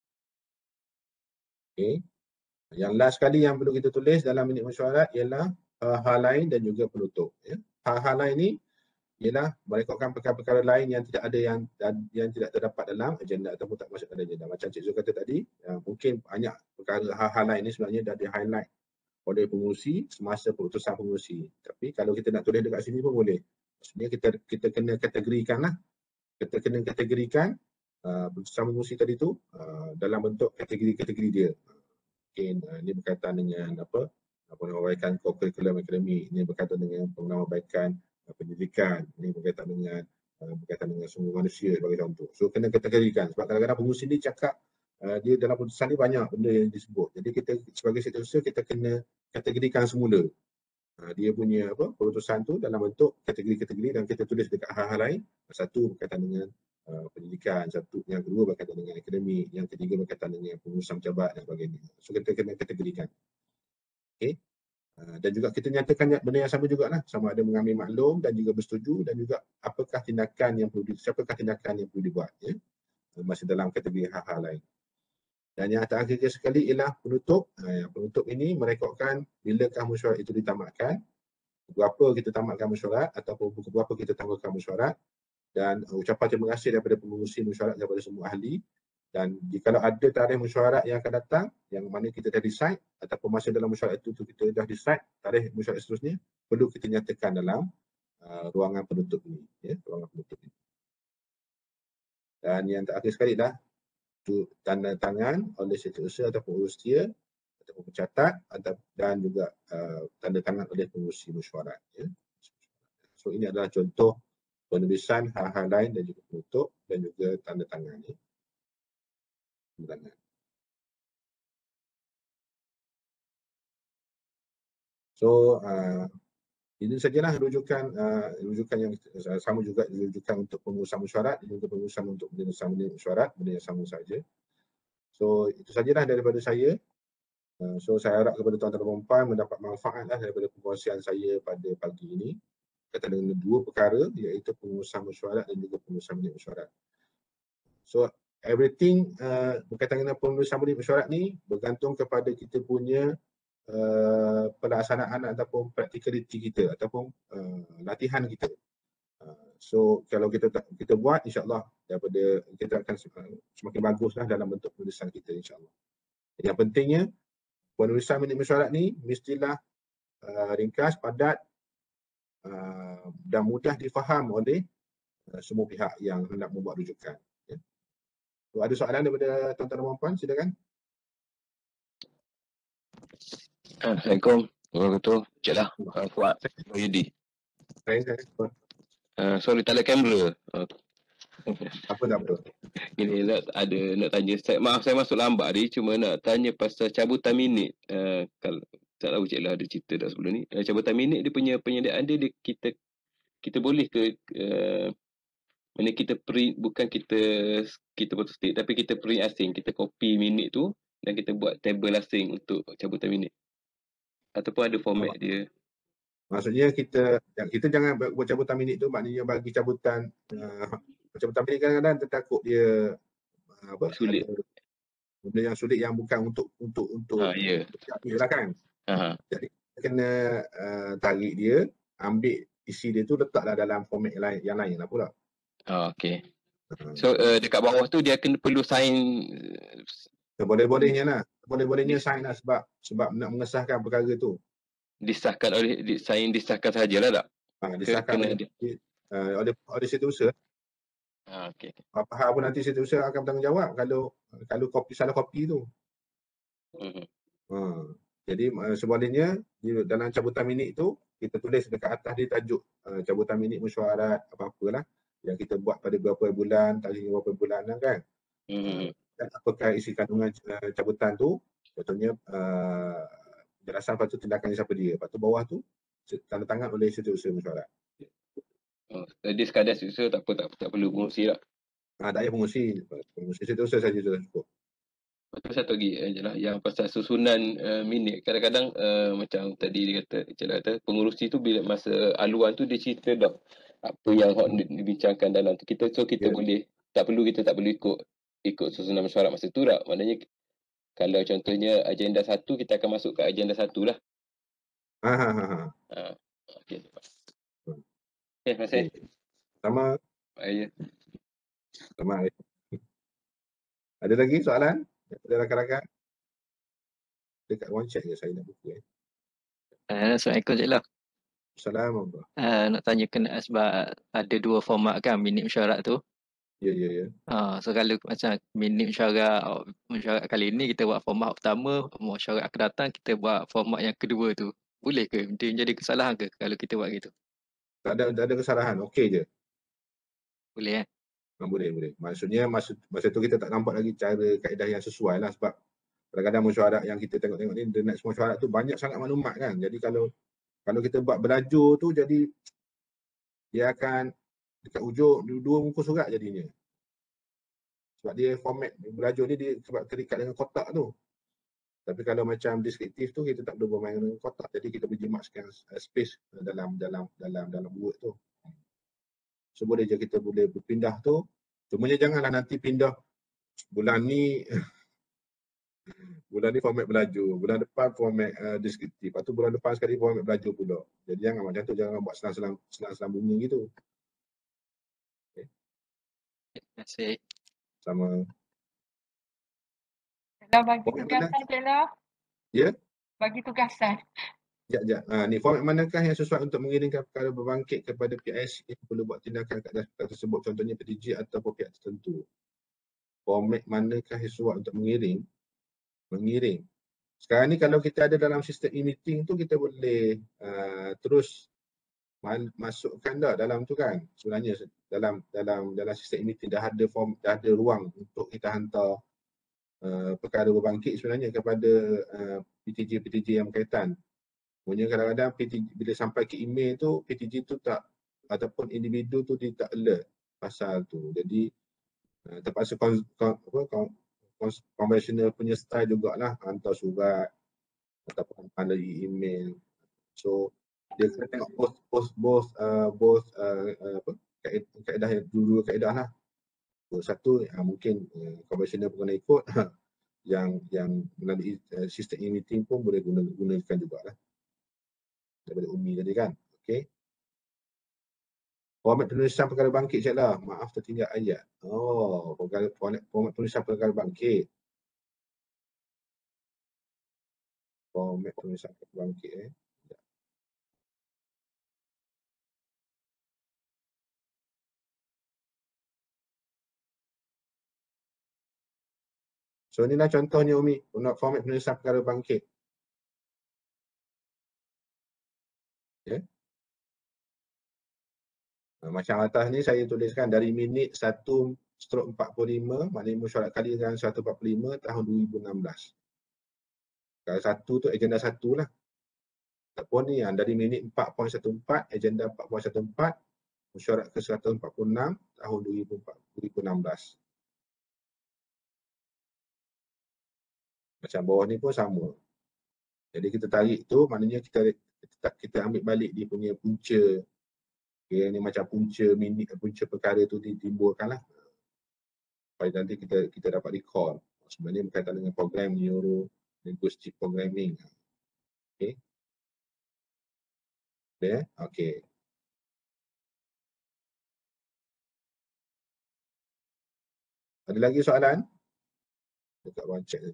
B: Yang last sekali yang perlu kita tulis dalam minit mesyuarat ialah hal lain dan juga penutup. Ya. Hal-hal lain ini ialah merekodkan perkara-perkara lain yang tidak ada yang tidak terdapat dalam agenda ataupun tak masuk dalam agenda. Macam Cik Zul kata tadi, mungkin banyak perkara hal-hal lain ini sebenarnya dah di-highlight oleh pengurusi semasa perutusan pengurusi. Tapi kalau kita nak tulis dekat sini pun boleh. Maksudnya kita kena kategorikan lah. Kita kena kategorikan perutusan pengurusi tadi tu dalam bentuk kategori-kategori dia. Mungkin ini berkaitan dengan penambahbaikan kurikulum akademik, ini berkaitan dengan penambahbaikan pendidikan, ini berkaitan dengan sumber manusia sebagai contoh. So kena kategorikan sebab kadang-kadang pengurusi ni cakap dia dalam putusan ni banyak benda yang disebut. Jadi kita sebagai setiausaha kita kena kategorikan semula. Dia punya perutusan tu dalam bentuk kategori-kategori dan kita tulis dekat hal-hal lain. Satu berkaitan dengan pendidikan, yang kedua berkaitan dengan akademik, yang ketiga berkaitan dengan pengurusan pejabat dan sebagainya. So kita kena kategorikan. Okay. Dan juga kita nyatakan benda yang sama jugalah, sama ada mengambil maklum dan juga bersetuju dan juga siapakah tindakan yang perlu dibuat ya, masih dalam kategori hal-hal lain. Dan yang terakhir sekali ialah penutup. Penutup ini merekodkan bilakah mesyuarat itu ditamatkan, berapa kita tamatkan mesyuarat ataupun pukul berapa kita tangguhkan mesyuarat, dan ucapan terima kasih daripada pengurusi mesyuarat kepada semua ahli. Dan jika ada tarikh mesyuarat yang akan datang, yang mana kita dah decide ataupun masa dalam mesyuarat itu kita dah decide tarikh mesyuarat seterusnya, perlu kita nyatakan dalam ruangan penutup ini. Ya, ruangan penutup ini. Dan yang terakhir sekali dah tanda tangan oleh setiausaha ataupun urus setia ataupun pencatat dan juga tanda tangan oleh pengurusi mesyuarat. Ya. So ini adalah contoh penulisan hal-hal lain dan juga penutup dan juga tanda tangan. Ya. So ini sajalah rujukan yang sama juga rujukan untuk pengurusan mesyuarat dan juga pengurusan untuk penyelesaian mesyuarat, benda yang sama saja. So itu sajalah daripada saya. So saya harap kepada tuan-tuan dan puan mendapat manfaatlah daripada perkongsian saya pada pagi ini berkaitan dengan dua perkara, iaitu pengurusan mesyuarat dan juga pengurusan minit mesyuarat. So everything berkaitan dengan penulisan minit mesyuarat ni bergantung kepada kita punya pelaksanaan ataupun practicality kita ataupun latihan kita. So kalau kita buat, insya-Allah daripada kita akan semakin baguslah dalam bentuk penulisan kita, insya-Allah. Yang pentingnya penulisan minit mesyuarat ni mestilah ringkas, padat dan mudah difaham oleh semua pihak yang hendak membuat rujukan. Ya. So, ada soalan daripada tuan-tuan dan puan-puan? Silakan.
F: Assalamualaikum. Warahmatullahi Cik lah. Fuad. Yudi.
B: Saya.
F: Sorry, tak ada kamera.
B: Apa tak apa.
F: Gini, nak tanya. Maaf, saya masuk lambat tadi. Cuma nak tanya pasal cabutan minit. Kalau tak tahu Cik lah ada cerita dah sebelum ni. Cabutan minit dia punya penyediaan dia kita boleh ke mana kita print, bukan kita photostat, tapi kita print asing, kita copy minit tu dan kita buat table asing untuk cabutan minit. Ataupun ada format dia.
B: Maksudnya kita jangan buat cabutan minit tu, maknanya bagi cabutan minit kadang-kadang tertakut dia
F: Sulit.
B: benda yang sulit yang bukan untuk
F: Ya.
B: dia lah kan. Jadi kita kena tarik dia, ambil isi dia tu, letaklah dalam format yang lain lah pula.
F: Okey. So dekat bawah tu dia perlu sign.
B: Boleh-bolehnya lah. Boleh-bolehnya sign lah sebab nak mengesahkan perkara tu.
F: Disahkan sahajalah tak?
B: Disahkan oleh setiausaha.
F: Okey.
B: Apa hal pun nanti setiausaha akan bertanggungjawab kalau salah kopi tu. Jadi sebaliknya dalam cabutan minit tu kita tulis dekat atas dia tajuk cabutan minit mesyuarat apa-apalah yang kita buat pada berapa bulan, tarikh berapa bulan kan. Dan apakah isi kandungan cabutan tu, contohnya penjelasan, lepas tu tindakan siapa dia, lepas tu bawah tu tanda tangan oleh setiausaha mesyuarat.
F: Dia sekadar setiausaha tak perlu pengurusi tak?
B: Tak payah pengurusi setiausaha saja sudah cukup.
F: Lepas tu satu lagi je lah, yang pasal susunan minit. Kadang-kadang macam tadi dia kata pengurusi tu bila masa aluan tu dia cerita dah apa yang dibincangkan dalam tu. Kita boleh, tak perlu ikut susunan mesyuarat masa tu tak. Maknanya kalau contohnya agenda 1, kita akan masuk ke agenda 1 lah. Okey. Terima kasih.
B: Sama.
F: Ya.
B: Sama. Ada lagi soalan daripada rakan-rakan? Dekat one chat je saya nak buka.
C: Assalamualaikum Cik lah.
B: Assalamualaikum.
C: Nak tanyakan sebab ada 2 format kan minit mesyuarat tu.
B: Ya.
C: So kalau macam minit mesyuarat kali ni kita buat format pertama, mesyuarat akan datang kita buat format yang kedua tu. Boleh ke? Dia jadi kesalahan ke kalau kita buat gitu?
B: Tak ada kesalahan, okey je.
C: Boleh
B: Boleh. Maksudnya masa tu kita tak nampak lagi cara kaedah yang sesuai lah, sebab kadang-kadang mesyuarat yang kita tengok ni, internet semua mesyuarat tu banyak sangat maklumat kan. Jadi kalau kita buat berlajur tu, jadi dia akan dekat ujung 2 muka surat jadinya. Sebab dia format berlajur ni dia sebab terikat dengan kotak tu. Tapi kalau macam deskriptif tu kita tak perlu bermain dengan kotak. Jadi kita boleh jimatkan space dalam word tu. So boleh je kita boleh berpindah tu. Cumanya janganlah nanti pindah bulan ni format berlajur, bulan depan format deskriptif, lepas tu bulan depan sekali format berlajur pula. Jadi jangan macam tu, jangan buat selang-selang bunga gitu. Okay.
C: Terima kasih.
B: Sama.
A: Dah bagi tugasan je lah.
B: Ya?
A: Bagi tugasan.
B: Sekejap. Ni format manakah yang sesuai untuk mengirimkan perkara berbangkit kepada PIC yang perlu buat tindakan kat atas perkara tersebut, contohnya PTG atau pihak tertentu. Format manakah yang sesuai untuk mengirim? Sekarang ni kalau kita ada dalam sistem e-meeting tu, kita boleh terus masukkan dah dalam tu kan. Sebenarnya dalam sistem e-meeting dah ada ruang untuk kita hantar perkara berbangkit sebenarnya kepada PTG yang berkaitan. Maksudnya kadang-kadang PTG bila sampai ke email tu, PTG tu tak, ataupun individu tu dia tak alert pasal tu. Jadi terpaksa konvensional punya style jugalah, hantar surat ataupun melalui email. So dia kena tengok both kaedah yang dua kaedah lah. Satu mungkin konvensional pun kena ikut, yang melalui sistem e-meeting pun boleh gunakan jugalah daripada Umi tadi kan. Okey. Format penulisan perkara bangkit Cik lah. Maaf tertinggal ayat. Format penulisan perkara bangkit. Format penulisan akta bangkit. So inilah contohnya Umi, format penulisan perkara bangkit. Ya. Macam atas ni saya tuliskan dari minit 1/45, maknanya mesyuarat kali dengan 145 tahun 2016. Kalau satu tu agenda 1 lah. Ataupun ni yang dari minit 4.14, agenda 4.14, mesyuarat ke 146 tahun 2016. Macam bawah ni pun sama. Jadi kita tarik tu, maknanya kita ambil balik dia punya punca. Okay, ni macam punca minit, punca perkara tu ditimbulkan lah. Supaya nanti kita dapat recall. Sebenarnya berkaitan dengan program neuro linguistic programming. Okay. Boleh? Okay. Ada lagi soalan? Dekat ruang chat.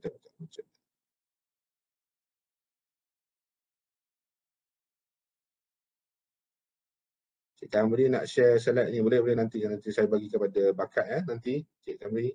B: Cik Kamri nak share slide ni, boleh nanti saya bagi kepada bakat nanti Cik Kamri.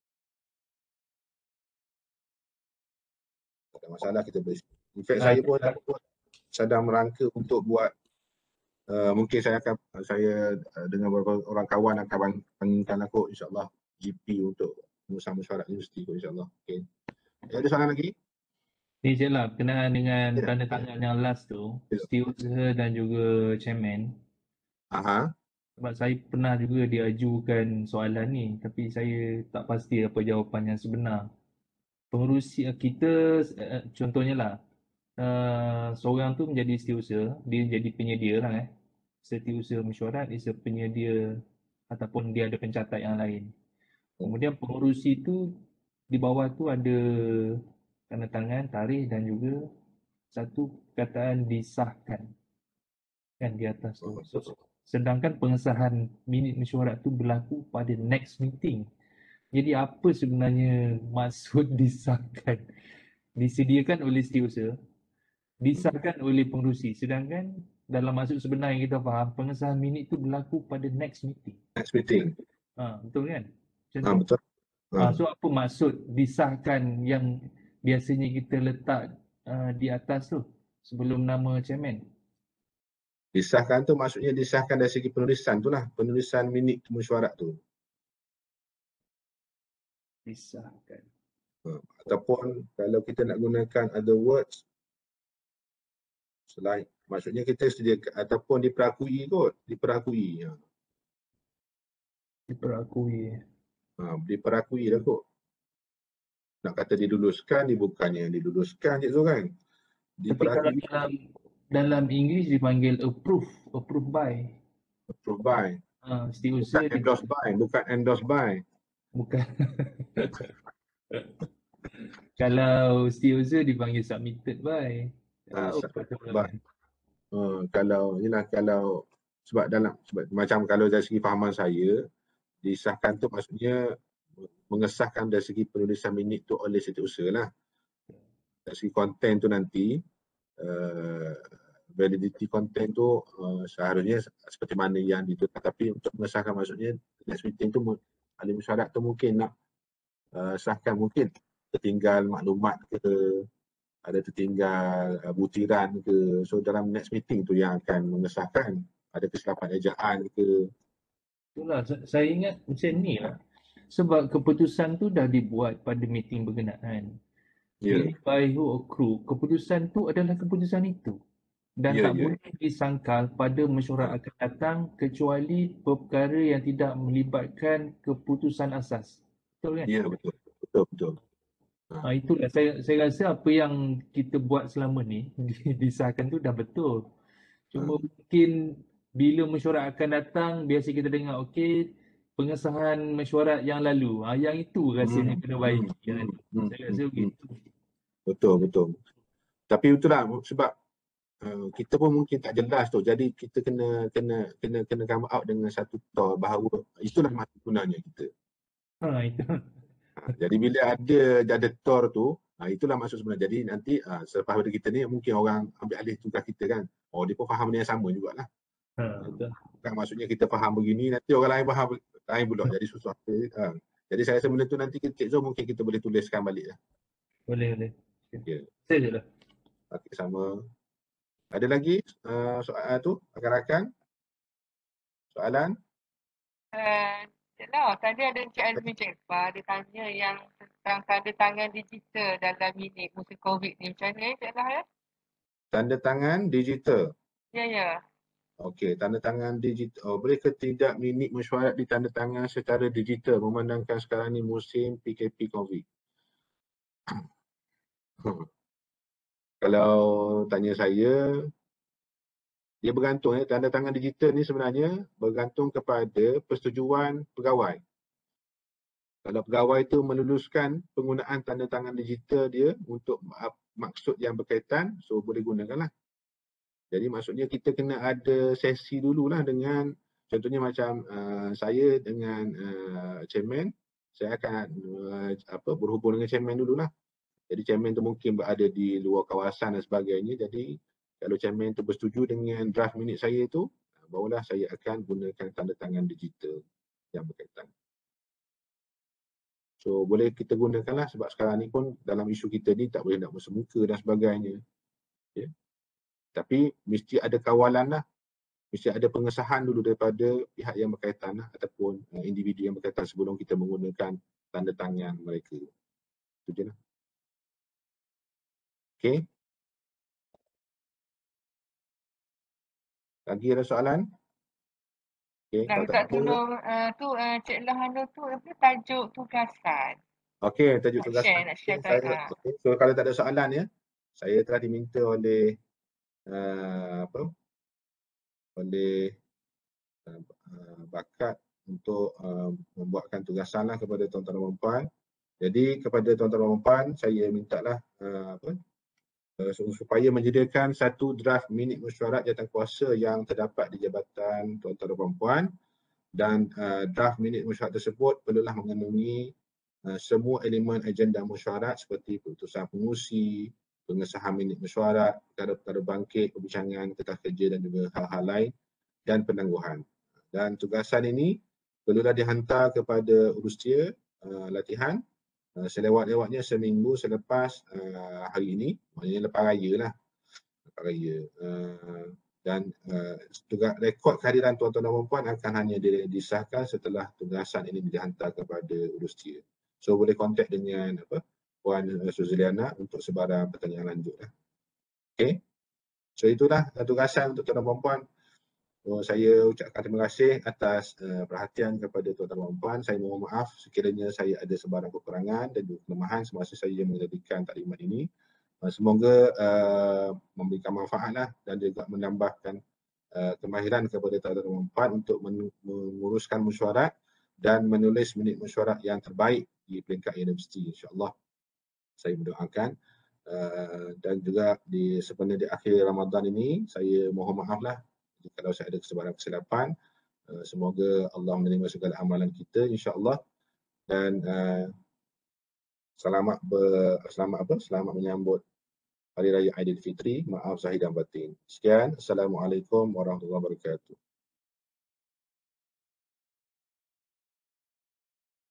B: Tak ada masalah, kita boleh. In fact saya pun sedang merangka untuk buat mungkin saya dengan beberapa orang kawan akan panggilkan aku insya-Allah GP untuk pengurusan mesyuarat universiti insya-Allah. Okey. Ada soalan lagi?
E: Ni je lah berkenaan dengan tanda tangan yang last tu, setiausaha dan juga chairman. Sebab saya pernah juga diajukan soalan ni, tapi saya tak pasti apa jawapan yang sebenar. Pengerusi kita, contohnya lah, seorang tu menjadi setiausaha, dia jadi penyedia lah Setiausaha mesyuarat is a penyedia ataupun dia ada pencatat yang lain. Kemudian pengerusi tu di bawah tu ada tanda tangan, tarikh dan juga satu perkataan disahkan kan di atas tu. Sedangkan pengesahan minit mesyuarat tu berlaku pada next meeting. Jadi apa sebenarnya maksud disahkan? Disediakan oleh setiausaha, disahkan oleh pengerusi. Sedangkan dalam maksud sebenar yang kita faham, pengesahan minit tu berlaku pada next meeting.
B: Next meeting.
E: Betul kan?
B: Betul.
E: So apa maksud disahkan yang biasanya kita letak di atas tu sebelum nama chairman?
B: Disahkan tu maksudnya disahkan dari segi penulisan tu lah, penulisan minit mesyuarat tu.
E: Disahkan.
B: Ataupun kalau kita nak gunakan other words, selain maksudnya kita sediakan ataupun diperakui kot, diperakui. Diperakui dah kot. Nak kata diluluskan, bukannya diluluskan je tu kan.
E: Tapi kalau dalam English dipanggil approved by.
B: Approved by.
E: Setiausaha
B: endorsed by, bukan endorsed by.
E: Bukan. Kalau setiausaha dipanggil submitted by.
B: Kalau sebab macam kalau dari segi fahaman saya, disahkan tu maksudnya mengesahkan dari segi penulisan minit tu oleh setiausaha lah. Dari segi konten tu nanti validity content tu seharusnya seperti mana yang ditetapkan, tapi untuk mengesahkan maksudnya next meeting tu ahli mesyuarat tu mungkin nak sahkan, mungkin tertinggal maklumat ke, ada tertinggal butiran ke, so dalam next meeting tu yang akan mengesahkan, ada kesilapan ejaan ke.
E: Itulah saya ingat macam ni lah, sebab keputusan tu dah dibuat pada meeting berkenaan. By who accrue, keputusan tu adalah keputusan itu dan tak boleh disangkal pada mesyuarat akan datang kecuali perkara yang tidak melibatkan keputusan asas. Betul kan?
B: Ya, betul.
E: Itulah saya rasa apa yang kita buat selama ni disahkan tu dah betul. Cuma mungkin bila mesyuarat akan datang biasa kita dengar okey pengesahan mesyuarat yang lalu. Yang itu rasanya kena baiki. Saya rasa begitu.
B: Betul. Tapi itulah sebab kita pun mungkin tak jelas tu. Jadi kita kena come out dengan satu thought bahawa itulah maksud gunanya kita.
E: Itu.
B: Jadi bila ada tor tu, Itulah maksud sebenarnya. Jadi nanti selepas pada kita ni mungkin orang ambil alih tugas kita kan. Oh, dia pun faham benda yang sama jugalah.
E: Betul.
B: Bukan maksudnya kita faham begini, nanti orang lain faham lain pula. Jadi susah. Jadi saya rasa benda tu nanti Cik Zul mungkin kita boleh tuliskan balik lah.
E: Boleh.
B: Ya.
E: Saya je lah.
B: Okey, sama. Ada lagi soal tu, rakan-rakan? Soalan?
A: Tadi ada Encik Azmi Cik Iqbal, dia tanya yang tentang tanda tangan digital dalam minit musim COVID ni. Macam mana Cik Lah ya?
B: Tanda tangan digital.
A: Ya.
B: Okey, tanda tangan digital. Boleh ke tidak minit mesyuarat ditanda tangan secara digital memandangkan sekarang ni musim PKP COVID? Kalau tanya saya, dia bergantung tanda tangan digital ni sebenarnya bergantung kepada persetujuan pegawai. Kalau pegawai itu meluluskan penggunaan tanda tangan digital dia untuk maksud yang berkaitan, so boleh gunakanlah. Jadi maksudnya kita kena ada sesi dululah dengan, contohnya macam saya dengan chairman, saya akan berhubung dengan chairman dululah. Jadi chairman tu mungkin berada di luar kawasan dan sebagainya. Jadi kalau chairman tu bersetuju dengan draft minit saya tu, barulah saya akan gunakan tanda tangan digital yang berkaitan. So boleh kita gunakanlah sebab sekarang ni pun dalam isu kita ni tak boleh nak bersemuka dan sebagainya. Ya. Tapi mesti ada kawalan lah. Mesti ada pengesahan dulu daripada pihak yang berkaitan lah, ataupun individu yang berkaitan sebelum kita menggunakan tanda tangan mereka. Itu je lah. Okey. Lagi ada soalan? Okay,
A: Nak minta tolong Cik Lah tu apa tajuk tugasan.
B: Okey, tajuk tugasan.
A: Nak share
B: Okay. So kalau tak ada soalan ya, saya telah diminta oleh oleh bakat untuk membuatkan tugasan lah kepada tuan-tuan dan puan. Jadi kepada tuan-tuan dan puan, saya mintalah supaya menyediakan satu draft minit mesyuarat jawatankuasa yang terdapat di Jabatan Tuan-tuan dan Puan-Puan, dan draft minit mesyuarat tersebut perlulah mengandungi semua elemen agenda mesyuarat seperti keputusan pengurusi, pengesahan minit mesyuarat, perkara-perkara bangkit, perbincangan, ketah kerja dan juga hal-hal lain dan penangguhan. Dan tugasan ini perlulah dihantar kepada urusia latihan selewat-lewatnya seminggu selepas hari ini, maknanya lepas raya lah. Lepas raya. Dan rekod kehadiran tuan-tuan dan puan-puan akan hanya disahkan setelah tugasan ini dihantar kepada urusia. So boleh kontak dengan Puan Suziliana untuk sebarang pertanyaan lanjut lah. Okay. So itulah tugasan untuk tuan-tuan dan puan-puan. So, saya ucapkan terima kasih atas perhatian kepada tuan-tuan dan puan. Saya mohon maaf sekiranya saya ada sebarang kekurangan dan juga kelemahan semasa saya menjadikan taklimat ini. Semoga memberikan manfaat dan juga menambahkan kemahiran kepada tuan-tuan dan puan untuk menguruskan mesyuarat dan menulis minit mesyuarat yang terbaik di peringkat universiti, insya-Allah. Saya mendoakan dan juga sebenarnya di akhir Ramadan ini saya mohon maaflah kalau saya ada sebarang kesilapan. Semoga Allah menerima segala amalan kita, insya-Allah, dan selamat menyambut Hari Raya Aidilfitri. Maaf zahir dan batin. Sekian. Assalamualaikum warahmatullahi wabarakatuh.